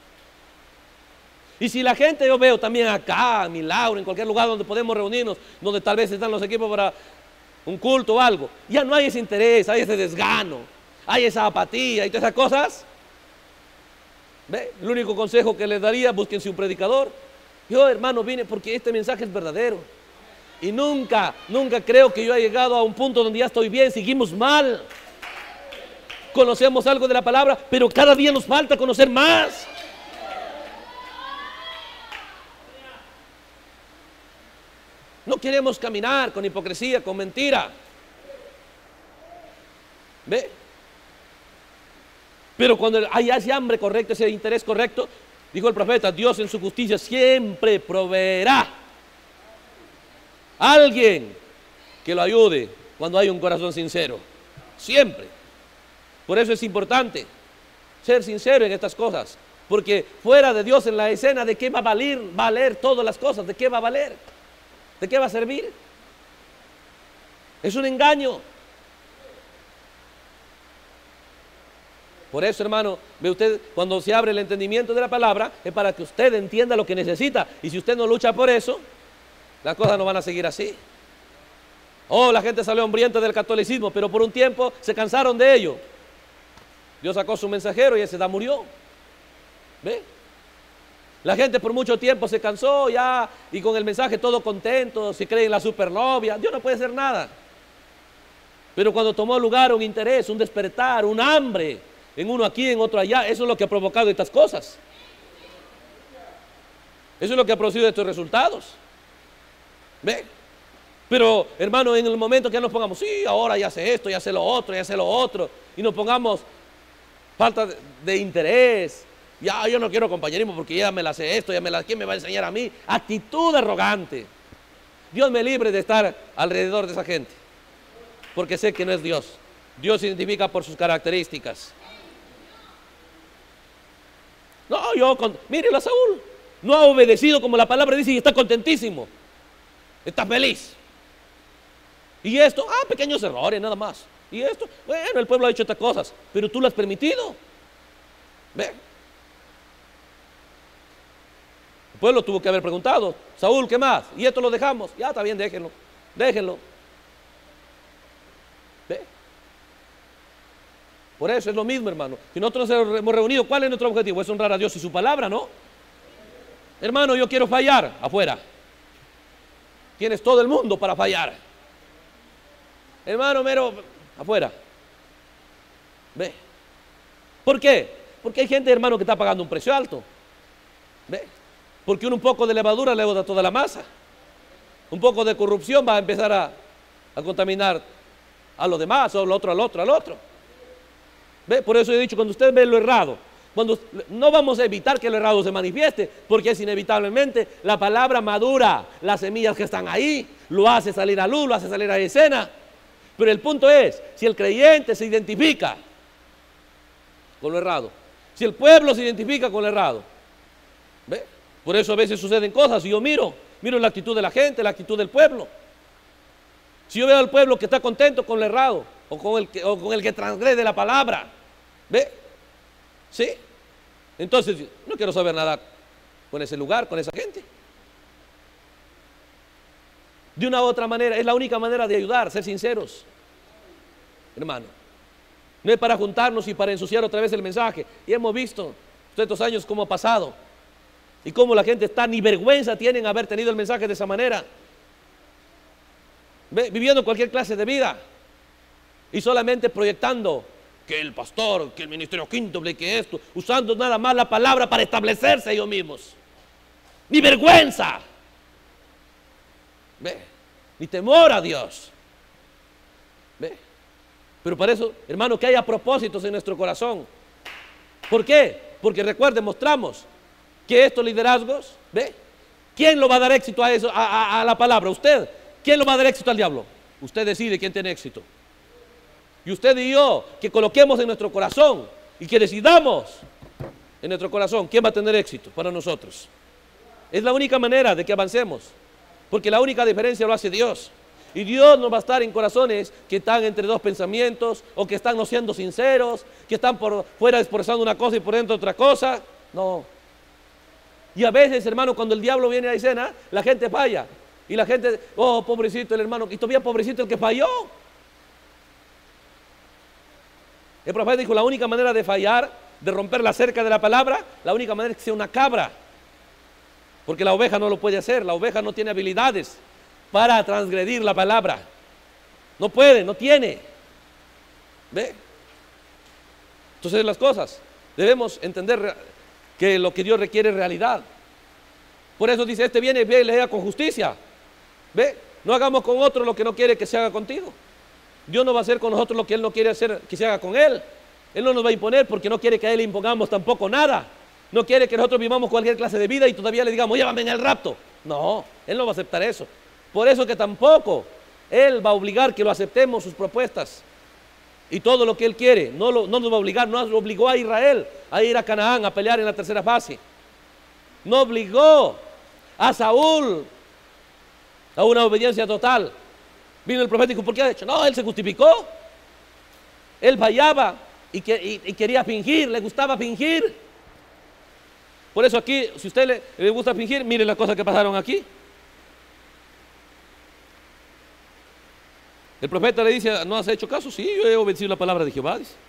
[SPEAKER 1] Y si la gente, yo veo también acá, en Milagro, en cualquier lugar donde podemos reunirnos, donde tal vez están los equipos para un culto o algo, ya no hay ese interés, hay ese desgano, hay esa apatía y todas esas cosas. ¿Ve? El único consejo que les daría, búsquense un predicador. Yo, hermano, vine porque este mensaje es verdadero. Y nunca, nunca creo que yo haya llegado a un punto donde ya estoy bien, seguimos mal. Conocemos algo de la palabra, pero cada día nos falta conocer más. No queremos caminar con hipocresía, con mentira. ¿Ve? Pero cuando hay ese hambre correcto, ese interés correcto, dijo el profeta, Dios en su justicia siempre proveerá a alguien que lo ayude cuando hay un corazón sincero. Siempre. Por eso es importante ser sincero en estas cosas. Porque fuera de Dios en la escena, ¿de qué va a valer, valer todas las cosas? ¿De qué va a valer? ¿De qué va a servir? Es un engaño. Por eso, hermano, ve usted, cuando se abre el entendimiento de la palabra, es para que usted entienda lo que necesita. Y si usted no lucha por eso, las cosas no van a seguir así. Oh, la gente salió hambrienta del catolicismo, pero por un tiempo se cansaron de ello. Dios sacó su mensajero y ese da murió. ¿Ve? La gente por mucho tiempo se cansó ya y con el mensaje todo contento, se cree en la supernovia. Dios no puede hacer nada. Pero cuando tomó lugar un interés, un despertar, un hambre, en uno aquí, en otro allá, eso es lo que ha provocado estas cosas. Eso es lo que ha producido estos resultados. ¿Ve? Pero, hermano, en el momento que nos pongamos, sí, ahora ya sé esto, ya sé lo otro, ya sé lo otro, y nos pongamos falta de, de interés, ya yo no quiero compañerismo porque ya me la sé esto, ya me la, ¿quién me va a enseñar a mí? Actitud arrogante. Dios me libre de estar alrededor de esa gente, porque sé que no es Dios. Dios se identifica por sus características. No, yo, con, mírelo a Saúl, no ha obedecido como la palabra dice y está contentísimo, está feliz. Y esto, ah, pequeños errores nada más. Y esto, bueno, el pueblo ha hecho estas cosas, pero tú lo has permitido. Ve. El pueblo tuvo que haber preguntado, Saúl, ¿qué más? Y esto lo dejamos, ya está bien, déjenlo, déjenlo. Ve. Por eso es lo mismo, hermano. Si nosotros nos hemos reunido, ¿cuál es nuestro objetivo? Es honrar a Dios y su palabra, ¿no? Hermano, yo quiero fallar afuera. Tienes todo el mundo para fallar. Hermano, mero, afuera. Ve. ¿Por qué? Porque hay gente, hermano, que está pagando un precio alto. Ve. Porque un poco de levadura le bota toda la masa. Un poco de corrupción va a empezar a, a contaminar a los demás, o al otro, al otro, al otro. ¿Ve? Por eso he dicho, cuando usted ve lo errado, cuando, no vamos a evitar que lo errado se manifieste, porque es inevitablemente la palabra madura, las semillas que están ahí, lo hace salir a luz, lo hace salir a escena. Pero el punto es, si el creyente se identifica con lo errado, si el pueblo se identifica con lo errado, ¿ve? Por eso a veces suceden cosas, y yo miro, miro la actitud de la gente, la actitud del pueblo. Si yo veo al pueblo que está contento con lo errado, o con el que, o con el que transgrede la palabra, ¿ve? ¿Sí? Entonces, no quiero saber nada con ese lugar, con esa gente. De una u otra manera, es la única manera de ayudar, ser sinceros, hermano. No es para juntarnos y para ensuciar otra vez el mensaje. Y hemos visto estos años cómo ha pasado y cómo la gente está, ni vergüenza tienen haber tenido el mensaje de esa manera. ¿Ve? Viviendo cualquier clase de vida y solamente proyectando que el pastor, que el ministerio quíntuple, que esto, usando nada más la palabra para establecerse ellos mismos. Ni vergüenza. ¿Ve? Ni temor a Dios. ¿Ve? Pero para eso, hermano, que haya propósitos en nuestro corazón. ¿Por qué? Porque recuerden, mostramos que estos liderazgos, ¿ve? ¿Quién lo va a dar éxito a eso, a, a, a la palabra? ¿Usted? ¿Quién lo va a dar éxito al diablo? Usted decide quién tiene éxito. Y usted y yo, que coloquemos en nuestro corazón y que decidamos en nuestro corazón quién va a tener éxito para nosotros. Es la única manera de que avancemos, porque la única diferencia lo hace Dios. Y Dios no va a estar en corazones que están entre dos pensamientos, o que están no siendo sinceros, que están por fuera expresando una cosa y por dentro otra cosa. No. Y a veces, hermano, cuando el diablo viene a escena, la gente falla. Y la gente, oh, pobrecito el hermano, y todavía pobrecito el que falló. El profeta dijo, la única manera de fallar, de romper la cerca de la palabra, la única manera es que sea una cabra. Porque la oveja no lo puede hacer, la oveja no tiene habilidades para transgredir la palabra. No puede, no tiene. ¿Ve? Entonces las cosas, debemos entender que lo que Dios requiere es realidad. Por eso dice, este viene y lea con justicia. ¿Ve? No hagamos con otro lo que no quiere que se haga contigo. Dios no va a hacer con nosotros lo que Él no quiere hacer que se haga con Él. Él no nos va a imponer porque no quiere que a Él le impongamos tampoco nada. No quiere que nosotros vivamos cualquier clase de vida y todavía le digamos, llévame en el rapto. No, Él no va a aceptar eso. Por eso que tampoco Él va a obligar que lo aceptemos sus propuestas y todo lo que Él quiere. No, lo, no nos va a obligar, no obligó a Israel a ir a Canaán a pelear en la tercera fase. No obligó a Saúl a una obediencia total. Vino el profeta y dijo, ¿por qué ha hecho? No, él se justificó. Él fallaba y, que, y, y quería fingir, le gustaba fingir. Por eso aquí, si a usted le, le gusta fingir, mire las cosas que pasaron aquí. El profeta le dice, ¿no has hecho caso? Sí, yo he obedecido la palabra de Jehová, dice.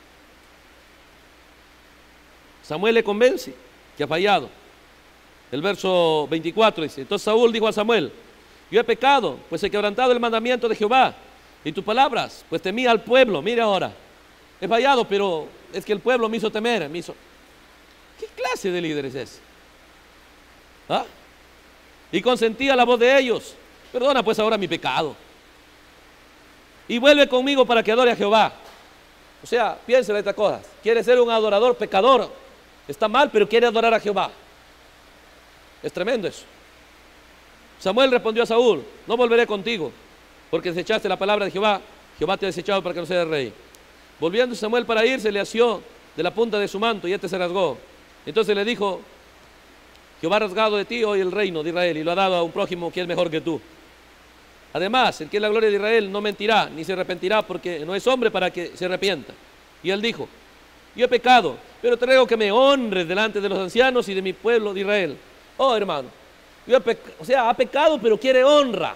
[SPEAKER 1] Samuel le convence que ha fallado. El verso veinticuatro dice, entonces Saúl dijo a Samuel, yo he pecado, pues he quebrantado el mandamiento de Jehová y tus palabras, pues temía al pueblo. Mire ahora, he fallado, pero es que el pueblo me hizo temer, me hizo... ¿Qué clase de líder es ese? ¿Ah? Y consentía la voz de ellos, perdona pues ahora mi pecado y vuelve conmigo para que adore a Jehová. O sea, piensa en estas cosas, quiere ser un adorador pecador, está mal, pero quiere adorar a Jehová. Es tremendo eso. Samuel respondió a Saúl, no volveré contigo, porque desechaste la palabra de Jehová, Jehová te ha desechado para que no seas rey. Volviendo Samuel para irse, le asió de la punta de su manto y este se rasgó. Entonces le dijo, Jehová ha rasgado de ti hoy el reino de Israel y lo ha dado a un prójimo que es mejor que tú. Además, el que es la gloria de Israel no mentirá ni se arrepentirá, porque no es hombre para que se arrepienta. Y él dijo, yo he pecado, pero te ruego que me honres delante de los ancianos y de mi pueblo de Israel. Oh, hermano, yo he pecado, o sea, ha pecado, pero quiere honra.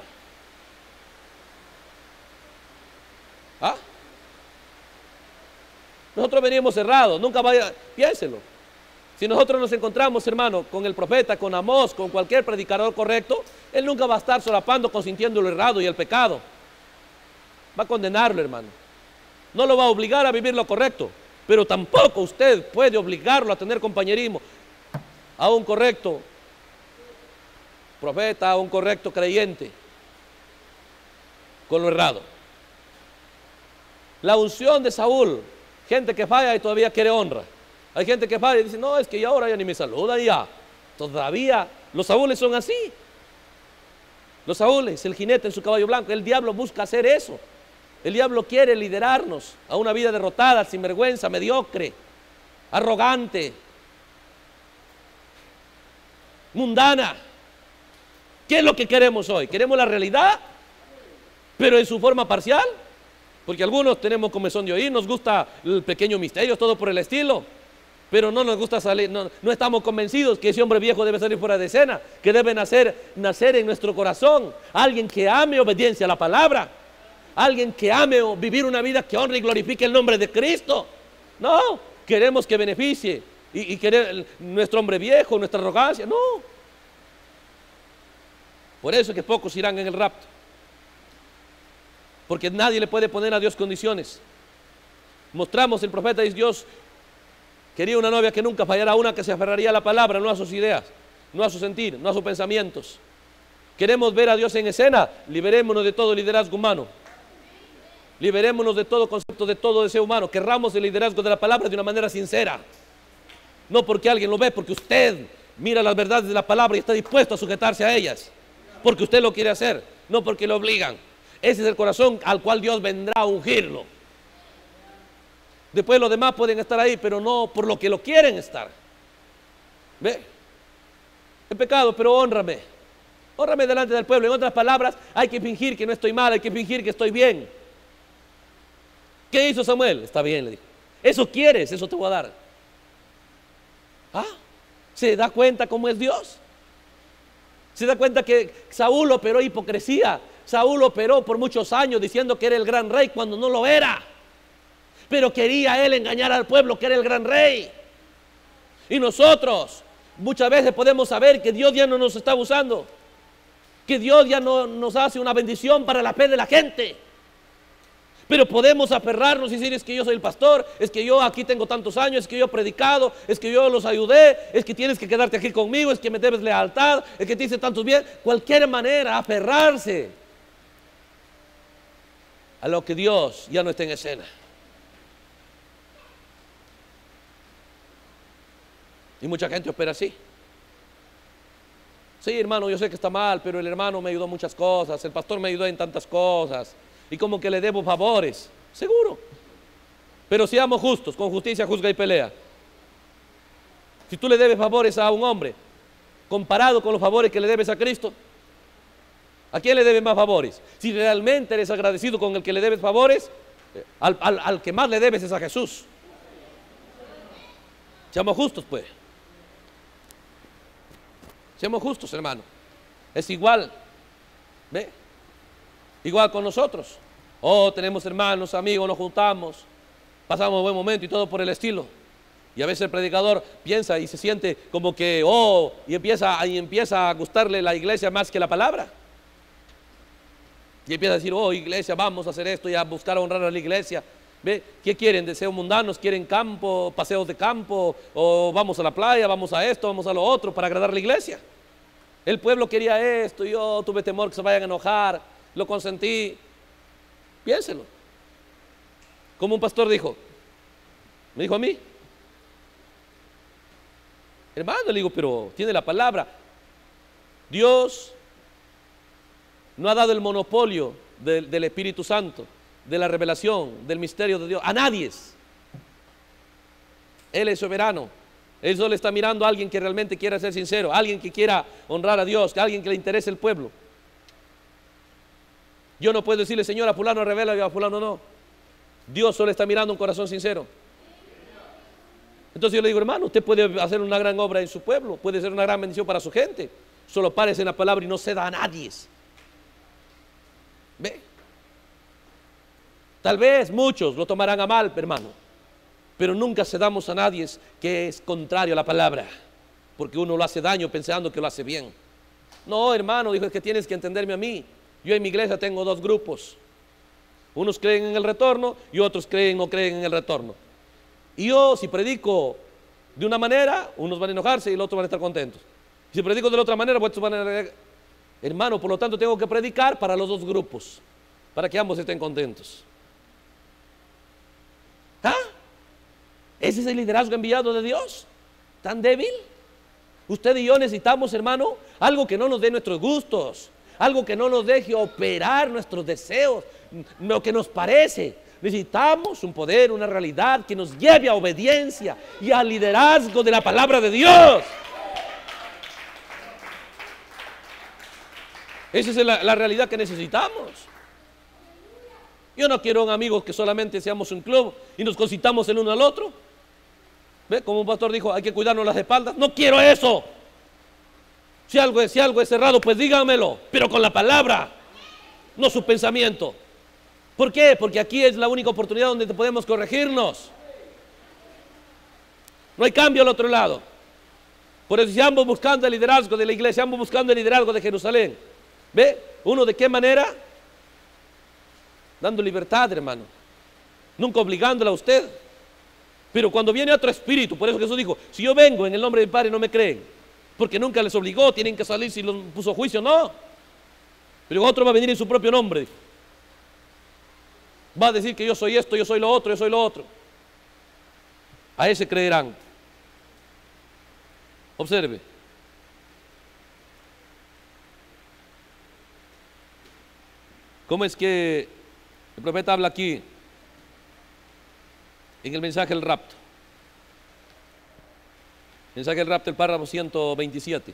[SPEAKER 1] ¿Ah? Nosotros venimos cerrados, nunca vaya, piénselo. Si nosotros nos encontramos, hermano, con el profeta, con Amós, con cualquier predicador correcto, él nunca va a estar solapando, consintiendo lo errado y el pecado. Va a condenarlo, hermano. No lo va a obligar a vivir lo correcto, pero tampoco usted puede obligarlo a tener compañerismo a un correcto profeta, a un correcto creyente con lo errado. La unción de Saúl, gente que falla y todavía quiere honra. Hay gente que falla y dice, no, es que ya ahora ya ni me saluda ya. Todavía, los Saúles son así. Los Saúles, el jinete en su caballo blanco, el diablo busca hacer eso. El diablo quiere liderarnos a una vida derrotada, sin vergüenza, mediocre, arrogante, mundana. ¿Qué es lo que queremos hoy? ¿Queremos la realidad, pero en su forma parcial? Porque algunos tenemos comezón de oír, nos gusta el pequeño misterio, todo por el estilo, pero no nos gusta salir, no, no estamos convencidos que ese hombre viejo debe salir fuera de escena, que debe nacer, nacer en nuestro corazón, alguien que ame obediencia a la palabra, alguien que ame vivir una vida que honre y glorifique el nombre de Cristo. No, queremos que beneficie y, y querer nuestro hombre viejo, nuestra arrogancia, no. Por eso es que pocos irán en el rapto, porque nadie le puede poner a Dios condiciones. Mostramos, el profeta dice, Dios quería una novia que nunca fallara, una que se aferraría a la palabra, no a sus ideas, no a su sentir, no a sus pensamientos. Queremos ver a Dios en escena, liberémonos de todo liderazgo humano, liberémonos de todo concepto, de todo deseo humano, querramos el liderazgo de la palabra de una manera sincera, no porque alguien lo ve, porque usted mira las verdades de la palabra y está dispuesto a sujetarse a ellas, porque usted lo quiere hacer, no porque lo obligan. Ese es el corazón al cual Dios vendrá a ungirlo. Después los demás pueden estar ahí, pero no por lo que lo quieren estar. ¿Ve? He pecado, pero hónrame. Hónrame delante del pueblo. En otras palabras, hay que fingir que no estoy mal, hay que fingir que estoy bien. ¿Qué hizo Samuel? Está bien, le dijo. Eso quieres, eso te voy a dar. ¿Ah? ¿Se da cuenta cómo es Dios? ¿Se da cuenta que Saúl operó hipocresía? Saúl operó por muchos años diciendo que era el gran rey cuando no lo era, pero quería él engañar al pueblo que era el gran rey. Y nosotros muchas veces podemos saber que Dios ya no nos está usando, que Dios ya no nos hace una bendición para la fe de la gente, Pero podemos aferrarnos y decir, es que yo soy el pastor, es que yo aquí tengo tantos años, es que yo he predicado, es que yo los ayudé, es que tienes que quedarte aquí conmigo, es que me debes lealtad, es que te hice tantos bien. Cualquier manera, aferrarse a lo que Dios ya no está en escena. Y mucha gente opera así. Sí, hermano, yo sé que está mal, pero el hermano me ayudó en muchas cosas, el pastor me ayudó en tantas cosas, y como que le debo favores, seguro. Pero seamos justos, con justicia juzga y pelea. Si tú le debes favores a un hombre, comparado con los favores que le debes a Cristo, ¿a quién le debes más favores? Si realmente eres agradecido con el que le debes favores, al, al, al que más le debes es a Jesús. Seamos justos, pues. Seamos justos, hermano. Es igual, ¿ve? Igual con nosotros. Oh, tenemos hermanos, amigos, nos juntamos, pasamos un buen momento y todo por el estilo. Y a veces el predicador piensa y se siente como que, oh, y empieza, y empieza a gustarle la iglesia más que la palabra. Y empieza a decir, oh, iglesia, vamos a hacer esto y a buscar honrar a la iglesia. ¿Ve? ¿Qué quieren? ¿Deseos mundanos? ¿Quieren campo, paseos de campo? ¿O vamos a la playa, vamos a esto, vamos a lo otro para agradar a la iglesia? El pueblo quería esto, yo tuve temor que se vayan a enojar, lo consentí. Piénselo. Como un pastor dijo, me dijo a mí, hermano, le digo, pero tiene la palabra. Dios no ha dado el monopolio del, del Espíritu Santo, de la revelación, del misterio de Dios, a nadie. Él es soberano. Él solo está mirando a alguien que realmente quiera ser sincero, a alguien que quiera honrar a Dios, a alguien que le interese el pueblo. Yo no puedo decirle, Señor, a fulano revela y a fulano no. Dios solo está mirando un corazón sincero. Entonces yo le digo, hermano, usted puede hacer una gran obra en su pueblo, puede ser una gran bendición para su gente. Solo párese en la palabra y no ceda a nadie. ¿Ve? Tal vez muchos lo tomarán a mal, hermano, pero nunca cedamos a nadie que es contrario a la palabra, porque uno lo hace daño pensando que lo hace bien. No, hermano, dijo, es que tienes que entenderme a mí. Yo en mi iglesia tengo dos grupos. Unos creen en el retorno y otros creen o no creen en el retorno. Y yo, si predico de una manera, unos van a enojarse y los otros van a estar contentos. Si predico de la otra manera, otros van a... Hermano, por lo tanto tengo que predicar para los dos grupos, para que ambos estén contentos. ¿Ah? ¿Ese es el liderazgo enviado de Dios? ¿Tan débil? Usted y yo necesitamos, hermano, algo que no nos dé nuestros gustos, algo que no nos deje operar nuestros deseos, lo que nos parece. Necesitamos un poder, una realidad que nos lleve a obediencia y al liderazgo de la palabra de Dios. Esa es la, la realidad que necesitamos. Yo no quiero un amigo que solamente seamos un club y nos concitamos el uno al otro. ¿Ve? Como un pastor dijo, hay que cuidarnos las espaldas. No quiero eso. Si algo es, si algo es cerrado, pues díganmelo, pero con la palabra, no su pensamiento. ¿Por qué? Porque aquí es la única oportunidad donde podemos corregirnos. No hay cambio al otro lado. Por eso si ambos buscando el liderazgo de la iglesia, ambos buscando el liderazgo de Jerusalén. ¿Ve? ¿Uno de qué manera? Dando libertad, hermano. Nunca obligándola a usted. Pero cuando viene otro espíritu, por eso Jesús dijo, si yo vengo en el nombre de mi Padre no me creen. Porque nunca les obligó, tienen que salir si los puso juicio, no. Pero otro va a venir en su propio nombre. Va a decir que yo soy esto, yo soy lo otro, yo soy lo otro. A ese creerán. Observe. ¿Cómo es que el profeta habla aquí en el mensaje del rapto? Mensaje del rapto, el párrafo ciento veintisiete.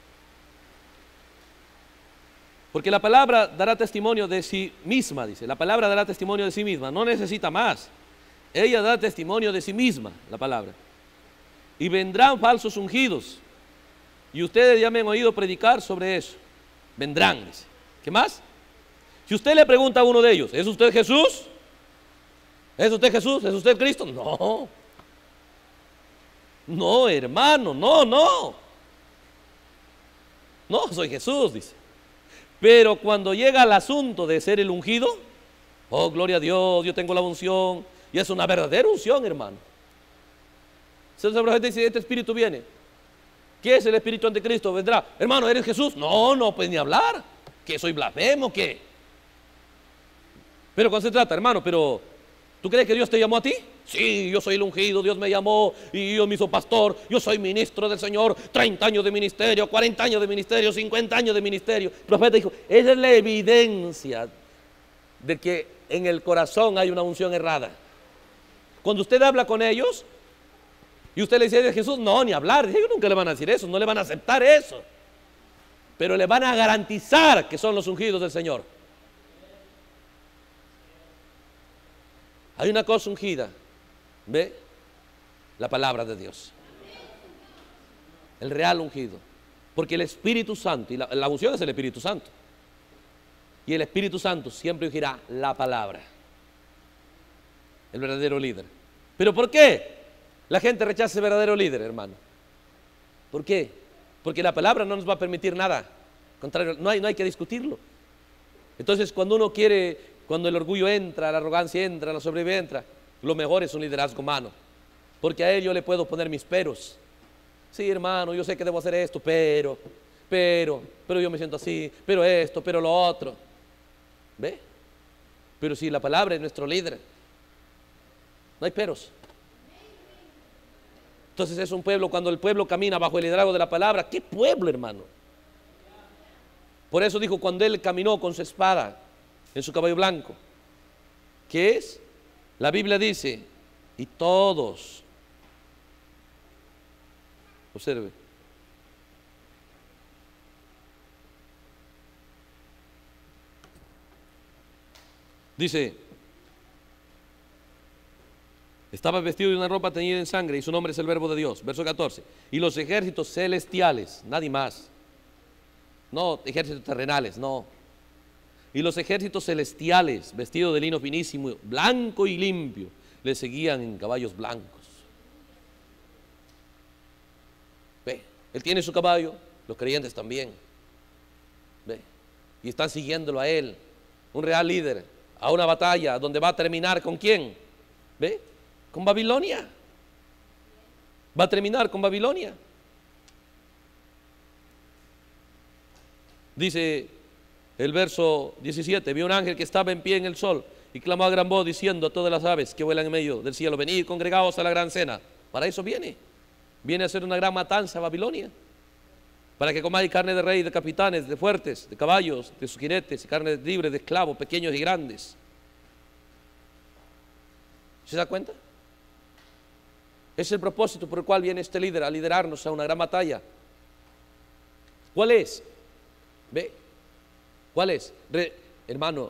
[SPEAKER 1] Porque la palabra dará testimonio de sí misma, dice. La palabra dará testimonio de sí misma, no necesita más. Ella da testimonio de sí misma, la palabra. Y vendrán falsos ungidos. Y ustedes ya me han oído predicar sobre eso. Vendrán, dice. ¿Qué más? Si usted le pregunta a uno de ellos, ¿es usted Jesús? ¿Es usted Jesús? ¿Es usted Cristo? No. No, hermano, no, no. No, soy Jesús, dice. Pero cuando llega el asunto de ser el ungido, Oh, gloria a Dios, yo tengo la unción. Y es una verdadera unción, hermano. Entonces la gente dice, este espíritu viene. ¿Qué es el espíritu anticristo? Vendrá. Hermano, ¿eres Jesús? No, no, pues ni hablar. ¿Qué soy blasfemo? ¿Qué? Pero cuando se trata, hermano, pero ¿tú crees que Dios te llamó a ti? Sí, yo soy el ungido, Dios me llamó y Dios me hizo pastor, yo soy ministro del Señor, treinta años de ministerio, cuarenta años de ministerio, cincuenta años de ministerio. El profeta dijo, esa es la evidencia de que en el corazón hay una unción errada. Cuando usted habla con ellos y usted le dice a Jesús, no, ni hablar, ellos nunca le van a decir eso, no le van a aceptar eso, pero le van a garantizar que son los ungidos del Señor. Hay una cosa ungida, ¿ve? La palabra de Dios. El real ungido. Porque el Espíritu Santo, y la, la unción es el Espíritu Santo. Y el Espíritu Santo siempre ungirá la palabra. El verdadero líder. ¿Pero por qué la gente rechaza el verdadero líder, hermano? ¿Por qué? Porque la palabra no nos va a permitir nada. Al contrario, no hay, no hay que discutirlo. Entonces, cuando uno quiere... Cuando el orgullo entra, la arrogancia entra, la soberbia entra, lo mejor es un liderazgo humano. Porque a él yo le puedo poner mis peros. Sí, hermano, yo sé que debo hacer esto, pero, pero, pero yo me siento así, pero esto, pero lo otro. ¿Ve? Pero si la palabra es nuestro líder, no hay peros. Entonces es un pueblo, cuando el pueblo camina bajo el liderazgo de la palabra, ¿qué pueblo, hermano? Por eso dijo, cuando él caminó con su espada, en su caballo blanco, ¿qué es? La Biblia dice, y todos, observe, dice, estaba vestido de una ropa teñida en sangre y su nombre es el Verbo de Dios. Verso catorce, y los ejércitos celestiales, nadie más, no ejércitos terrenales, no. Y los ejércitos celestiales, vestidos de lino finísimo, blanco y limpio, le seguían en caballos blancos. Ve, él tiene su caballo, los creyentes también. Ve, y están siguiéndolo a él, un real líder, a una batalla donde va a terminar ¿con quién? Ve, con Babilonia. Va a terminar con Babilonia. Dice el verso diecisiete, vio un ángel que estaba en pie en el sol y clamó a gran voz diciendo a todas las aves que vuelan en medio del cielo, venid congregados a la gran cena. Para eso viene, viene a hacer una gran matanza a Babilonia, para que comáis carne de rey, de capitanes, de fuertes, de caballos, de sus jinetes, y carne libre de esclavos, pequeños y grandes. ¿Se da cuenta? Es el propósito por el cual viene este líder a liderarnos a una gran batalla. ¿Cuál es? ¿Ve? ¿Cuál es? Re, hermano,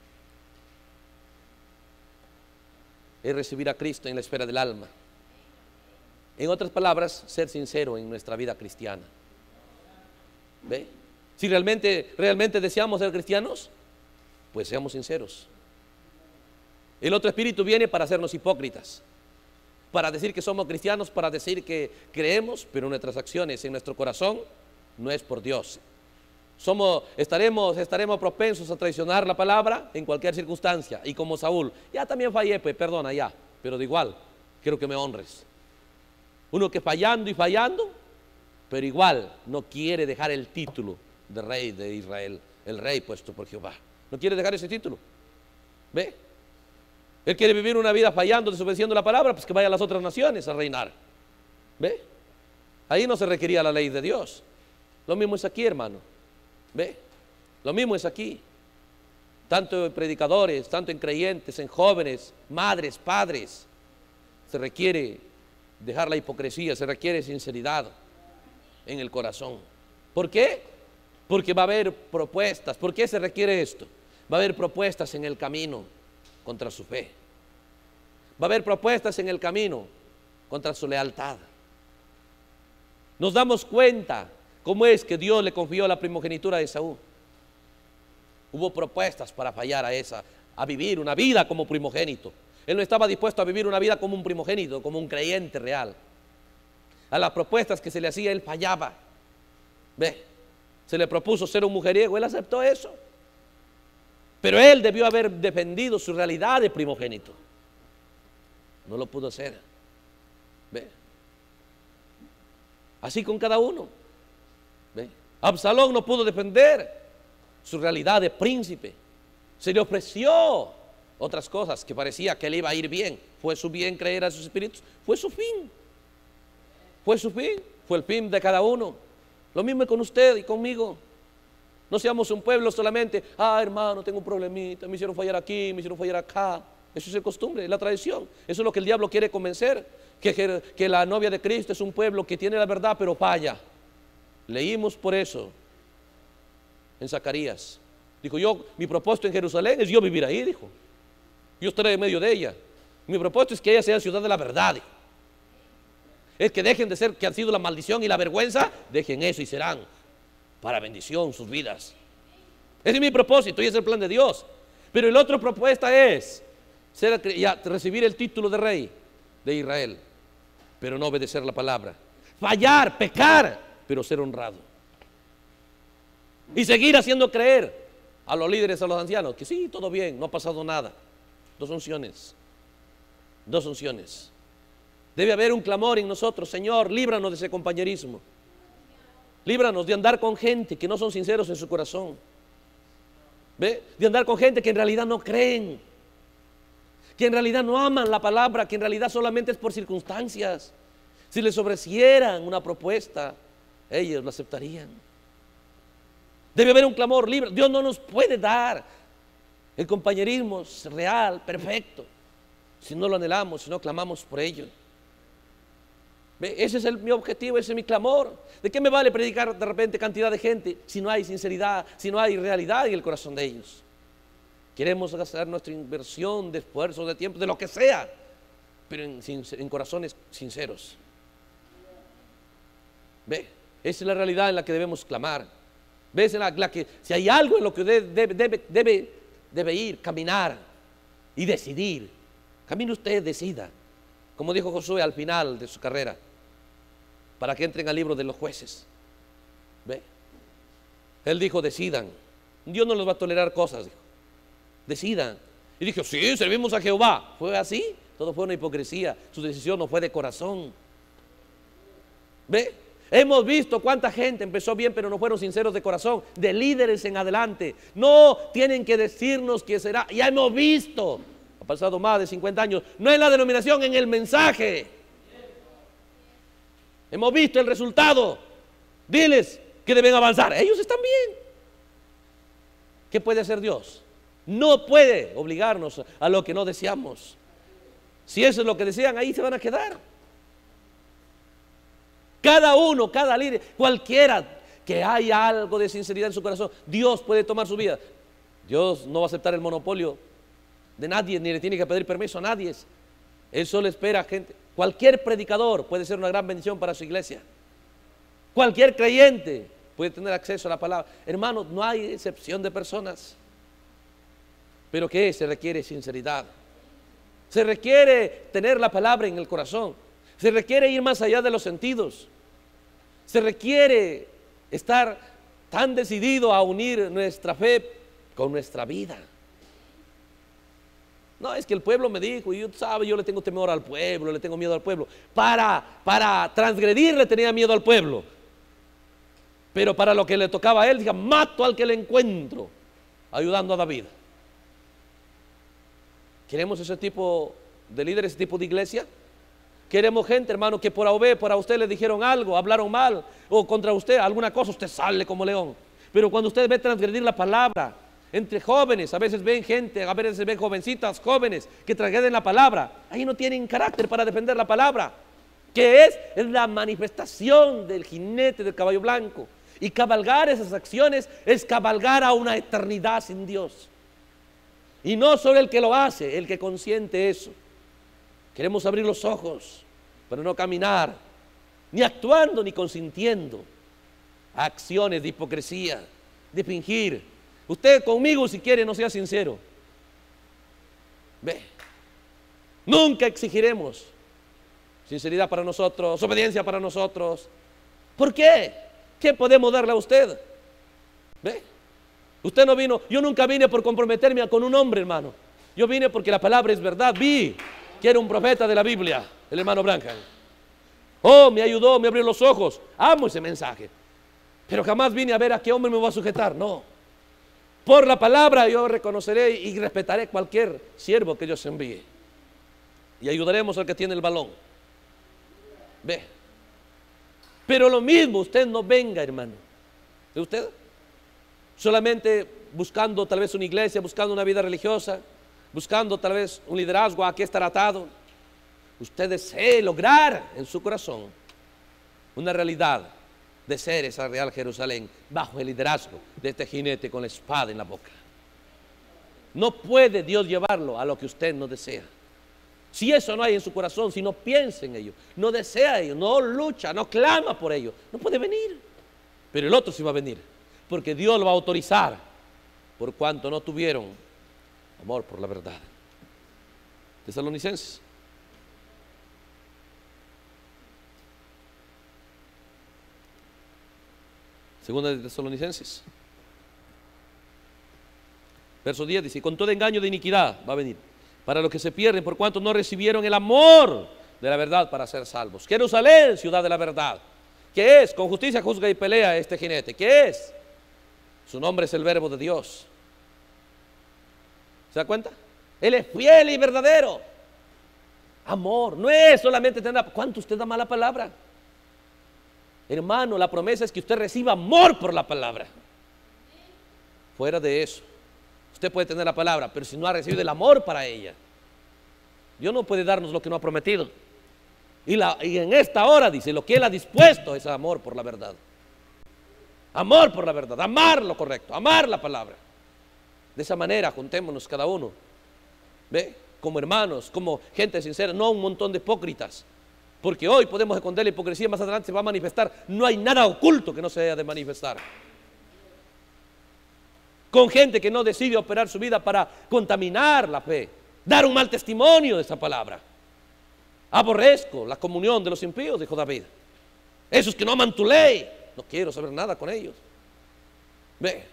[SPEAKER 1] es recibir a Cristo en la esfera del alma. En otras palabras, ser sincero en nuestra vida cristiana. ¿Ve? Si realmente, realmente deseamos ser cristianos, pues seamos sinceros. El otro espíritu viene para hacernos hipócritas, para decir que somos cristianos, para decir que creemos, pero nuestras acciones en nuestro corazón no es por Dios. Somos, estaremos, estaremos propensos a traicionar la palabra en cualquier circunstancia. Y como Saúl, ya también fallé, pues perdona ya, pero de igual, quiero que me honres. Uno que fallando y fallando, pero igual no quiere dejar el título de rey de Israel, el rey puesto por Jehová. No quiere dejar ese título. ¿Ve? Él quiere vivir una vida fallando, desobedeciendo la palabra, pues que vaya a las otras naciones a reinar. ¿Ve? Ahí no se requería la ley de Dios. Lo mismo es aquí, hermano. ¿Ve? Lo mismo es aquí. Tanto en predicadores, tanto en creyentes, en jóvenes, madres, padres. Se requiere dejar la hipocresía, se requiere sinceridad en el corazón. ¿Por qué? Porque va a haber propuestas. ¿Por qué se requiere esto? Va a haber propuestas en el camino contra su fe. Va a haber propuestas en el camino contra su lealtad. Nos damos cuenta cómo es que Dios le confió la primogenitura de Esaú. Hubo propuestas para fallar a esa, a vivir una vida como primogénito. Él no estaba dispuesto a vivir una vida como un primogénito, como un creyente real. A las propuestas que se le hacía, él fallaba. Ve, se le propuso ser un mujeriego, él aceptó eso. Pero él debió haber defendido su realidad de primogénito. No lo pudo hacer. ¿Ve? Así con cada uno. ¿Ve? Absalón no pudo defender su realidad de príncipe. Se le ofreció otras cosas que parecía que le iba a ir bien. Fue su bien creer a sus espíritus. Fue su fin. Fue su fin. Fue el fin de cada uno. Lo mismo con usted y conmigo. No seamos un pueblo solamente, ah, hermano, tengo un problemita, me hicieron fallar aquí, me hicieron fallar acá. Eso es el costumbre, la tradición. Eso es lo que el diablo quiere convencer, que, que, que la novia de Cristo es un pueblo que tiene la verdad pero falla. Leímos por eso en Zacarías. Dijo, yo, mi propósito en Jerusalén es yo vivir ahí, dijo. Yo estaré en medio de ella. Mi propósito es que ella sea ciudad de la verdad, dijo. Es que dejen de ser que han sido la maldición y la vergüenza, dejen eso y serán para bendición sus vidas. Ese es mi propósito y es el plan de Dios. Pero la otra propuesta es ser, ya, recibir el título de rey de Israel, pero no obedecer la palabra. Fallar, pecar, pero ser honrado. Y seguir haciendo creer a los líderes, a los ancianos, que sí, todo bien, no ha pasado nada. Dos unciones. Dos unciones. Debe haber un clamor en nosotros, Señor, líbranos de ese compañerismo. Líbranos de andar con gente que no son sinceros en su corazón. ¿Ve? De andar con gente que en realidad no creen, que en realidad no aman la palabra, que en realidad solamente es por circunstancias. Si les ofrecieran una propuesta, ellos la aceptarían. Debe haber un clamor libre. Dios no nos puede dar el compañerismo real, perfecto, si no lo anhelamos, si no clamamos por ello. ¿Ve? Ese es el, mi objetivo, ese es mi clamor. ¿De qué me vale predicar de repente cantidad de gente si no hay sinceridad, si no hay realidad en el corazón de ellos? Queremos gastar nuestra inversión de esfuerzo, de tiempo, de lo que sea, pero en, en corazones sinceros. ¿Ve? Esa es la realidad en la que debemos clamar. ¿Ves? La, la que, si hay algo en lo que debe, debe, debe, debe ir, caminar y decidir. Camine usted, decida. Como dijo Josué al final de su carrera, para que entren al libro de los jueces. ¿Ve? Él dijo, decidan. Dios no les va a tolerar cosas, dijo. Decidan. Y dijo, sí, servimos a Jehová. ¿Fue así? Todo fue una hipocresía. Su decisión no fue de corazón. ¿Ve? Hemos visto cuánta gente empezó bien, pero no fueron sinceros de corazón. De líderes en adelante. No tienen que decirnos que será. Ya hemos visto. Ha pasado más de cincuenta años. No en la denominación, en el mensaje. Hemos visto el resultado. Diles que deben avanzar. Ellos están bien. ¿Qué puede hacer Dios? No puede obligarnos a lo que no deseamos. Si eso es lo que desean, ahí se van a quedar. Cada uno, cada líder, cualquiera que haya algo de sinceridad en su corazón, Dios puede tomar su vida. Dios no va a aceptar el monopolio de nadie, ni le tiene que pedir permiso a nadie. Él solo espera a gente. Cualquier predicador puede ser una gran bendición para su iglesia. Cualquier creyente puede tener acceso a la palabra. Hermanos, no hay excepción de personas. Pero ¿qué es? Se requiere sinceridad. Se requiere tener la palabra en el corazón. Se requiere ir más allá de los sentidos. Se requiere estar tan decidido a unir nuestra fe con nuestra vida. No, es que el pueblo me dijo, y yo sabe, yo le tengo temor al pueblo, le tengo miedo al pueblo. Para, para transgredir le tenía miedo al pueblo. Pero para lo que le tocaba a él, diga, mato al que le encuentro, ayudando a David. ¿Queremos ese tipo de líderes, ese tipo de iglesia? Queremos gente, hermano, que por a o por a usted le dijeron algo, hablaron mal, o contra usted alguna cosa, usted sale como león. Pero cuando usted ve transgredir la palabra, entre jóvenes, a veces ven gente, a veces ven jovencitas, jóvenes que transgreden la palabra, ahí no tienen carácter para defender la palabra, que es, es la manifestación del jinete del caballo blanco. Y cabalgar esas acciones es cabalgar a una eternidad sin Dios. Y no solo el que lo hace, el que consiente eso. Queremos abrir los ojos para no caminar ni actuando ni consintiendo a acciones de hipocresía, de fingir. Usted conmigo, si quiere, no sea sincero. Ve, nunca exigiremos sinceridad para nosotros, obediencia para nosotros. ¿Por qué? ¿Qué podemos darle a usted? Ve, Usted no vino, yo nunca vine por comprometerme con un hombre, hermano. Yo vine porque la palabra es verdad. Vi que era un profeta de la Biblia, el hermano Branham. Oh, me ayudó, me abrió los ojos. Amo ese mensaje. Pero jamás vine a ver a qué hombre me va a sujetar. No. Por la palabra yo reconoceré y respetaré cualquier siervo que Dios envíe. Y ayudaremos al que tiene el balón. Ve. Pero lo mismo, usted no venga, hermano. ¿De usted? Solamente buscando tal vez una iglesia, buscando una vida religiosa, buscando tal vez un liderazgo a que estar atado. Usted desee lograr en su corazón una realidad de ser esa real Jerusalén bajo el liderazgo de este jinete con la espada en la boca. No puede Dios llevarlo a lo que usted no desea. Si eso no hay en su corazón, si no piensa en ello, no desea ello, no lucha, no clama por ello, no puede venir. Pero el otro sí va a venir, porque Dios lo va a autorizar por cuanto no tuvieron amor por la verdad. Tesalonicenses. Segunda de Tesalonicenses. Verso diez dice, con todo engaño de iniquidad va a venir, para los que se pierden por cuanto no recibieron el amor de la verdad para ser salvos. Jerusalén, ciudad de la verdad. ¿Qué es? Con justicia juzga y pelea este jinete. ¿Qué es? Su nombre es el verbo de Dios. ¿Se da cuenta? Él es fiel y verdadero. Amor, no es solamente tener... ¿Cuánto usted da mala palabra? Hermano, la promesa es que usted reciba amor por la palabra. Fuera de eso, usted puede tener la palabra, pero si no ha recibido el amor para ella, Dios no puede darnos lo que no ha prometido. Y, la, y en esta hora dice, lo que Él ha dispuesto es amor por la verdad. Amor por la verdad, amar lo correcto, amar la palabra. De esa manera, juntémonos cada uno, ¿ve? Como hermanos, como gente sincera, no un montón de hipócritas. Porque hoy podemos esconder la hipocresía, más adelante se va a manifestar. No hay nada oculto que no se haya de manifestar. Con gente que no decide operar su vida para contaminar la fe, dar un mal testimonio de esa palabra. Aborrezco la comunión de los impíos, dijo David. Esos que no aman tu ley, no quiero saber nada con ellos. Ve.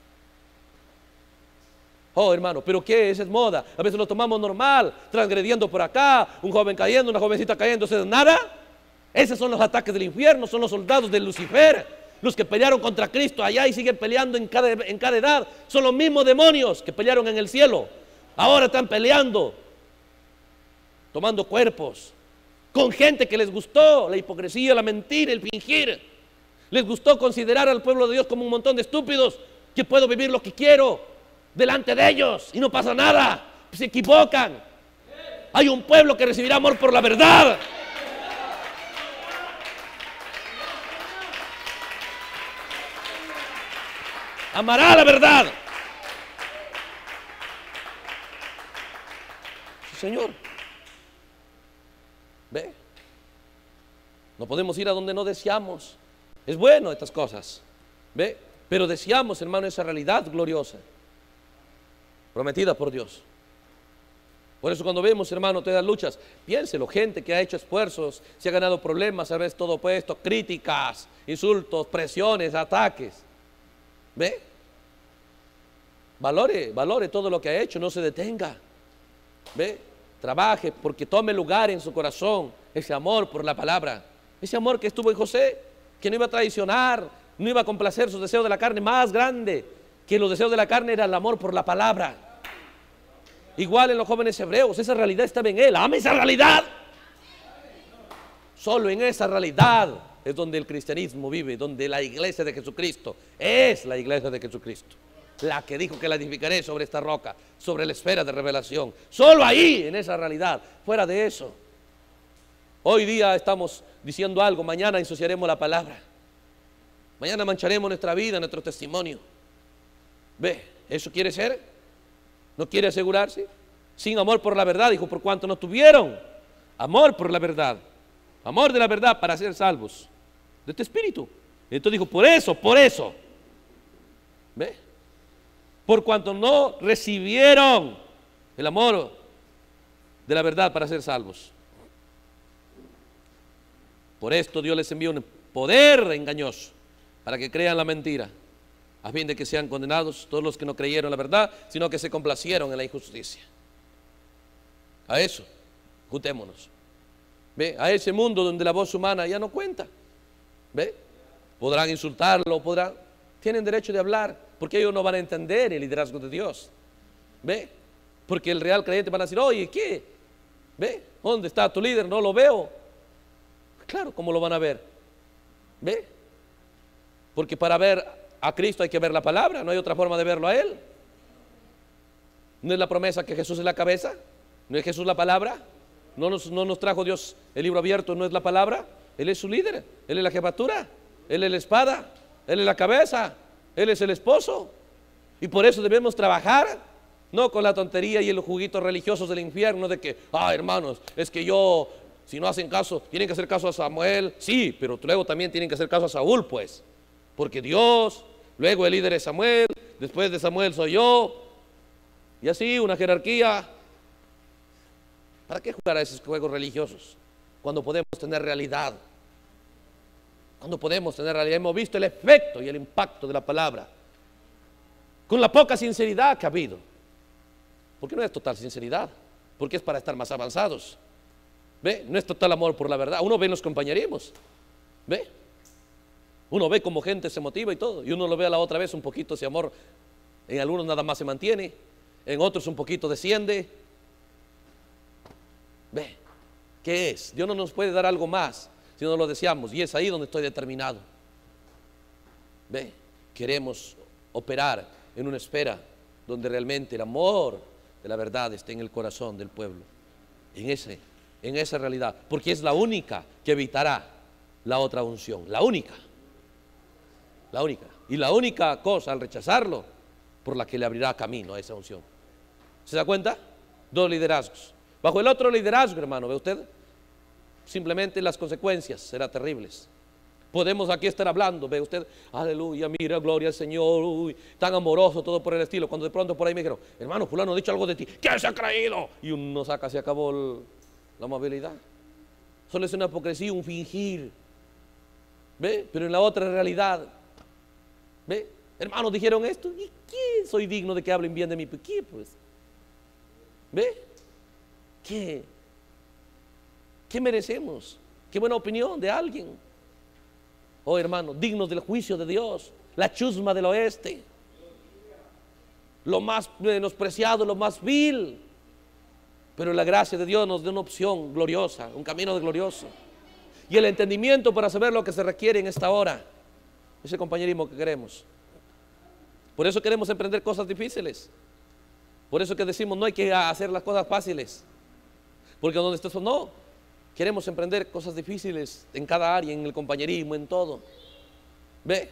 [SPEAKER 1] Oh, hermano, ¿pero qué? Esa es moda. A veces lo tomamos normal, transgrediendo por acá, un joven cayendo, una jovencita cayendo, ¿eso es nada? Esos son los ataques del infierno, son los soldados de Lucifer, los que pelearon contra Cristo allá y siguen peleando en cada, en cada edad. Son los mismos demonios que pelearon en el cielo. Ahora están peleando, tomando cuerpos, con gente que les gustó la hipocresía, la mentira, el fingir. Les gustó considerar al pueblo de Dios como un montón de estúpidos, que puedo vivir lo que quiero delante de ellos y no pasa nada. Se equivocan. Hay un pueblo que recibirá amor por la verdad. Amará la verdad. Sí, Señor. Ve. No podemos ir a donde no deseamos. Es bueno estas cosas. Ve. Pero deseamos, hermano, esa realidad gloriosa, prometida por Dios. Por eso cuando vemos, hermano, todas las luchas, piénselo, gente que ha hecho esfuerzos, se ha ganado problemas, a veces todo puesto, críticas, insultos, presiones, ataques. ¿Ve? Valore, valore todo lo que ha hecho, no se detenga. ¿Ve? Trabaje porque tome lugar en su corazón ese amor por la palabra. Ese amor que estuvo en José, que no iba a traicionar, no iba a complacer sus deseos de la carne. Más grande que los deseos de la carne era el amor por la palabra. Igual en los jóvenes hebreos, esa realidad estaba en él. ¡Ama esa realidad! Solo en esa realidad es donde el cristianismo vive, donde la iglesia de Jesucristo es la iglesia de Jesucristo, la que dijo que la edificaré sobre esta roca, sobre la esfera de revelación. Solo ahí, en esa realidad. Fuera de eso, hoy día estamos diciendo algo, mañana ensuciaremos la palabra, mañana mancharemos nuestra vida, nuestro testimonio. Ve, ¿eso quiere ser? ¿No quiere asegurarse? Sin amor por la verdad, dijo, por cuanto no tuvieron amor por la verdad, amor de la verdad para ser salvos de este espíritu. Entonces dijo, por eso, por eso, ¿ve? Por cuanto no recibieron el amor de la verdad para ser salvos. Por esto Dios les envió un poder engañoso para que crean la mentira. a fin de que sean condenados todos los que no creyeron la verdad, sino que se complacieron en la injusticia. A eso, juntémonos. ¿Ve? A ese mundo donde la voz humana ya no cuenta. ¿Ve? Podrán insultarlo, podrán, tienen derecho de hablar, porque ellos no van a entender el liderazgo de Dios. ¿Ve? Porque el real creyente van a decir, oye, ¿qué? ¿Ve? ¿Dónde está tu líder? No lo veo. Claro, ¿cómo lo van a ver? ¿Ve? Porque para ver a Cristo hay que ver la palabra, no hay otra forma de verlo a Él. ¿No es la promesa que Jesús es la cabeza? ¿No es Jesús la palabra? ¿No nos, no nos trajo Dios el libro abierto? ¿No es la palabra? Él es su líder, Él es la jefatura, Él es la espada, Él es la cabeza, Él es el esposo. Y por eso debemos trabajar, no con la tontería y los juguitos religiosos del infierno de que, ah, hermanos, es que yo, si no hacen caso, tienen que hacer caso a Samuel. Sí, pero luego también tienen que hacer caso a Saúl, pues, porque Dios, luego el líder es Samuel, después de Samuel soy yo, y así una jerarquía. ¿Para qué jugar a esos juegos religiosos cuando podemos tener realidad? Cuando podemos tener realidad, hemos visto el efecto y el impacto de la palabra con la poca sinceridad que ha habido, porque no es total sinceridad, porque es para estar más avanzados. ¿Ve? No es total amor por la verdad. Uno ve en los compañerismos, ¿ve? Uno ve como gente se motiva y todo, y uno lo ve a la otra vez un poquito ese amor. En algunos nada más se mantiene, en otros un poquito desciende. ¿Ve? ¿Qué es? Dios no nos puede dar algo más si no lo deseamos, y es ahí donde estoy determinado. ¿Ve? Queremos operar en una esfera donde realmente el amor de la verdad esté en el corazón del pueblo, en, ese, en esa realidad, porque es la única que evitará la otra unción, la única, la única, y la única cosa al rechazarlo por la que le abrirá camino a esa unción. ¿Se da cuenta? Dos liderazgos. Bajo el otro liderazgo, hermano, ¿ve usted? Simplemente las consecuencias serán terribles. Podemos aquí estar hablando, ve usted, aleluya, mira, gloria al Señor, uy, tan amoroso, todo por el estilo. Cuando de pronto por ahí me dijeron, hermano, fulano ha dicho algo de ti, ¿qué se ha creído? Y uno saca, se acabó el, la amabilidad. Solo es una hipocresía, un fingir. ¿Ve? Pero en la otra realidad, ¿ve? Hermanos, dijeron esto, ¿y quién soy digno de que hablen bien de mí? ¿Qué, pues? ¿Ve? ¿Qué? ¿Qué merecemos? ¿Qué buena opinión de alguien? Oh, hermano, dignos del juicio de Dios, la chusma del oeste, lo más menospreciado, lo más vil. Pero la gracia de Dios nos da una opción gloriosa, un camino glorioso, y el entendimiento para saber lo que se requiere en esta hora. Ese compañerismo que queremos. Por eso queremos emprender cosas difíciles. Por eso que decimos, no hay que hacer las cosas fáciles, porque donde estés, no, queremos emprender cosas difíciles en cada área, en el compañerismo, en todo. Ve.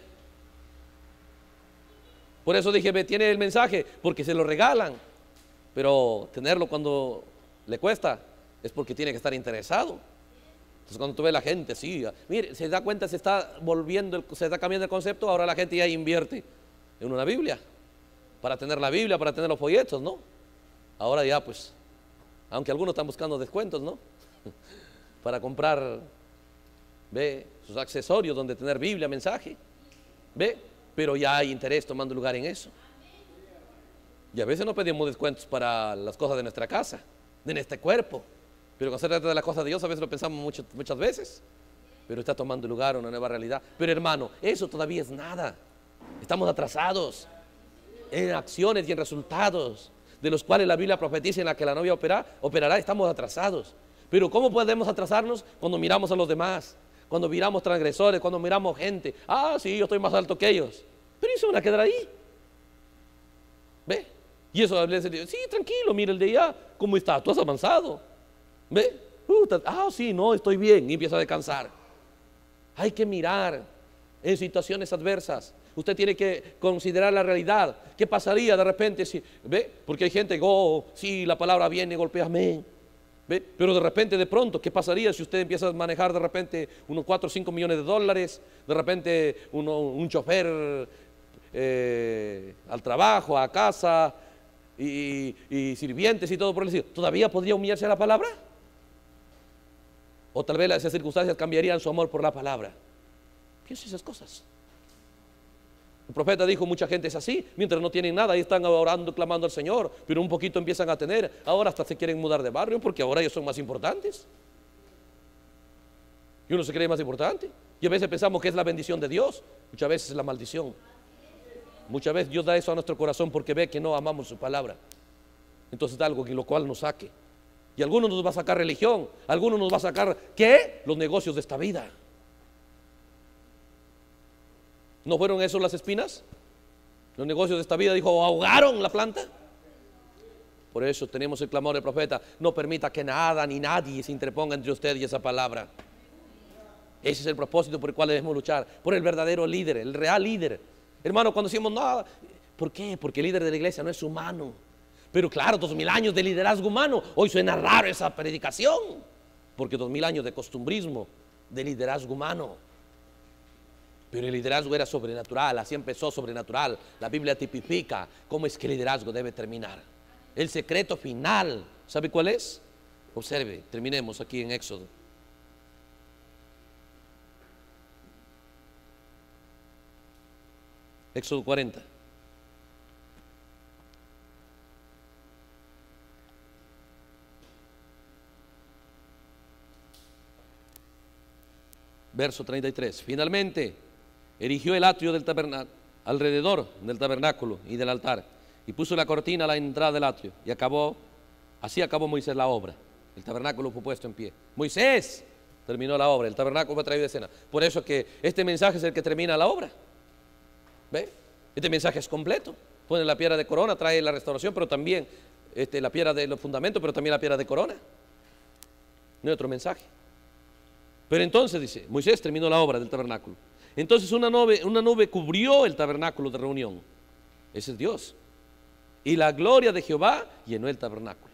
[SPEAKER 1] Por eso dije, ve, tiene el mensaje, porque se lo regalan, pero tenerlo cuando le cuesta es porque tiene que estar interesado. Entonces cuando tú ves la gente, sí, mire, se da cuenta, se está volviendo, se está cambiando el concepto, ahora la gente ya invierte en una Biblia, para tener la Biblia, para tener los folletos, ¿no? Ahora ya pues, aunque algunos están buscando descuentos, ¿no? Para comprar, ve, sus accesorios donde tener Biblia, mensaje, ve, pero ya hay interés tomando lugar en eso. Y a veces no pedimos descuentos para las cosas de nuestra casa, de este cuerpo, pero cuando se trata de las cosas de Dios a veces lo pensamos mucho, muchas veces, pero está tomando lugar una nueva realidad. Pero hermano, eso todavía es nada, estamos atrasados en acciones y en resultados de los cuales la Biblia profetiza en la que la novia opera, operará, estamos atrasados. Pero ¿cómo podemos atrasarnos? Cuando miramos a los demás, cuando miramos transgresores, cuando miramos gente. Ah, sí, yo estoy más alto que ellos, pero ellos se van a quedar ahí. ¿Ve? Y eso, sí, tranquilo, mira el de allá, ¿cómo está? Tú has avanzado. ¿Ve? Uh, ah, sí, no, estoy bien, y empieza a descansar. Hay que mirar en situaciones adversas. Usted tiene que considerar la realidad. ¿Qué pasaría de repente si, ve? Porque hay gente que, oh, sí, la palabra viene, golpea, amén. ¿Ve? Pero de repente, de pronto, ¿qué pasaría si usted empieza a manejar de repente unos cuatro o cinco millones de dólares? De repente uno, un chofer eh, al trabajo, a casa, y, y sirvientes y todo por el estilo. ¿Todavía podría humillarse a la palabra? O tal vez esas circunstancias cambiarían su amor por la palabra. Piensa esas cosas. El profeta dijo, mucha gente es así, mientras no tienen nada, ahí están orando, clamando al Señor, pero un poquito empiezan a tener, ahora hasta se quieren mudar de barrio porque ahora ellos son más importantes. Y uno se cree más importante. Y a veces pensamos que es la bendición de Dios, muchas veces es la maldición. Muchas veces Dios da eso a nuestro corazón porque ve que no amamos su palabra. Entonces da algo que lo cual nos saque. Y algunos nos va a sacar religión, algunos nos va a sacar, ¿qué? Los negocios de esta vida. ¿No fueron esos las espinas? Los negocios de esta vida, dijo, ahogaron la planta. Por eso tenemos el clamor del profeta, no permita que nada ni nadie se interponga entre usted y esa palabra. Ese es el propósito por el cual debemos luchar, por el verdadero líder, el real líder. Hermano, cuando decimos, no, ¿por qué? Porque el líder de la iglesia no es humano. Pero claro, dos mil años de liderazgo humano, hoy suena raro esa predicación, porque dos mil años de costumbrismo, de liderazgo humano. Pero el liderazgo era sobrenatural, así empezó sobrenatural. La Biblia tipifica cómo es que el liderazgo debe terminar. El secreto final, ¿sabe cuál es? Observe, terminemos aquí en Éxodo. Éxodo cuarenta. Verso treinta y tres. Finalmente erigió el atrio del tabernáculo, alrededor del tabernáculo y del altar, y puso la cortina a la entrada del atrio, y acabó, así acabó Moisés la obra. El tabernáculo fue puesto en pie. Moisés terminó la obra, el tabernáculo fue traído de escena. Por eso que este mensaje es el que termina la obra. ¿Ve? Este mensaje es completo. Pone la piedra de corona, trae la restauración, pero también este, la piedra de los fundamentos, pero también la piedra de corona. No hay otro mensaje. Pero entonces dice, Moisés terminó la obra del tabernáculo. Entonces una nube, una nube cubrió el tabernáculo de reunión. Ese es Dios. Y la gloria de Jehová llenó el tabernáculo.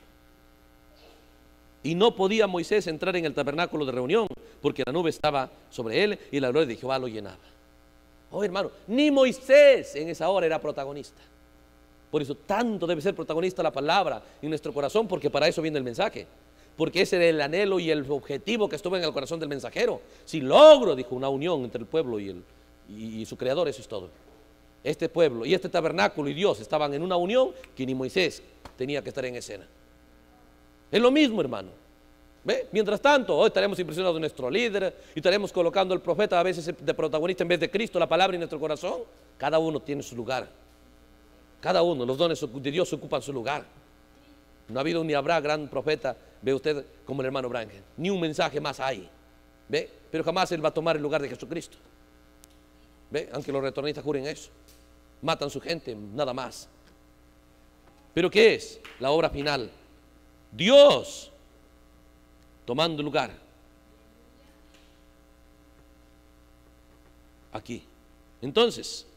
[SPEAKER 1] Y no podía Moisés entrar en el tabernáculo de reunión, porque la nube estaba sobre él y la gloria de Jehová lo llenaba. Oh hermano, ni Moisés en esa hora era protagonista. Por eso tanto debe ser protagonista la palabra en nuestro corazón, porque para eso viene el mensaje. Porque ese era el anhelo y el objetivo que estuvo en el corazón del mensajero. Si logro, dijo, una unión entre el pueblo y, el, y, y su creador, eso es todo. Este pueblo y este tabernáculo y Dios estaban en una unión que ni Moisés tenía que estar en escena. Es lo mismo, hermano. ¿Ve? Mientras tanto, hoy estaremos impresionados de nuestro líder y estaremos colocando al profeta a veces de protagonista en vez de Cristo, la palabra en nuestro corazón. Cada uno tiene su lugar. Cada uno, los dones de Dios ocupan su lugar. No ha habido ni habrá gran profeta, ve usted, como el hermano Branham. Ni un mensaje más hay. ¿Ve? Pero jamás él va a tomar el lugar de Jesucristo. ¿Ve? Aunque los retornistas juren eso. Matan su gente, nada más. ¿Pero qué es? La obra final. Dios tomando lugar. Aquí. Entonces,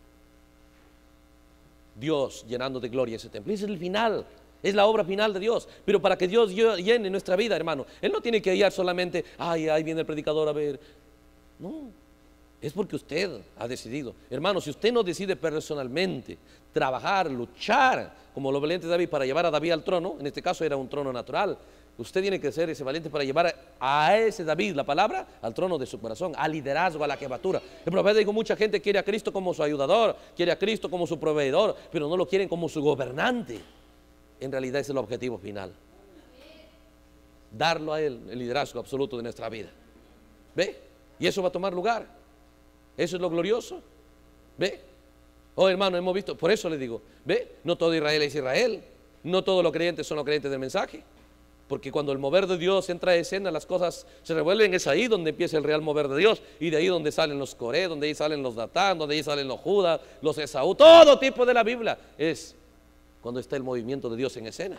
[SPEAKER 1] Dios llenando de gloria ese templo. Ese es el final. Es la obra final de Dios. Pero para que Dios llene nuestra vida, hermano, Él no tiene que guiar solamente, ay, ahí viene el predicador a ver. No, es porque usted ha decidido. Hermano, si usted no decide personalmente trabajar, luchar, como lo valiente de David para llevar a David al trono, en este caso era un trono natural, usted tiene que ser ese valiente para llevar a ese David, la palabra, al trono de su corazón, al liderazgo, a la jefatura. El profeta dijo, mucha gente quiere a Cristo como su ayudador, quiere a Cristo como su proveedor, pero no lo quieren como su gobernante. En realidad ese es el objetivo final. Darlo a Él, el liderazgo absoluto de nuestra vida. ¿Ve? Y eso va a tomar lugar. Eso es lo glorioso. ¿Ve? Oh hermano, hemos visto, por eso le digo, ¿ve? No todo Israel es Israel. No todos los creyentes son los creyentes del mensaje. Porque cuando el mover de Dios entra a escena, las cosas se revuelven. Es ahí donde empieza el real mover de Dios. Y de ahí donde salen los Coré, donde ahí salen los Datán, donde ahí salen los Judas, los Esaú. Todo tipo de la Biblia es cuando está el movimiento de Dios en escena.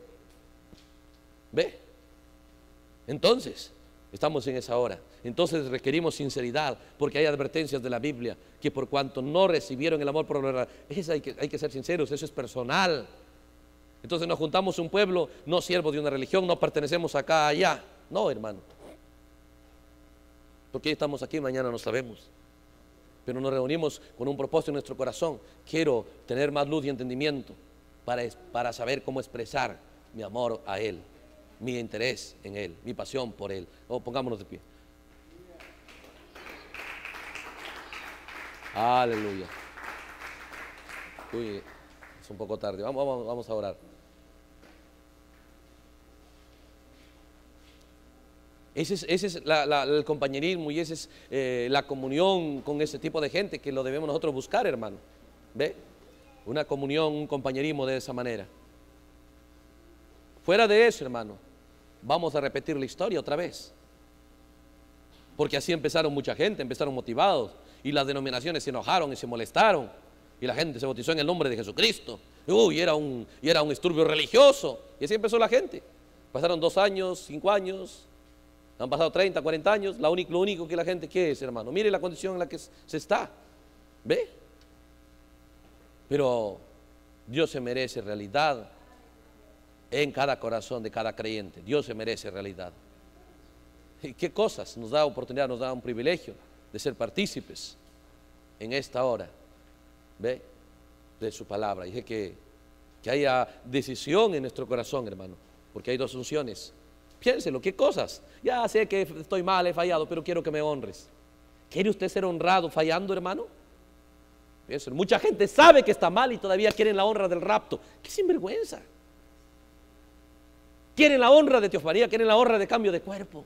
[SPEAKER 1] ¿Ve? Entonces, estamos en esa hora. Entonces requerimos sinceridad, porque hay advertencias de la Biblia que por cuanto no recibieron el amor por la, es, hay, que, hay que ser sinceros, eso es personal. Entonces nos juntamos un pueblo, no siervos de una religión, no pertenecemos acá, allá. No, hermano. Porque hoy estamos aquí, mañana no sabemos. Pero nos reunimos con un propósito en nuestro corazón. Quiero tener más luz y entendimiento para, para saber cómo expresar mi amor a Él, mi interés en Él, mi pasión por Él. Oh, pongámonos de pie. Aleluya. Uy, es un poco tarde. Vamos, vamos, vamos a orar. Ese es, ese es la, la, el compañerismo y esa es eh, la comunión con ese tipo de gente que lo debemos nosotros buscar, hermano. ¿Ve? Una comunión, un compañerismo de esa manera. Fuera de eso, hermano, vamos a repetir la historia otra vez. Porque así empezaron mucha gente, empezaron motivados y las denominaciones se enojaron y se molestaron y la gente se bautizó en el nombre de Jesucristo. Uy, era un, y era un disturbio religioso y así empezó la gente. Pasaron dos años, cinco años. Han pasado treinta, cuarenta años, lo único, lo único que la gente quiere es, hermano, mire la condición en la que se está, ¿ve? Pero Dios se merece realidad en cada corazón de cada creyente. Dios se merece realidad. ¿Y qué cosas? Nos da oportunidad, nos da un privilegio de ser partícipes en esta hora, ¿ve? De su palabra. Y que, que haya decisión en nuestro corazón, hermano, porque hay dos unciones. Piénselo, ¿qué cosas? Ya sé que estoy mal, he fallado, pero quiero que me honres. ¿Quiere usted ser honrado fallando, hermano? Piénselo. Mucha gente sabe que está mal y todavía quieren la honra del rapto. ¡Qué sinvergüenza! Quieren la honra de teofanía, quieren la honra de cambio de cuerpo.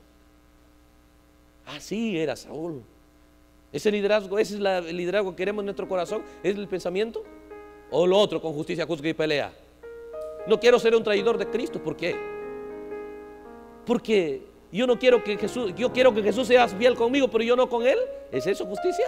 [SPEAKER 1] Así era Saúl. ¿Ese liderazgo, ese es la, el liderazgo que queremos en nuestro corazón? ¿Es el pensamiento? ¿O lo otro, con justicia, juzga y pelea? No quiero ser un traidor de Cristo. ¿Por qué? Porque yo no quiero que Jesús, yo quiero que Jesús sea fiel conmigo, pero yo no con él. ¿Es eso justicia?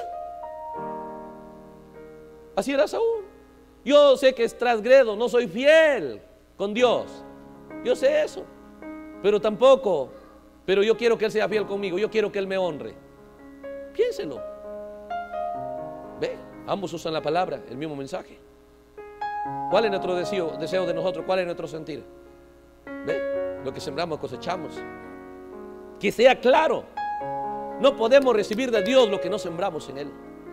[SPEAKER 1] Así era Saúl. Yo sé que es transgredo, no soy fiel con Dios. Yo sé eso. Pero tampoco, pero yo quiero que él sea fiel conmigo, yo quiero que él me honre. Piénselo. Ve, ambos usan la palabra, el mismo mensaje. ¿Cuál es nuestro deseo, deseo de nosotros? ¿Cuál es nuestro sentir? ¿Ve? Lo que sembramos cosechamos. Que sea claro. No podemos recibir de Dios lo que no sembramos en Él.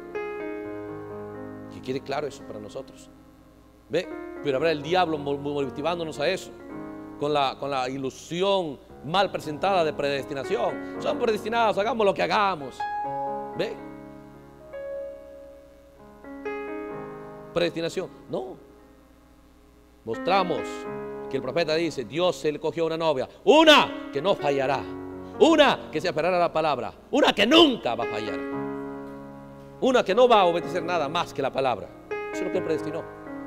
[SPEAKER 1] Que quede claro eso para nosotros. ¿Ve? Pero habrá el diablo motivándonos a eso, con la, con la ilusión mal presentada de predestinación. Son predestinados, hagamos lo que hagamos. ¿Ve? Predestinación. No. Mostramos que el profeta dice, Dios se le cogió una novia, una que no fallará, una que se aferrará a la palabra, una que nunca va a fallar, una que no va a obedecer nada más que la palabra. Eso es lo que él predestinó.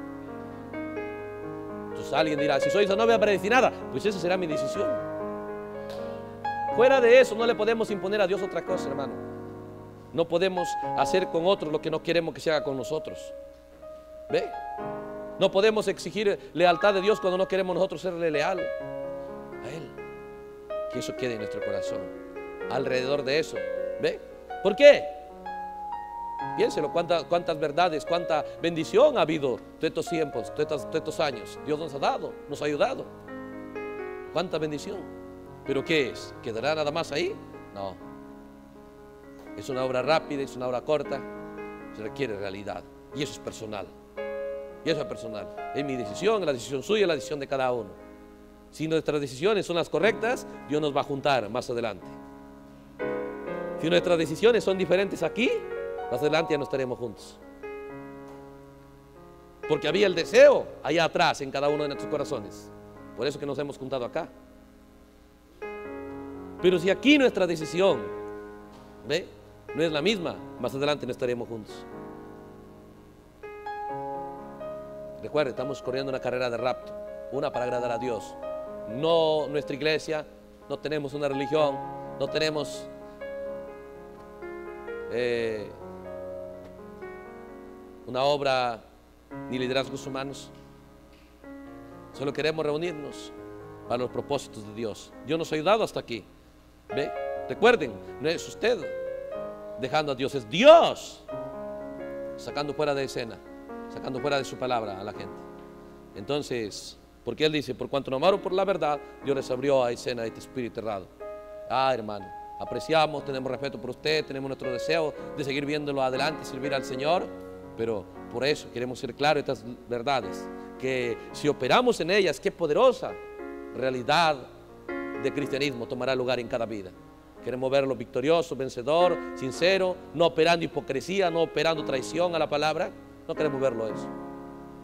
[SPEAKER 1] Entonces alguien dirá, si soy esa novia predestinada, pues esa será mi decisión. Fuera de eso no le podemos imponer a Dios otra cosa, hermano. No podemos hacer con otros lo que no queremos que se haga con nosotros. ¿Ve? No podemos exigir lealtad de Dios cuando no queremos nosotros serle leal a Él. Que eso quede en nuestro corazón. Alrededor de eso, ¿ve? ¿Por qué? Piénselo, cuántas, cuántas verdades, cuánta bendición ha habido de estos tiempos, de estos, de estos años. Dios nos ha dado, nos ha ayudado. Cuánta bendición. ¿Pero qué es? ¿Quedará nada más ahí? No. Es una obra rápida, es una obra corta. Se requiere realidad. Y eso es personal. Y eso es personal. Es mi decisión, es la decisión suya, es la decisión de cada uno. Si nuestras decisiones son las correctas, Dios nos va a juntar más adelante. Si nuestras decisiones son diferentes aquí, más adelante ya no estaremos juntos. Porque había el deseo allá atrás en cada uno de nuestros corazones. Por eso que nos hemos juntado acá. Pero si aquí nuestra decisión, ¿ve?, no es la misma, más adelante no estaremos juntos. Recuerde, estamos corriendo una carrera de rapto, una para agradar a Dios. No nuestra iglesia, no tenemos una religión, no tenemos eh, una obra ni liderazgos humanos. Solo queremos reunirnos para los propósitos de Dios. Dios nos ha ayudado hasta aquí. ¿Ve? Recuerden, no es usted dejando a Dios, es Dios sacando fuera de escena, sacando fuera de su palabra a la gente. Entonces, porque Él dice, por cuanto no amaron por la verdad, Dios les abrió a escena este espíritu errado. Ah, hermano, apreciamos, tenemos respeto por usted, tenemos nuestro deseo de seguir viéndolo adelante, servir al Señor, pero por eso queremos ser claros estas verdades, que si operamos en ellas, qué poderosa realidad de cristianismo tomará lugar en cada vida. Queremos verlo victorioso, vencedor, sincero, no operando hipocresía, no operando traición a la palabra. No queremos verlo eso.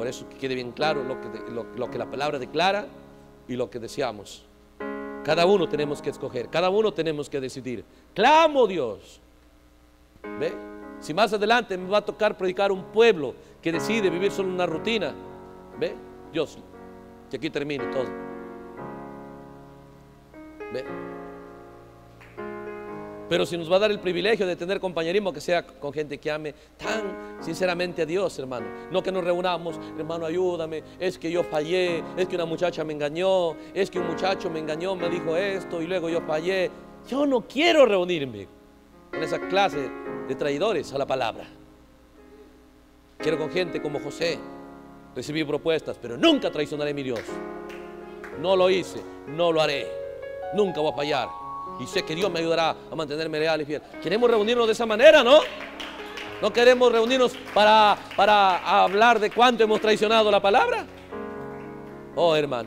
[SPEAKER 1] Por eso que quede bien claro lo que, lo, lo que la palabra declara y lo que deseamos. Cada uno tenemos que escoger, cada uno tenemos que decidir. Clamo, Dios. ¿Ve? Si más adelante me va a tocar predicar un pueblo que decide vivir solo una rutina, ¿ve? Dios, que aquí termine todo. ¿Ve? Pero si nos va a dar el privilegio de tener compañerismo, que sea con gente que ame tan sinceramente a Dios, hermano. No que nos reunamos, hermano, ayúdame, es que yo fallé, es que una muchacha me engañó, es que un muchacho me engañó, me dijo esto y luego yo fallé. Yo no quiero reunirme con esa clase de traidores a la palabra. Quiero con gente como José. Recibí propuestas, pero nunca traicionaré a mi Dios. No lo hice, no lo haré, nunca voy a fallar. Y sé que Dios me ayudará a mantenerme leal y fiel. Queremos reunirnos de esa manera, ¿no? No queremos reunirnos para, para hablar de cuánto hemos traicionado la palabra. Oh, hermano,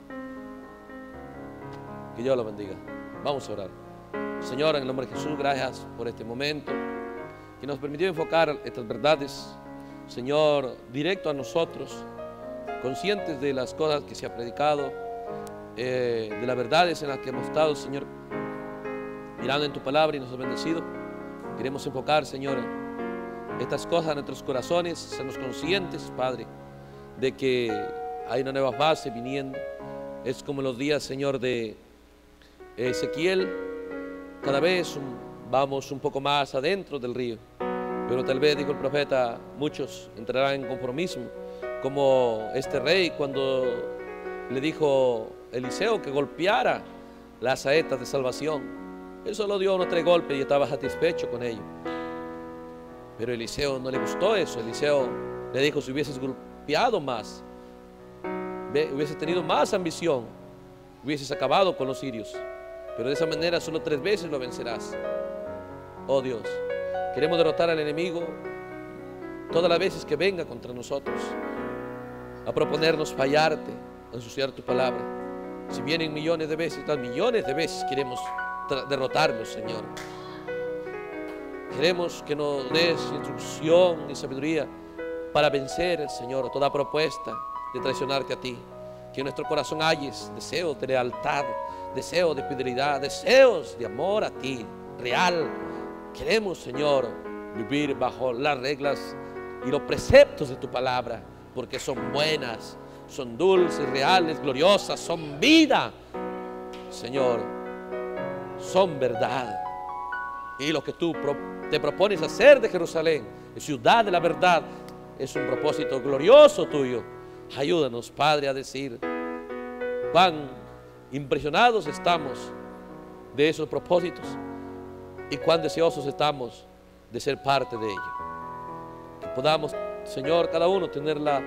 [SPEAKER 1] que Dios lo bendiga. Vamos a orar. Señor, en el nombre de Jesús, gracias por este momento que nos permitió enfocar estas verdades, Señor, directo a nosotros, conscientes de las cosas que se ha predicado, eh, de las verdades en las que hemos estado, Señor, mirando en tu palabra y nos has bendecido. Queremos enfocar, Señor, estas cosas en nuestros corazones, sernos conscientes, Padre, de que hay una nueva fase viniendo. Es como los días, Señor, de Ezequiel. Cada vez un, vamos un poco más adentro del río, pero tal vez, dijo el profeta, muchos entrarán en conformismo, como este rey cuando le dijo Eliseo que golpeara las saetas de salvación. Él solo dio unos tres golpes y estaba satisfecho con ello. Pero a Eliseo no le gustó eso. Eliseo le dijo, si hubieses golpeado más, ¿ve? Hubieses tenido más ambición, hubieses acabado con los sirios. Pero de esa manera solo tres veces lo vencerás. Oh Dios, queremos derrotar al enemigo todas las veces que venga contra nosotros a proponernos fallarte, a ensuciar tu palabra. Si vienen millones de veces, las millones de veces queremos derrotarlos, Señor. Queremos que nos des instrucción y sabiduría para vencer, Señor, toda propuesta de traicionarte a ti. Que en nuestro corazón hayes deseos de lealtad, deseos de fidelidad, deseos de amor a ti, real. Queremos, Señor, vivir bajo las reglas y los preceptos de tu palabra, porque son buenas, son dulces, reales, gloriosas, son vida, Señor. Son verdad. Y lo que tú te propones hacer de Jerusalén, ciudad de la verdad, es un propósito glorioso tuyo. Ayúdanos, Padre, a decir cuán impresionados estamos de esos propósitos y cuán deseosos estamos de ser parte de ello. Que podamos, Señor, cada uno tener la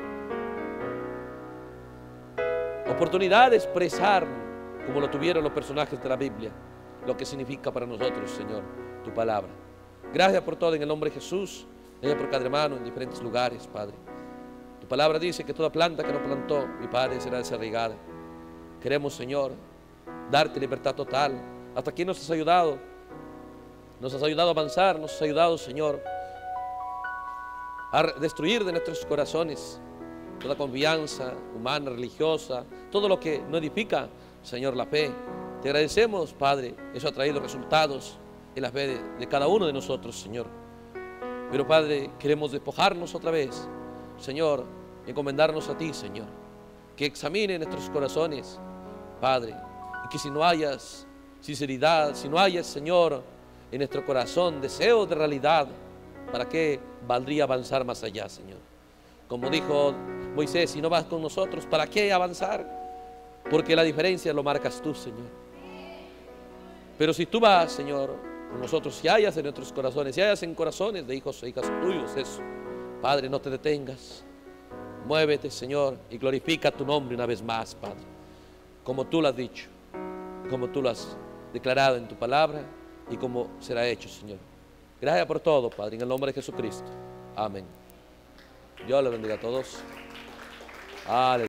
[SPEAKER 1] oportunidad de expresar, como lo tuvieron los personajes de la Biblia, lo que significa para nosotros, Señor, tu palabra. Gracias por todo en el nombre de Jesús. Gracias por cada hermano en diferentes lugares, Padre. Tu palabra dice que toda planta que no plantó mi Padre será desarraigada. Queremos, Señor, darte libertad total. Hasta aquí nos has ayudado. Nos has ayudado a avanzar, nos has ayudado, Señor, a destruir de nuestros corazones toda confianza humana, religiosa, todo lo que no edifica, Señor, la fe. Te agradecemos, Padre, eso ha traído resultados en la fe de, de cada uno de nosotros, Señor. Pero, Padre, queremos despojarnos otra vez, Señor, encomendarnos a ti, Señor. Que examine nuestros corazones, Padre, y que si no hayas sinceridad, si no hayas, Señor, en nuestro corazón deseo de realidad, ¿para qué valdría avanzar más allá, Señor? Como dijo Moisés, si no vas con nosotros, ¿para qué avanzar? Porque la diferencia lo marcas tú, Señor. Pero si tú vas, Señor, con nosotros, si hayas en nuestros corazones, si hayas en corazones de hijos e hijas tuyos eso, Padre, no te detengas. Muévete, Señor, y glorifica tu nombre una vez más, Padre. Como tú lo has dicho, como tú lo has declarado en tu palabra y como será hecho, Señor. Gracias por todo, Padre, en el nombre de Jesucristo. Amén. Dios le bendiga a todos. Aleluya.